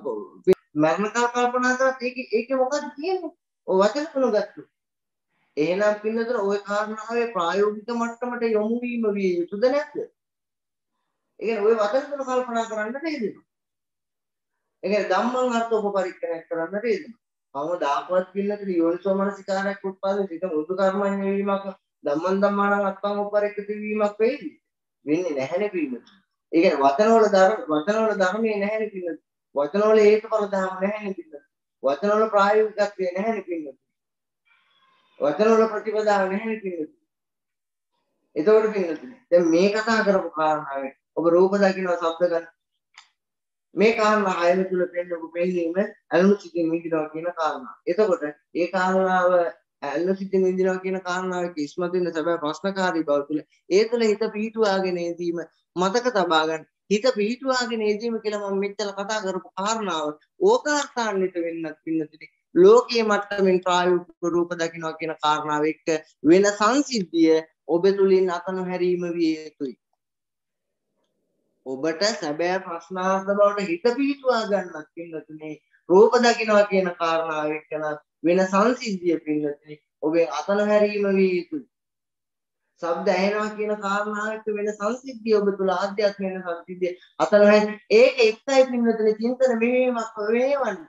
මරණ කල්පනා කරත් ඒකේ මොකක්ද කියන්නේ? ඔය වචන තුන ගත්තා. එහෙනම් පින්නතර ඔය කාරණාවේ ප්‍රායෝගික මට්ටමට යොමු වීම විය යුතුද නැද්ද? ඒ කියන්නේ ඔය වචන තුන කල්පනා කරන්න නේද? ඒ කියන්නේ ධම්මං අර්ථ උපපරික්ෂණය කරන්න නේද? කවදාකවත් පින්නතර යෝනිසෝ මනසිකාරයක් උත්පාදනය සිත මුදු කර්මයන් වීමක් ධම්මං අත්තං උපපරික්ෂිත වීමක් වෙන්නේ නැහැනේ පින්නතර. ඒ කියන්නේ වචනවල ධර්මයේ නැහැනේ පින්නතර. වචනවල හේතුඵල ධර්ම නැහැනේ පින්නතර. වචනවල ප්‍රායෝගිකත්වය නැහැනේ පින්නතර. වචනවල ප්‍රතිපදාව නැහැනේ පින්නතර. එතකොට පින්නතර දැන් මේ කතා කරපු කාරණාවේ ඔබ රූප දකින්න ශබ්ද ගන්න මේ කාරණා හයම තුල පෙන්නීම අලුණු සිතින් විඳිනවා කියන කාරණා. එතකොට ඒ කාරණාව අලුණු සිතින් විඳිනවා කියන කාරණාවේ ඉස්මතු වෙන සැබෑ ප්‍රශ්නකාරී බව තුල ඒ තුල හිත පිහිටුවාගෙන ඉදීම මතක තබා ගන්න. හිත පිහිටුවාගෙන ඉදීම කියලා මම මෙච්චර කතා කරපු කාරණාව ඕකාර්ථාන්විත වෙන්නත් පින්නතුනි. ලෝකයේ මට්ටමින් ප්‍රායෝගික රූප දකින්නවා කියන කාරණාව එක්ක වෙන සංසිද්ධිය ඔබ තුලින් අතන හැරීම විය යුතුයි. ඔබට සැබෑ ප්‍රශ්නාර්ථ බවට හිත පිහිටුවා ගන්නත් පින්නතුනේ රූප දකින්නවා කියන කාරණාව එක්කන වෙන සංසිද්ධිය පින්නතුනි ඔබේ අතන හැරීම විය යුතුයි. ශබ්ද ඇහෙනවා කියන කාරණාව එක්ක වෙන සංසිද්ධිය ඔබ තුල ආධ්‍යාත්මික වෙන සංසිද්ධිය අතන හැරෙන ඒක එක්කයි පින්නතුනි චින්තන මෙහෙයීමක් වෙවන්නේ.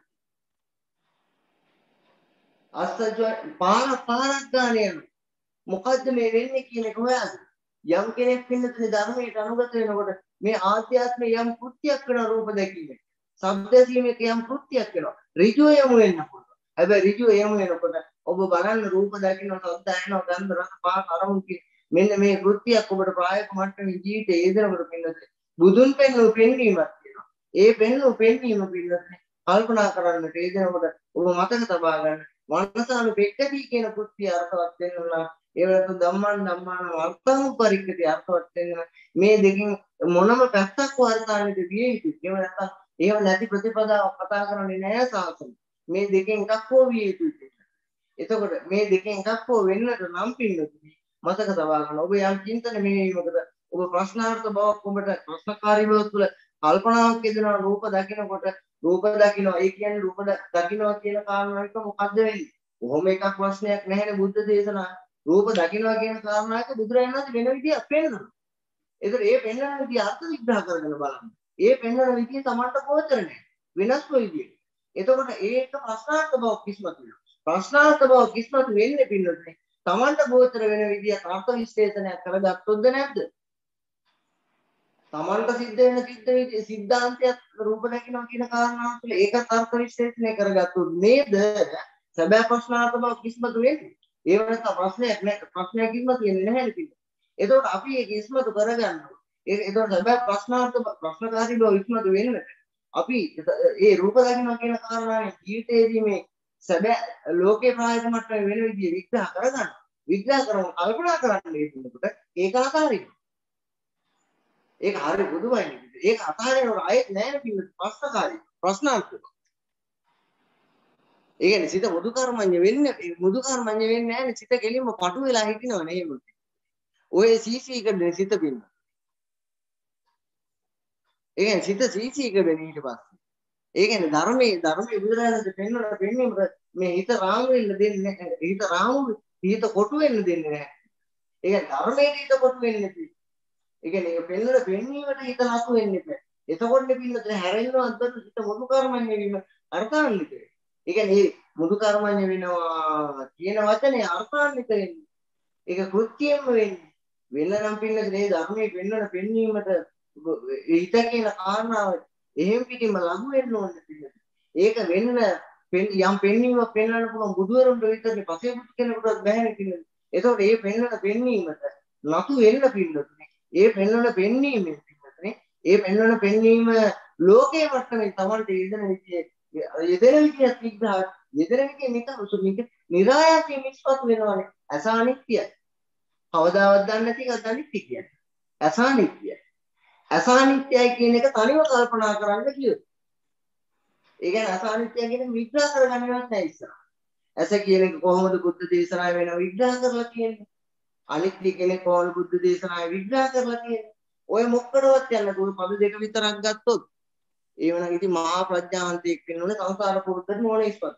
අස්සජ පාරක් ගන්න යන මොකද්ද මේ වෙන්නේ කියන එක හොයාගන්න. යම් කෙනෙක් පින්නතුනි ධර්මයට අනුගත වෙනකොට මේ ආධ්‍යාත්මය යම් කෘත්‍යයක් කරන රූප දැකීම. ශබ්ද සීමක යම් කෘත්‍යයක් වෙනවා. ඍජුව යමු වෙන්න පුළුවන්. හැබැයි ඍජුව යමු වෙනකොට ඔබ බලන්න රූප දකින්න ශබ්ද ඇහෙනවා ගන්ධ රස පහස අරමුණු කියන මෙන්න මේ කෘත්‍යයක් ඔබට ප්‍රායෝගික මට්ටමේ ජීවිතයේ යෙදෙනකොට පින්නතුනි බුදුන් පෙන්වූ පෙන්වීමක් තියෙනවා. ඒ පෙන්වූ පෙන්වීම පින්නතුනි කල්පනා කරන්නට යෙදෙනකොට ඔබ මතක තබා ගන්න මනසානුපෙක්ඛති කියන කෘත්‍ය අර්ථවත් වෙනවා. ඒ වෙනතු ධම්මාන අර්ථං පරික්ඛති අර්ථවත් වෙනවා. මේ දෙකින් මොනම පැත්තක් වර්තානෙද විය යුතුයි. ඒව නැත්තම් ඒව නැති ප්‍රතිපදාවක් කතා කරන්නේ නැහැ සාසන. මේ දෙකෙන් එකක් හෝ විය යුතුයි. එතකොට මේ දෙකෙන් එකක් හෝ වෙන්නට නම් පින්නතුනි මතක තබා ගන්න. ඔබ යම් චින්තන මෙහෙයීමකද ඔබ ප්‍රශ්නාර්ථ බවක් ඔබට ප්‍රශ්නකාරී බව තුළ කල්පනාවක් යෙදෙනවා රූප දකිනකොට රූප දකින්නවා. ඒ කියන්නේ රූප දකින්නවා කියන කාරණාවක මොකද්ද වෙන්නේ? කොහොම එකක් ප්‍රශ්නයක් නැහැනේ බුද්ධ දේශනා. රූප දකින්නවා කියන කාරණාවක බුදුරජාණන් වහන්සේ වෙන විදියක් පෙන්නනවා. ඒතර ඒ පෙන්වන විදිය අර්ථ විග්‍රහ කරගෙන බලන්න. ඒ පෙන්වන විදිය තමන්ට ගෝචර නැහැ. වෙනස්ම විදියට. එතකොට ඒක ප්‍රශ්නාර්ථ බවක් කිස්මතු වෙනවා. ප්‍රශ්නාර්ථ බවක් කිස්මතු වෙන්නේ පින්නොත් තමන්ට ගෝචර වෙන විදියට අර්ථ විශ්ලේෂණයක් කරගත්තොත්ද නැද්ද? තමන්ට සිද්ධ වෙන සිද්ධාන්තයක් රූප දකින්නවා කියන කාරණාව තුළ ඒකත් අර්ථ විශ්ලේෂණය කරගත්තොත් නේද සැබෑ ප්‍රශ්නාර්ථ බව කිස්මතු වෙන්නේ. ඒ වෙනස ප්‍රශ්නයක් නෑ. ප්‍රශ්නයක් කිස්මතු වෙන්නේ නැහැ නේද? එතකොට අපි ඒක ඉස්මතු කරගන්නවා. එතකොට සැබෑ ප්‍රශ්නාර්ථ ප්‍රශ්නකාරී බව ඉස්මතු වෙන්නට අපි ඒ රූප දකින්නවා කියන කාරණාවේ ජීවිතයේදී මේ සැබෑ ලෝකේ ප්‍රායෝගික මට්ටමේ වෙන විදිය විග්‍රහ කරගන්න. විග්‍රහ කරන කල්පනා කරන්න හේතුනකොට ඒක අතාරිනවා. ඒක හරිය බුදුමයි නේද? ඒක අතාරිනකොට ආයෙත් නැහැ නේද ප්‍රශ්නකාරී ප්‍රශ්නාර්ථ. ඒ කියන්නේ සිත මුදු කර්මඤ්ඤ වෙන්නේ නැහැ නේ. සිත කෙලින්ම පටු වෙලා හිටිනව නේ එහෙම. ඔය සීසී කරන සිත පින්න. ඒ කියන්නේ සිත සීසී කරන ඊට පස්සේ. ඒ කියන්නේ ධර්මයේ බුදුරජාණන් පෙන්වන මේ හිත රාමු වෙන්න දෙන්නේ නැහැ. හිත කොටු වෙන්න දෙන්නේ නැහැ. ඒ කියන්නේ ධර්මයේ හිත කොටු වෙන්නේ නැති. ඒ කියන්නේ ඒක පෙන්වීමට හිත නතු වෙන්නේ නැහැ. එතකොට පින්නත හැරෙන්නවත් හිත මුදු කර්මඤ්ඤ වීම අර්ථාන්විත වෙනවා. ඒ කියන්නේ මුදු කර්මඤ්ඤ වෙනවා කියන වචනේ අර්ථාන්විත වෙන්නේ. ඒක කෘත්‍යයෙන්ම වෙන්නේ. වෙන නම් පින්නත මේ ධර්මයේ පෙන්වීමට හිත කියන කාරණාව එහෙම් පිටින්ම ලඟු වෙන්න ඕනේ පින්නත. ඒක වෙන්න යම් පෙන්වීමක් පෙන්වන්න පුළුවන් බුදුවරුන්ට විතරනේ පසේ බුදු කෙනෙකුටවත් බැහැනේ පින්නත. ඒතකොට මේ පෙන්වීමට නතු වෙන්න පින්නතුනේ. ඒ පෙන්වන පෙන්වීමෙන් පින්නතුනේ ඒ පෙන්වන පෙන්වීම ලෝකේ මට්ටමේ තමන්ට යෙදෙන විදිහත් විග්‍රහ යෙදෙන විදිහ නිකන් නිරායසයෙන් ඉස්පත් වෙනවානේ. අසානිත්‍යයි. කවදාවත් දන්නේ නැති එකක් අනිත්‍ය කියන්නේ. අසානිත්‍යයි. අසානිත්‍යයි කියන එක තනිව කල්පනා කරන්න කිව්වොත්. ඒ කියන්නේ අසානිත්‍යය කියන විග්‍රහ කරගන්නවත් නැහැ ඉස්සර. ඇස කියන එක කොහොමද බුද්ධ දේශනාවේ වෙන විග්‍රහ කරලා කියන්නේ? අනිත්‍ය කෙනෙක් කොහොමද බුද්ධ දේශනාවේ විග්‍රහ කරලා කියන්නේ? ඔය මොකකටවත් යන්න දුරු පද දෙක විතරක් ගත්තොත් ඒ වෙන ඉතින් මහා ප්‍රඥාන්තයෙක් වෙන්න ඕනේ සංසාර පුරුද්දට ඕනේ ඉස්පත්.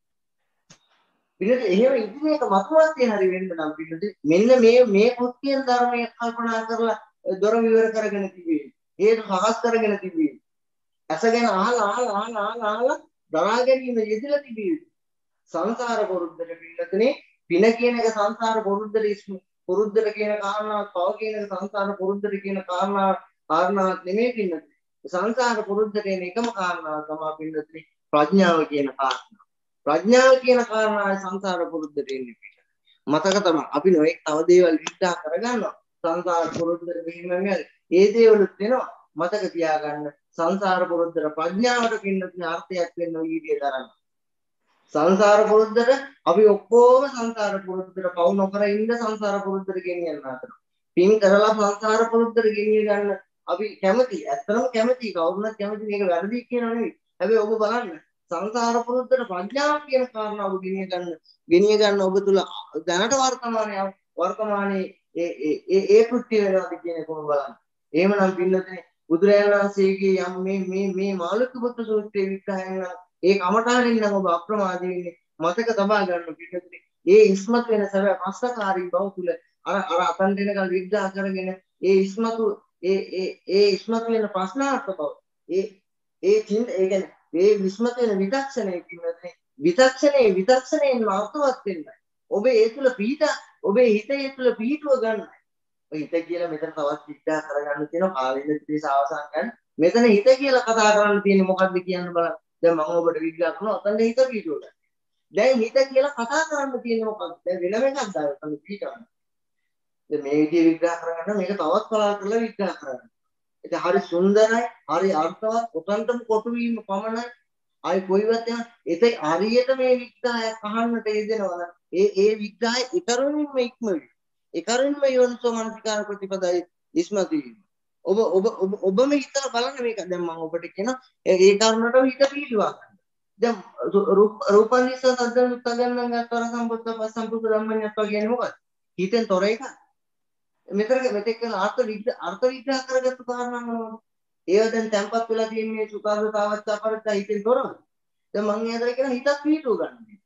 පිළිද එහෙම ඉතින් ඒක මතුවත්තේ හරි වෙන්න නම් පිළිද මෙන්න මේ කෘත්‍යයන් ධර්මයේ කල්පනා කරලා දොර විවර කරගෙන තිබේ. හේතු සකස් කරගෙන තිබේ. ඇසගෙන අහලා දරා ගැනීම යෙදලා තිබේ. සංසාර පුරුද්දට පිළිදනේ පින කියන එක සංසාර පුරුද්දට කියන කාරණාවක් පව කියන එක සංසාර පුරුද්දට කියන කාරණාවක් නෙමෙයි පින්නත්. සංසාර පුරුද්දට එන එකම කාරණාව තමයි පින්නත් ප්‍රඥාව කියන කාරණාව. ප්‍රඥාව කියන කාරණාවයි සංසාර පුරුද්දට එන්නේ පිට. මතක තමයි අපි නොඑක් තව දේවල් විස්තර කරගන්නවා. සංසාර පුරුද්දට මෙහෙම ඒ දේවලුත් වෙනවා. මතක තියාගන්න සංසාර පුරුද්දට ප්‍රඥාවට පින්නත් අර්ථයක් වෙන්න වීර්යය දරන්න. සංසාර පුරුද්දට අපි ඔක්කොම සංසාර පුරුද්දට පවු නොකර ඉන්න සංසාර පුරුද්දට ගෙනියන්න හදනවා. පින් කරලා සංසාර පුරුද්දට ගෙනිය ගන්න අපි කැමති. ඇත්තටම කැමති. කවුරුත් කැමති මේක වැරදි කියනවා නෙවෙයි. හැබැයි ඔබ බලන්න සංසාර පුරුද්දට ප්‍රඥාව කියන කාරණාව ගෙනිය ගන්න ඔබ තුල දැනට වර්තමානයේ ඒ කෘත්‍ය වෙනවාද කියන එක ඔබ බලන්න. එහෙමනම් පින්නතේ බුදුරජාණන් වහන්සේගේ යම් මේ මාළුක්‍ය පුත්‍ර සූත්‍රයේ විග්‍රහයෙන් ඒ කමඨාණින් නම් ඔබ අප්‍රමාදී වෙන්නේ. මතක තබා ගන්න පිටුනේ. ඒ ඉස්මතු වෙන සැබෑ ප්‍රශ්නකාරී බව තුල අර අතන් දෙනකල් විග්‍රහ කරගෙන ඒ ඉස්මතු ඒ ඉස්මතු වෙන ප්‍රශ්නාර්ථ බව ඒ කියන්නේ ඒ විස්මතු වෙන විදක්ෂණය කියන්නේ විදක්ෂණයෙන් අර්ථවත් වෙන්නයි. ඔබ ඒ තුල ඔබේ හිතේ තුල පිහිටුව ගන්න. ඔය හිත කියලා මෙතන තවත් විග්‍රහ කරගන්න තියෙනවා කාලෙන්න විශේෂ අවසන් ගන්න. මෙතන හිත කියලා කතා කරන්න තියෙන්නේ මොකක්ද කියන්න බලන්න. දැන් මම ඔබට විග්‍රහ කරනවා අතන හිත පිහිටුව ගන්න. දැන් හිත කියලා කතා කරන්න තියෙන්නේ මොකක්ද? දැන් වෙනම එකක් දාන්න පිහිටවන්න. දැන් මේ විදිහේ විග්‍රහ කරගන්න මේක තවත් පළල් කරලා විග්‍රහ කරන්න. ඒක හරි සුන්දරයි, හරි අර්ථවත්, උතන්ටම කොටු වීම පමණයි. ආයි කොයිවත් යන ඒතේ හරියට මේ විග්‍රහයක් අහන්නට යෙදෙනවා නම් ඒ විග්‍රහය ඊතරින්ම ඉක්මවි. ඒකරින්ම යෝනිසෝ මනසිකාර ප්‍රතිපදායි ඉස්මතු වීම. ඔබම හිතලා බලන්න මේක. දැන් මම ඔබට කියනවා ඒ කාරණාට හිත පිළිවා ගන්න. දැන් රූපනිස සද්දන් උත්ගන්නන් අතර සම්බුද්ධ පසම්බුද්ධ ධම්මඤ්ඤත්ව කියන්නේ මොකක්ද? හිතෙන් තොර එක. මෙතෙක් කරන අර්ථ විග්‍රහ කරගත්තු කාරණා මොනවද? ඒව දැන් තැම්පත් වෙලා තියෙන්නේ සුඛාසතාවත් අපරත හිතෙන් තොරව. දැන් මම එයාදර කියන හිතක් පිටුව ගන්න.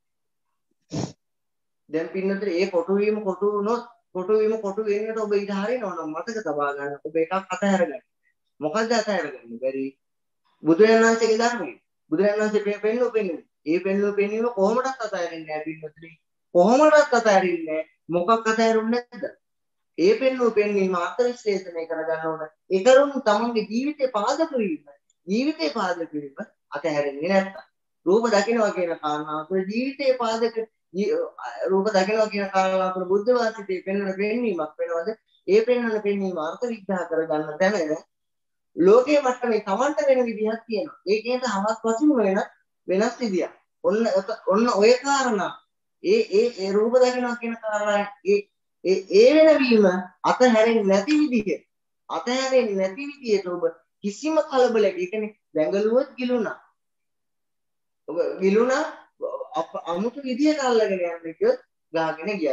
දැන් පින්නතර ඒ කොටු වීම කොටු වුණොත් කොටු වෙන්නට ඔබ ඊට හරිනවා නම් මතක තබා ගන්න. ඔබ එකක් අතහැර ගන්න. මොකද්ද අතහැර ගන්න බැරි? බුදුරජාණන් වහන්සේගේ ධර්මයේ. බුදුරජාණන් වහන්සේ පෙන්වන්නේ. ඒ පෙන්වීම කොහොමදත් අතහැරෙන්නේ නැහැ පින්නතරේ. කොහොමදත් අතහැරින්නේ නැහැ. මොකක් අතහැරුන්නේ නැද්ද? ඒ පෙන්වීම අර්ථ විශ්ලේෂණය කරගන්න ඕන. ඒ කරුණ තමන්ගේ ජීවිතේ පාදක වීම. ජීවිතේ පාදක වීම අතහැරෙන්නේ නැත්තම්. රූප දකින්නවා කියන කාරණාව තුළ ජීවිතේ පාදක රූප දකිනවා කියන කාරණාව තුළ බුද්ධ වාසිතේ පෙන්වන පෙන්වීමක් වෙනවද? ඒ පෙන්වන පෙන්වීම අර්ථ විග්‍රහ කරගන්න තැන ලෝකයේ මට්ටමේ තමන්ට වෙන විදිහක් තියෙනවා. ඒකේට හමස් වශයෙන් වෙනස් විදියක්. ඔන්න ඔය කාරණා ඒ රූප දකිනවා කියන කාරණා ඒ වෙනවීම අතහැරෙන්නේ නැති විදිහට ඔබ කිසිම කලබලයක් ඒ කියන්නේ දැඟලුවොත් ගිලුණා. ඔබ ගිලුණා අමුතු විදිහට අල්ලගෙන යන්නේ කියොත් ගාගෙන ගියා.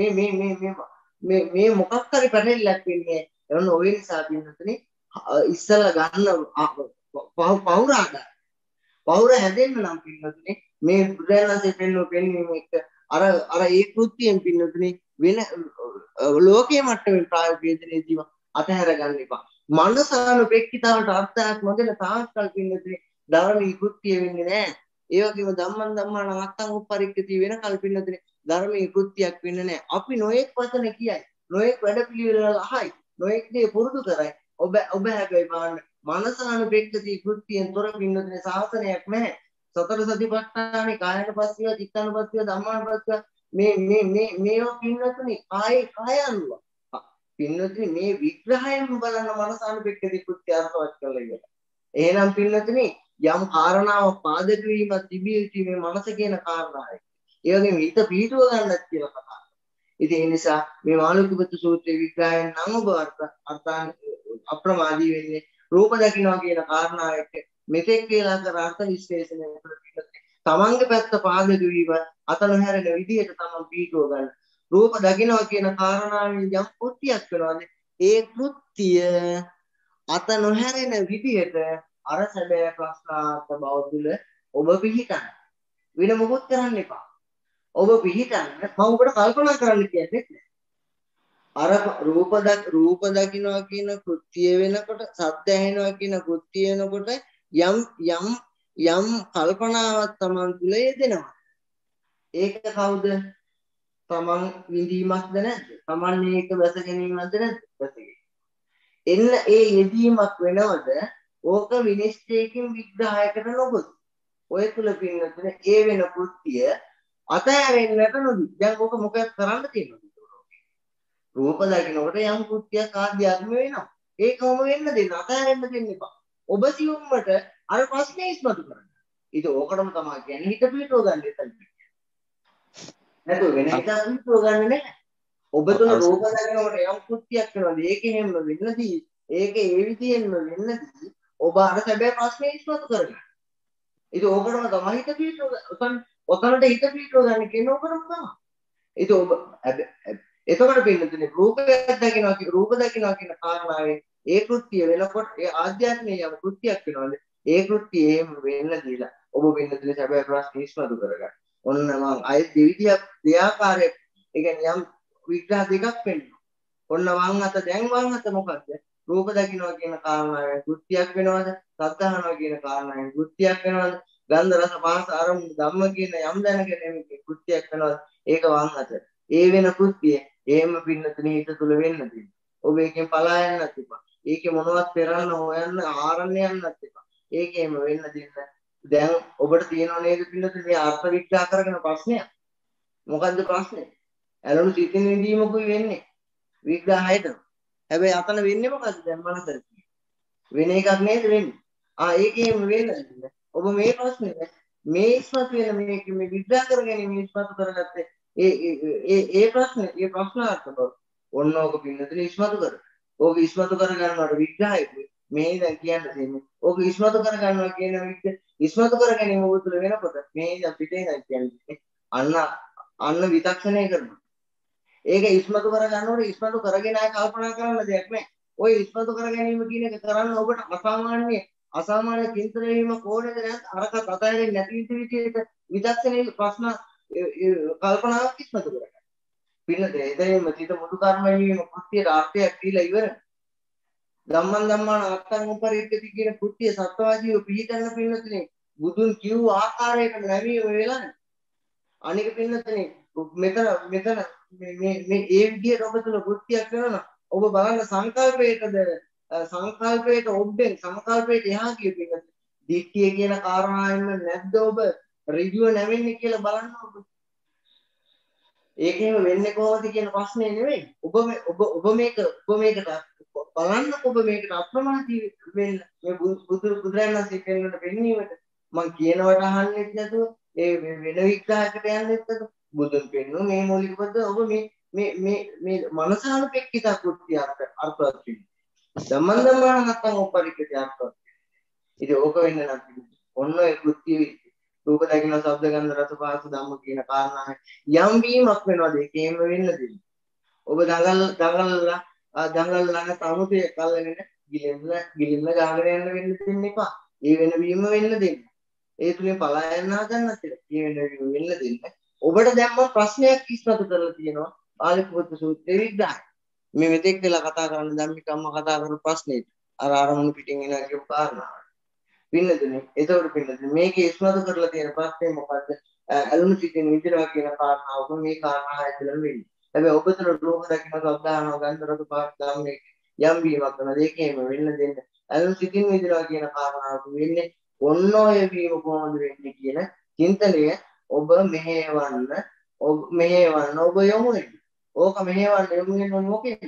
මේ මොකක් හරි පැටලෙලක් වෙන්නේ. එන්න ඔය නිසා පින්නතුනේ ඉස්සලා ගන්න පෞර හැදෙන්න නම් පින්නතුනේ මේ බුදුරජාණන්සේ පෙන්වීම එක අර ඒ කෘත්‍යයෙන් පින්නතුනේ වෙන ලෝකයේ මට්ටමින් ප්‍රායෝගික දේශනේදීම අතහැර ගන්න එපා. මනසානුපෙක්කිතාවට අර්ථයක් නොදෙන තාක්කල් පින්නතුනේ ධර්මී කෘත්‍ය වෙන්නේ නැහැ. ඒ වගේම ධම්මං අත්තං උප්පරික්කති වෙන කල්පින්නතුනේ ධර්මී කෘත්‍යයක් වෙන්නේ නැහැ. අපි නොඑක් වචන කියයි. නොඑක් වැඩපිළිවෙල අහයි. නොඑක් දේ පුරුදු කරයි. ඔබ හැබැයි බලන්න මනසානුපෙක්කිතී කෘත්‍යයෙන් තොර පින්නතුනේ ශාසනයක් නැහැ. සතර සතිපට්ඨානේ කායනුපස්සීව, චිත්තානුපස්සීව, ධම්මානුපස්සීව මේවා පින්නතුනේ කාය අනුව. පින්නතුනේ මේ විග්‍රහයෙන් බලන මනසානුපෙක්කිතී කෘත්‍ය අර්ථවත් කරලා ඉවරයි. එහෙනම් පින්නතුනේ යම් කාරණාවක් පාදක වීමක් තිබිය යුතු මේ මනස කියන කාරණාවයි. ඒ වගේම හිත පිහිටුව ගන්නත් කියලා කතා කරනවා. ඉතින් ඒ නිසා මේ මාළුක්‍යපුත්තු සූත්‍රයේ විග්‍රහයෙන් නම් ඔබ අර්ථාන් අප්‍රමාදී වෙන්නේ රූප දකින්නවා කියන කාරණාවට මෙතෙක් කියලා කර අර්ථ විශ්ලේෂණය කරලා තමන්ගේ පැත්ත පාදක වීම අත නොහැරෙන විදිහට තමන් පිහිටුව ගන්න. රූප දකින්නවා කියන කාරණාවෙන් යම් කෘත්‍යයක් වෙනවාද ඒ කෘත්‍ය අත නොහැරෙන විදිහට අර සැබෑ ප්‍රශ්නාර්ථ බව තුළ ඔබ පිහිටන්න. වෙන මොකොත් කරන්න එපා. ඔබ පිහිටන්න මම ඔබට කල්පනා කරන්න කියන්නේ අර රූප දකින්නවා කියන කෘත්‍ය වෙනකොට සත්‍ය ඇහෙනවා කියන කෘත්‍ය වෙනකොට යම් කල්පනාවක් තමන් තුළ යෙදෙනවා. ඒක කවුද? තමන් විඳීමක්ද නැද්ද? තමන් මේක වැස ගැනීමක්ද නැද්ද? එන්න ඒ යෙදීමක් වෙනවද? ඕක විනිශ්චයකින් විග්‍රහයකට නොගොස්. ඔය තුල පින්නතුනේ ඒ වෙන කෘත්‍ය අතහැරෙන්නට නොදී. දැන් ඕක මොකක්ද කරන්න තියෙනවද? රූප දකින්නකොට යම් කෘත්‍යයක් ආධ්‍යාත්ම වෙනවා. ඒකම වෙන්න දෙන්න. අතහැරෙන්න දෙන්න එපා. ඔබ සියුම්මට අර ප්‍රශ්නේ ඉස්මතු කරන්න. ඒක ඕකටම තමයි කියන්නේ හිත පිටව ගන්න එතන. නැතුව වෙන හිත පිටව ගන්න නැහැ. ඔබ තුන රූප දකින්නකොට යම් කෘත්‍යයක් වෙනවා. ඒකෙන්ම වෙන්නදී ඒක ඒ විදියෙන්ම වෙන්නදී ඔබ අර සැබෑ ප්‍රශ්නේ ඉස්මතු කරගන්න. ඒක ඕකටම තමයි හිත පිටව ඔතනට හිත පිටව ගන්න කියන ඕකටම තමයි. ඒක ඔබ එතකොට පින්නතුනේ රූප දකින්නවා කියන කාරණාවේ ඒ කෘත්‍ය වෙනකොට ඒ ආධ්‍යාත්මයේ යම් කෘත්‍යයක් වෙනවාද ඒ කෘත්‍ය එහෙම වෙන්න දීලා ඔබ පින්නතුනේ සැබෑ ප්‍රශ්නේ ඉස්මතු කරගන්න. ඔන්න මම අය දෙආකාරයක් ඒ කියන්නේ යම් විග්‍රහ දෙකක් වෙනවා. ඔන්න වම් අත දැන් වම් අත මොකද්ද? රූප දකින්නවා කියන කාරණාවෙන් කෘත්‍යයක් වෙනවද? සද්ද අහනවා කියන කාරණාවෙන් කෘත්‍යයක් වෙනවද? ගන්ධ රස පහස අරමුණු ධම්ම කියන යම් දැනගැනීමේ කෘත්‍යයක් වෙනවද? ඒක වම් අත. ඒ වෙන කෘත්‍යය එහෙම පින්නතුනේ හිත තුල වෙන්න තියෙනවා. ඔබ ඒකෙන් පලා යන්නත් එපා. ඒකේ මොනවත් පෙරන්න හොයන්න ආරණ්‍ය යන්නත් එපා. ඒකේම වෙන්න දෙන්න. දැන් ඔබට තියෙනව නේද පින්නතුනේ මේ අර්ථ විග්‍රහ කරගෙන ප්‍රශ්නයක්? මොකද්ද ප්‍රශ්නේ? ඇලුණු සිතින් විඳීමකුයි වෙන්නේ. විග්‍රහයට. හැබැයි අතන වෙන්නේ මොකද්ද දැන් මනසට? වෙන එකක් නේද වෙන්නේ? ඒකේම වෙන්නේ. ඔබ මේ ප්‍රශ්නේ මේ ඉස්මතු වෙන මේ විග්‍රහ කරගෙන මේ ඉස්මතු කරගත්තේ ඒ ප්‍රශ්නාර්ථ බව. ඔන්න ඕක පින්නතුනේ ඉස්මතු කර. ඕක ඉස්මතු කර ගන්නවට විග්‍රහය මේ දැන් කියන්න තියෙන්නේ. ඕක ඉස්මතු කර ගන්නවා කියන විදිහ ඉස්මතු කර ගැනීම ඔබ තුළ වෙනකොට මේ දැන් පිටේ දැන් කියන්නේ අන්න විතක්ෂණය කරනවා. ඒක ඉස්මතු කර ගන්නකොට ඉස්මතු කරගෙන ආය කල්පනා කරන්න දෙයක් නැහැ. ওই ඉස්මතු කර ගැනීම කියන එක කරන්න ඔබට අසාමාන්‍ය චින්තන වීමක් ඕනේද නැත්නම් අරකට අතහැරෙන්නේ නැති විදිහට විදර්ශනයේ ප්‍රශ්න කල්පනාවක් ඉස්මතු කරගන්න. පින්නතේ එතනින්ම සිත මුදු කර්ම වීම කෘත්‍යයට අර්ථයක් දීලා ඉවරයි. ධම්මං අත්තං උපරික්කති කියන කෘත්‍ය සත්‍යවාදීව පිළිගන්න පින්නතේ බුදුන් කිව් ආකාරයකට නැවීම වෙලානේ. අනික පින්නතේ මෙතන මේ ඒ විදිහට ඔබ තුළ කෘත්‍යයක් කරනවා. ඔබ බලන්න සංකල්පයට ඔබෙන් සංකල්පයට එහා ගිය පින්නතේ දිට්ඨිය කියන කාරණාවෙන්ම නැද්ද ඔබ ඍජුව නැවෙන්නේ කියලා බලන්න ඔබ. ඒකේම වෙන්නේ කොහොමද කියන ප්‍රශ්නේ නෙවෙයි. ඔබ මේකට බලන්න ඔබ මේකට අප්‍රමාදී වෙන්න මේ බුදුරජාණන් වහන්සේ කියනකට පෙන්වීමට මම කියනවට අහන්නෙත් නැතුව ඒ වෙන විග්‍රහයකට යන්නෙත් නැතුව බුදුන් පෙන්වන මේ මූලික පද ඔබ මේ මනසානුපෙක්කිත කෘත්‍ය අර්ථවත් වෙන්නේ. ධම්මං නැත්තම් උපරික්කති අර්ථවත්. ඉතින් ඕක වෙන්න නම් ඔන්න ඒ කෘත්‍ය රූප දකින්න ශබ්ද ගන්ධ රස පහස ධම්ම කියන කාරණා යම් වීමක් වෙනවාද ඒකේම වෙන්න දෙන්න. ඔබ දඟල් ළඟ තමුතේ කල්ගෙන ගිලින්න ගාගෙන යන්න වෙන්න දෙන්න එපා. ඒ වෙන වීම වෙන්න දෙන්න. ඒ තුලින් පලා යන්න හදන්නත් ඒ වෙන වීම වෙන්න දෙන්න. ඔබට දැන් මම ප්‍රශ්නයක් ඉස්මතු කරලා තියෙනවා. පාලිපුත්තු සූත්‍රයේ විග්‍රහය. මේ මෙතෙක් වෙලා කතා කරන ධම්මිකම්ම කතා කරපු ප්‍රශ්නේ අර අරමුණු පිටින් එන කියපු කාරණාව. පින්නතුනේ එතකොට පින්නතුනේ මේකේ ඉස්මතු කරලා තියෙන ප්‍රශ්නේ මොකද්ද? අලුණු සිටින විදිනවා කියන කාරණාවක මේ කාරණා ඇතුළම වෙන්නේ. හැබැයි ඔබතර රෝග දකින්න සද්ධානව ගන්ධරතු පාස් ධම්මේ යම් වීමක් කරන දෙකේම වෙන්න දෙන්න. අලුණු සිටින විදිනවා කියන කාරණාවක වෙන්නේ ඔන්න ඔය වීම කොහොමද වෙන්නේ කියන චින්තනය ඔබ මෙහෙවන්න ඔබ යොමු වෙන්න. ඕක මෙහෙවන්න යොමු වෙන්නේ මොකෙන්ද?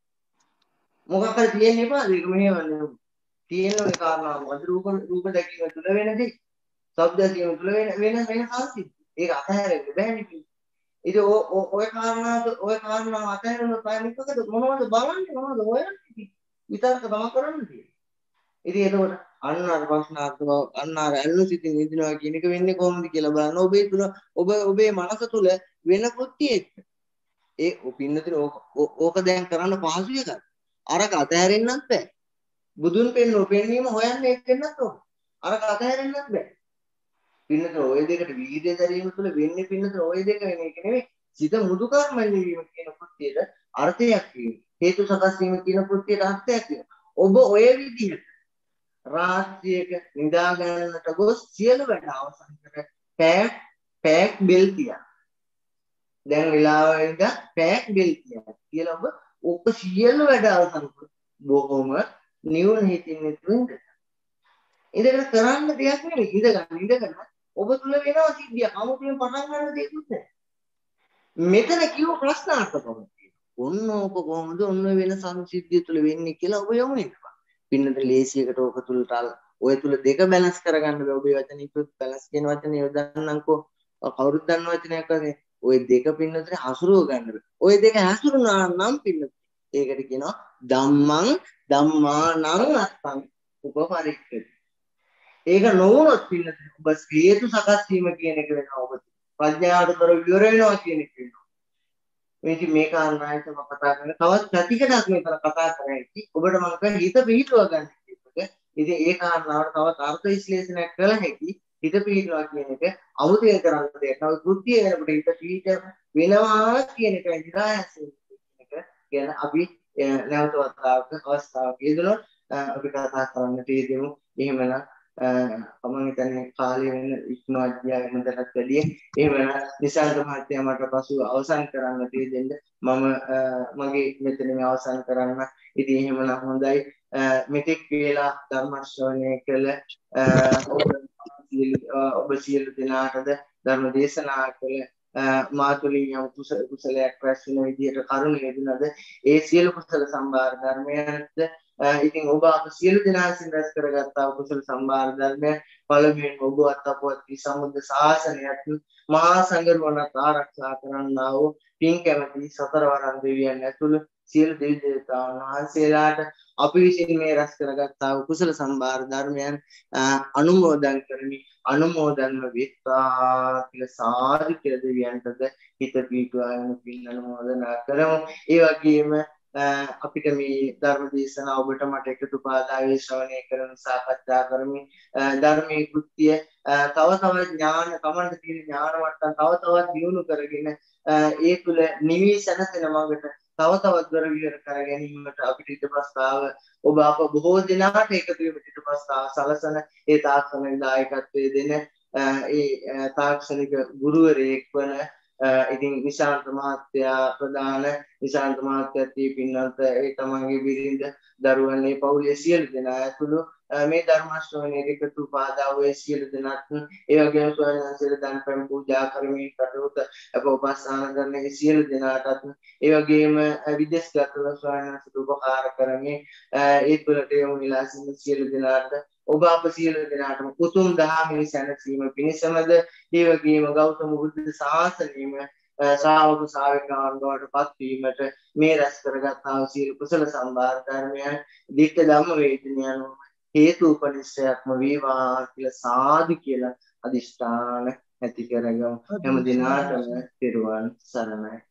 මොකක් හරි තියෙන්න එපා ඒක මෙහෙවන්න යොමු. තියෙන කාරණාව මොකද රූප දැකීම තුළ වෙනදී ශබ්ද දැකීම තුළ වෙන සංසිද්ධි. ඒක අතහැරෙන්න බෑනේ කිව්වේ. ඉතින් ඔය කාරණාව අතහැරෙන්න ප්‍රායෝගිකවද මොනවද බලන්නේ මොනවද හොයන්නේ විතරක තමයි කරන්න තියෙන්නේ. ඉතින් එතකොට අන්න අර ප්‍රශ්නාර්ථව අන්න අර ඇල්ලු සිතින් ඉදිනවා කියන එක වෙන්නේ කොහොමද කියලා බලන්න ඔබේ තුල ඔබේ මනස තුල වෙන කෘත්‍යයක්. ඒ පින්නතුනේ ඕක දැන් කරන්න පහසු එකක්. අරක අතහැරෙන්නත් බෑ. බුදුන් පෙන්වීම හොයන්න එක්කෙන්නත් ඕක. අරක අතහැරෙන්නත් බෑ. පින්නතුනේ ওই දෙකට වීර්යය දැරීම තුළ වෙන්නේ පින්නතුනේ ওই දෙක වෙන එක නෙවෙයි. සිත මුදු කර්මණය වීම කියන කෘත්‍යයට අර්ථයක් වීම. හේතු සකස් වීම කියන කෘත්‍යයට අර්ථයක් වීම. ඔබ ඔය විදිහට රාත්‍රියක නිදා ගන්නට ගොස් සියලු වැඩ අවසන් කර පැයක් බෙල් තියන. දැන් වෙලාවෙක පැයක් බෙල් තියන. කියලා ඔබ ඔක්ක සියලු වැඩ අවසන් කර බොහොම නිවුන හිතින් ඉඳ. ඉඳගෙන කරන්න දෙයක් නෙවෙයි. ඉඳගෙන ඔබ තුල වෙනවා සිද්ධිය. 아무තෙන් පටන් ගන්න දෙයක් නෑ. මෙතන කිව්ව ප්‍රශ්නාර්ථ කොහොමද? ඔන්න ඕක කොහොමද ඔන්න වෙන සංසිද්ධිය තුල වෙන්නේ කියලා ඔබ යමු වෙනවා. පින්නත ලේසියකට ඕක තුලට ඔය තුල දෙක බැලන්ස් කරගන්න බෑ. ඔබේ වචන ඉක්කොත් බැලන්ස් කියන වචනේ යොදන්නම්කෝ. කවුරුත් දන්න වචනයක් වගේ. ඔය දෙක පින්නතට හසුරුව ගන්න බෑ. ඔය දෙක හසුරුනා නම් පින්නත. ඒකට කියනවා ධම්මානං අත්තං උපපරික්කති. ඒක නොවුනොත් පින්නත ඔබ හේතු සකස් වීම කියන එක වෙනවා ඔබ. ප්‍රඥාවට තොර විවර වෙනවා කියන එක වෙනවා. මේ කාරණාවට මම කතා කරන තවත් පැතිකඩක් මෙතන කතා කරන්නේ. ඔබට මම හිත පිහිටුව ගන්න එක. ඉතින් ඒ කාරණාවට තවත් අර්ථ විශ්ලේෂණයක් කළ හැකි. හිත පිහිටනවා කියන එක අමුතෙන් කරන්න දෙයක්. නමුත් කෘත්‍ය වෙනකොට හිත පිහිට වෙනවා කියන එක නිරායසයෙන් කියන එක ගැන අපි නැවත වතාවක අවස්ථාවක් යෙදුනොත් අපි කතා කරන්නට යෙදෙමු. එහෙමනම් මම හිතන්නේ කාලය වෙන ඉක්මවා ගියා වෙනදටත් වැඩිය. එහෙමනම් නිසංග මහත්තයා මට පසුව අවසන් කරන්න දෙන්න මම මගේ මෙතනින් අවසන් කරන්න. ඉතින් එහෙමනම් හොඳයි. මෙතෙක් වේලා ධර්ම ශ්‍රවණය කළ ඔබ සියලු දෙනාටද ධර්ම දේශනා කළ මාතුලින් යම් කුසලයක් රැස් වෙන විදිහට කරුණ යෙදුනද ඒ සියලු කුසල සම්භාර ධර්මයන්ද ඉතින් ඔබ අප සියලු දෙනා විසින් රැස් කරගත්තා කුසල සම්භාර ධර්මයන් පළමුවෙන් ඔබවත් අපවත් සම්බුද්ධ ශාසනයත් මහා සංඝරුවනත් ආරක්ෂා කරන්නා වූ පින් කැමැති සතරවරන් දෙවියන් ඇතුළු සියලු දෙවි දේවතාවුන් වහන්සේලාට අපි විසින් මේ රැස් කරගත්තා වූ කුසල සම්භාර ධර්මයන් අනුමෝදන් කරමි. අනුමෝදන්ව වෙත්තා කියලා සාදු කියලා දෙවියන්ටද හිත පීඩුවාගෙන පින් අනුමෝදනා කරමු. ඒ වගේම අපිට මේ ධර්ම දේශනා ඔබට මට එකතු පාදාවේ ශ්‍රවණය කරන සාකච්ඡා කරමින් ධර්මයේ කෘත්‍ය තව තවත් ඥාන කමන්න තියෙන ඥාන මට්ටම් තව තවත් දියුණු කරගෙන ඒ තුල නිවි සැනසෙන මඟට තව තවත් දර විහර කර ගැනීමට අපිට ඊට ප්‍රස්තාව ඔබ අප බොහෝ දිනකට එකතු වීමට ඊට ප්‍රස්තාව සලසන ඒ තාක්ෂණික දායකත්වයේ දෙන ඒ තාක්ෂණික ගුරුවරයෙක් වන ඉතින් නිශාන්ත මහත්තයා ප්‍රධාන නිශාන්ත මහත්තයාත් පින්නන්ත ඒ තමන්ගේ බිරිඳ දරුවන් මේ පවුලේ සියලු දෙනා ඇතුළු මේ ධර්ම ශ්‍රවණයේ එකතු පාදා වූ සියලු දෙනාත් ඒ වගේම ස්වාමීන් දන් පැන් පූජා කරමින් කටයුතු අප උපස්ථාන කරන සියලු දෙනාටත් ඒ වගේම විදේශගතව ස්වාමීන් උපකාර කරමින් ඒ තුළට යොමු වෙලා සිටින සියලු දෙනාට ඔබ අප සියලු දෙනාටම උතුම් දහමේ සැනසීම පිණිසමද ඒ වගේම ගෞතම බුද්ධ ශාසනයම ශ්‍රාවක ශ්‍රාවිකාවන් බවට පත්වීමට මේ රැස් කරගත්තා වූ සියලු කුසල සම්භාර ධර්මයන් දිට්ඨ ධම්ම වේදිනියන හේතු උපනිශ්‍රයක්ම වේවා කියලා සාදු කියලා අදිෂ්ඨාන ඇති කරගමු. හැම දිනාටම පෙරවන් සරණයි.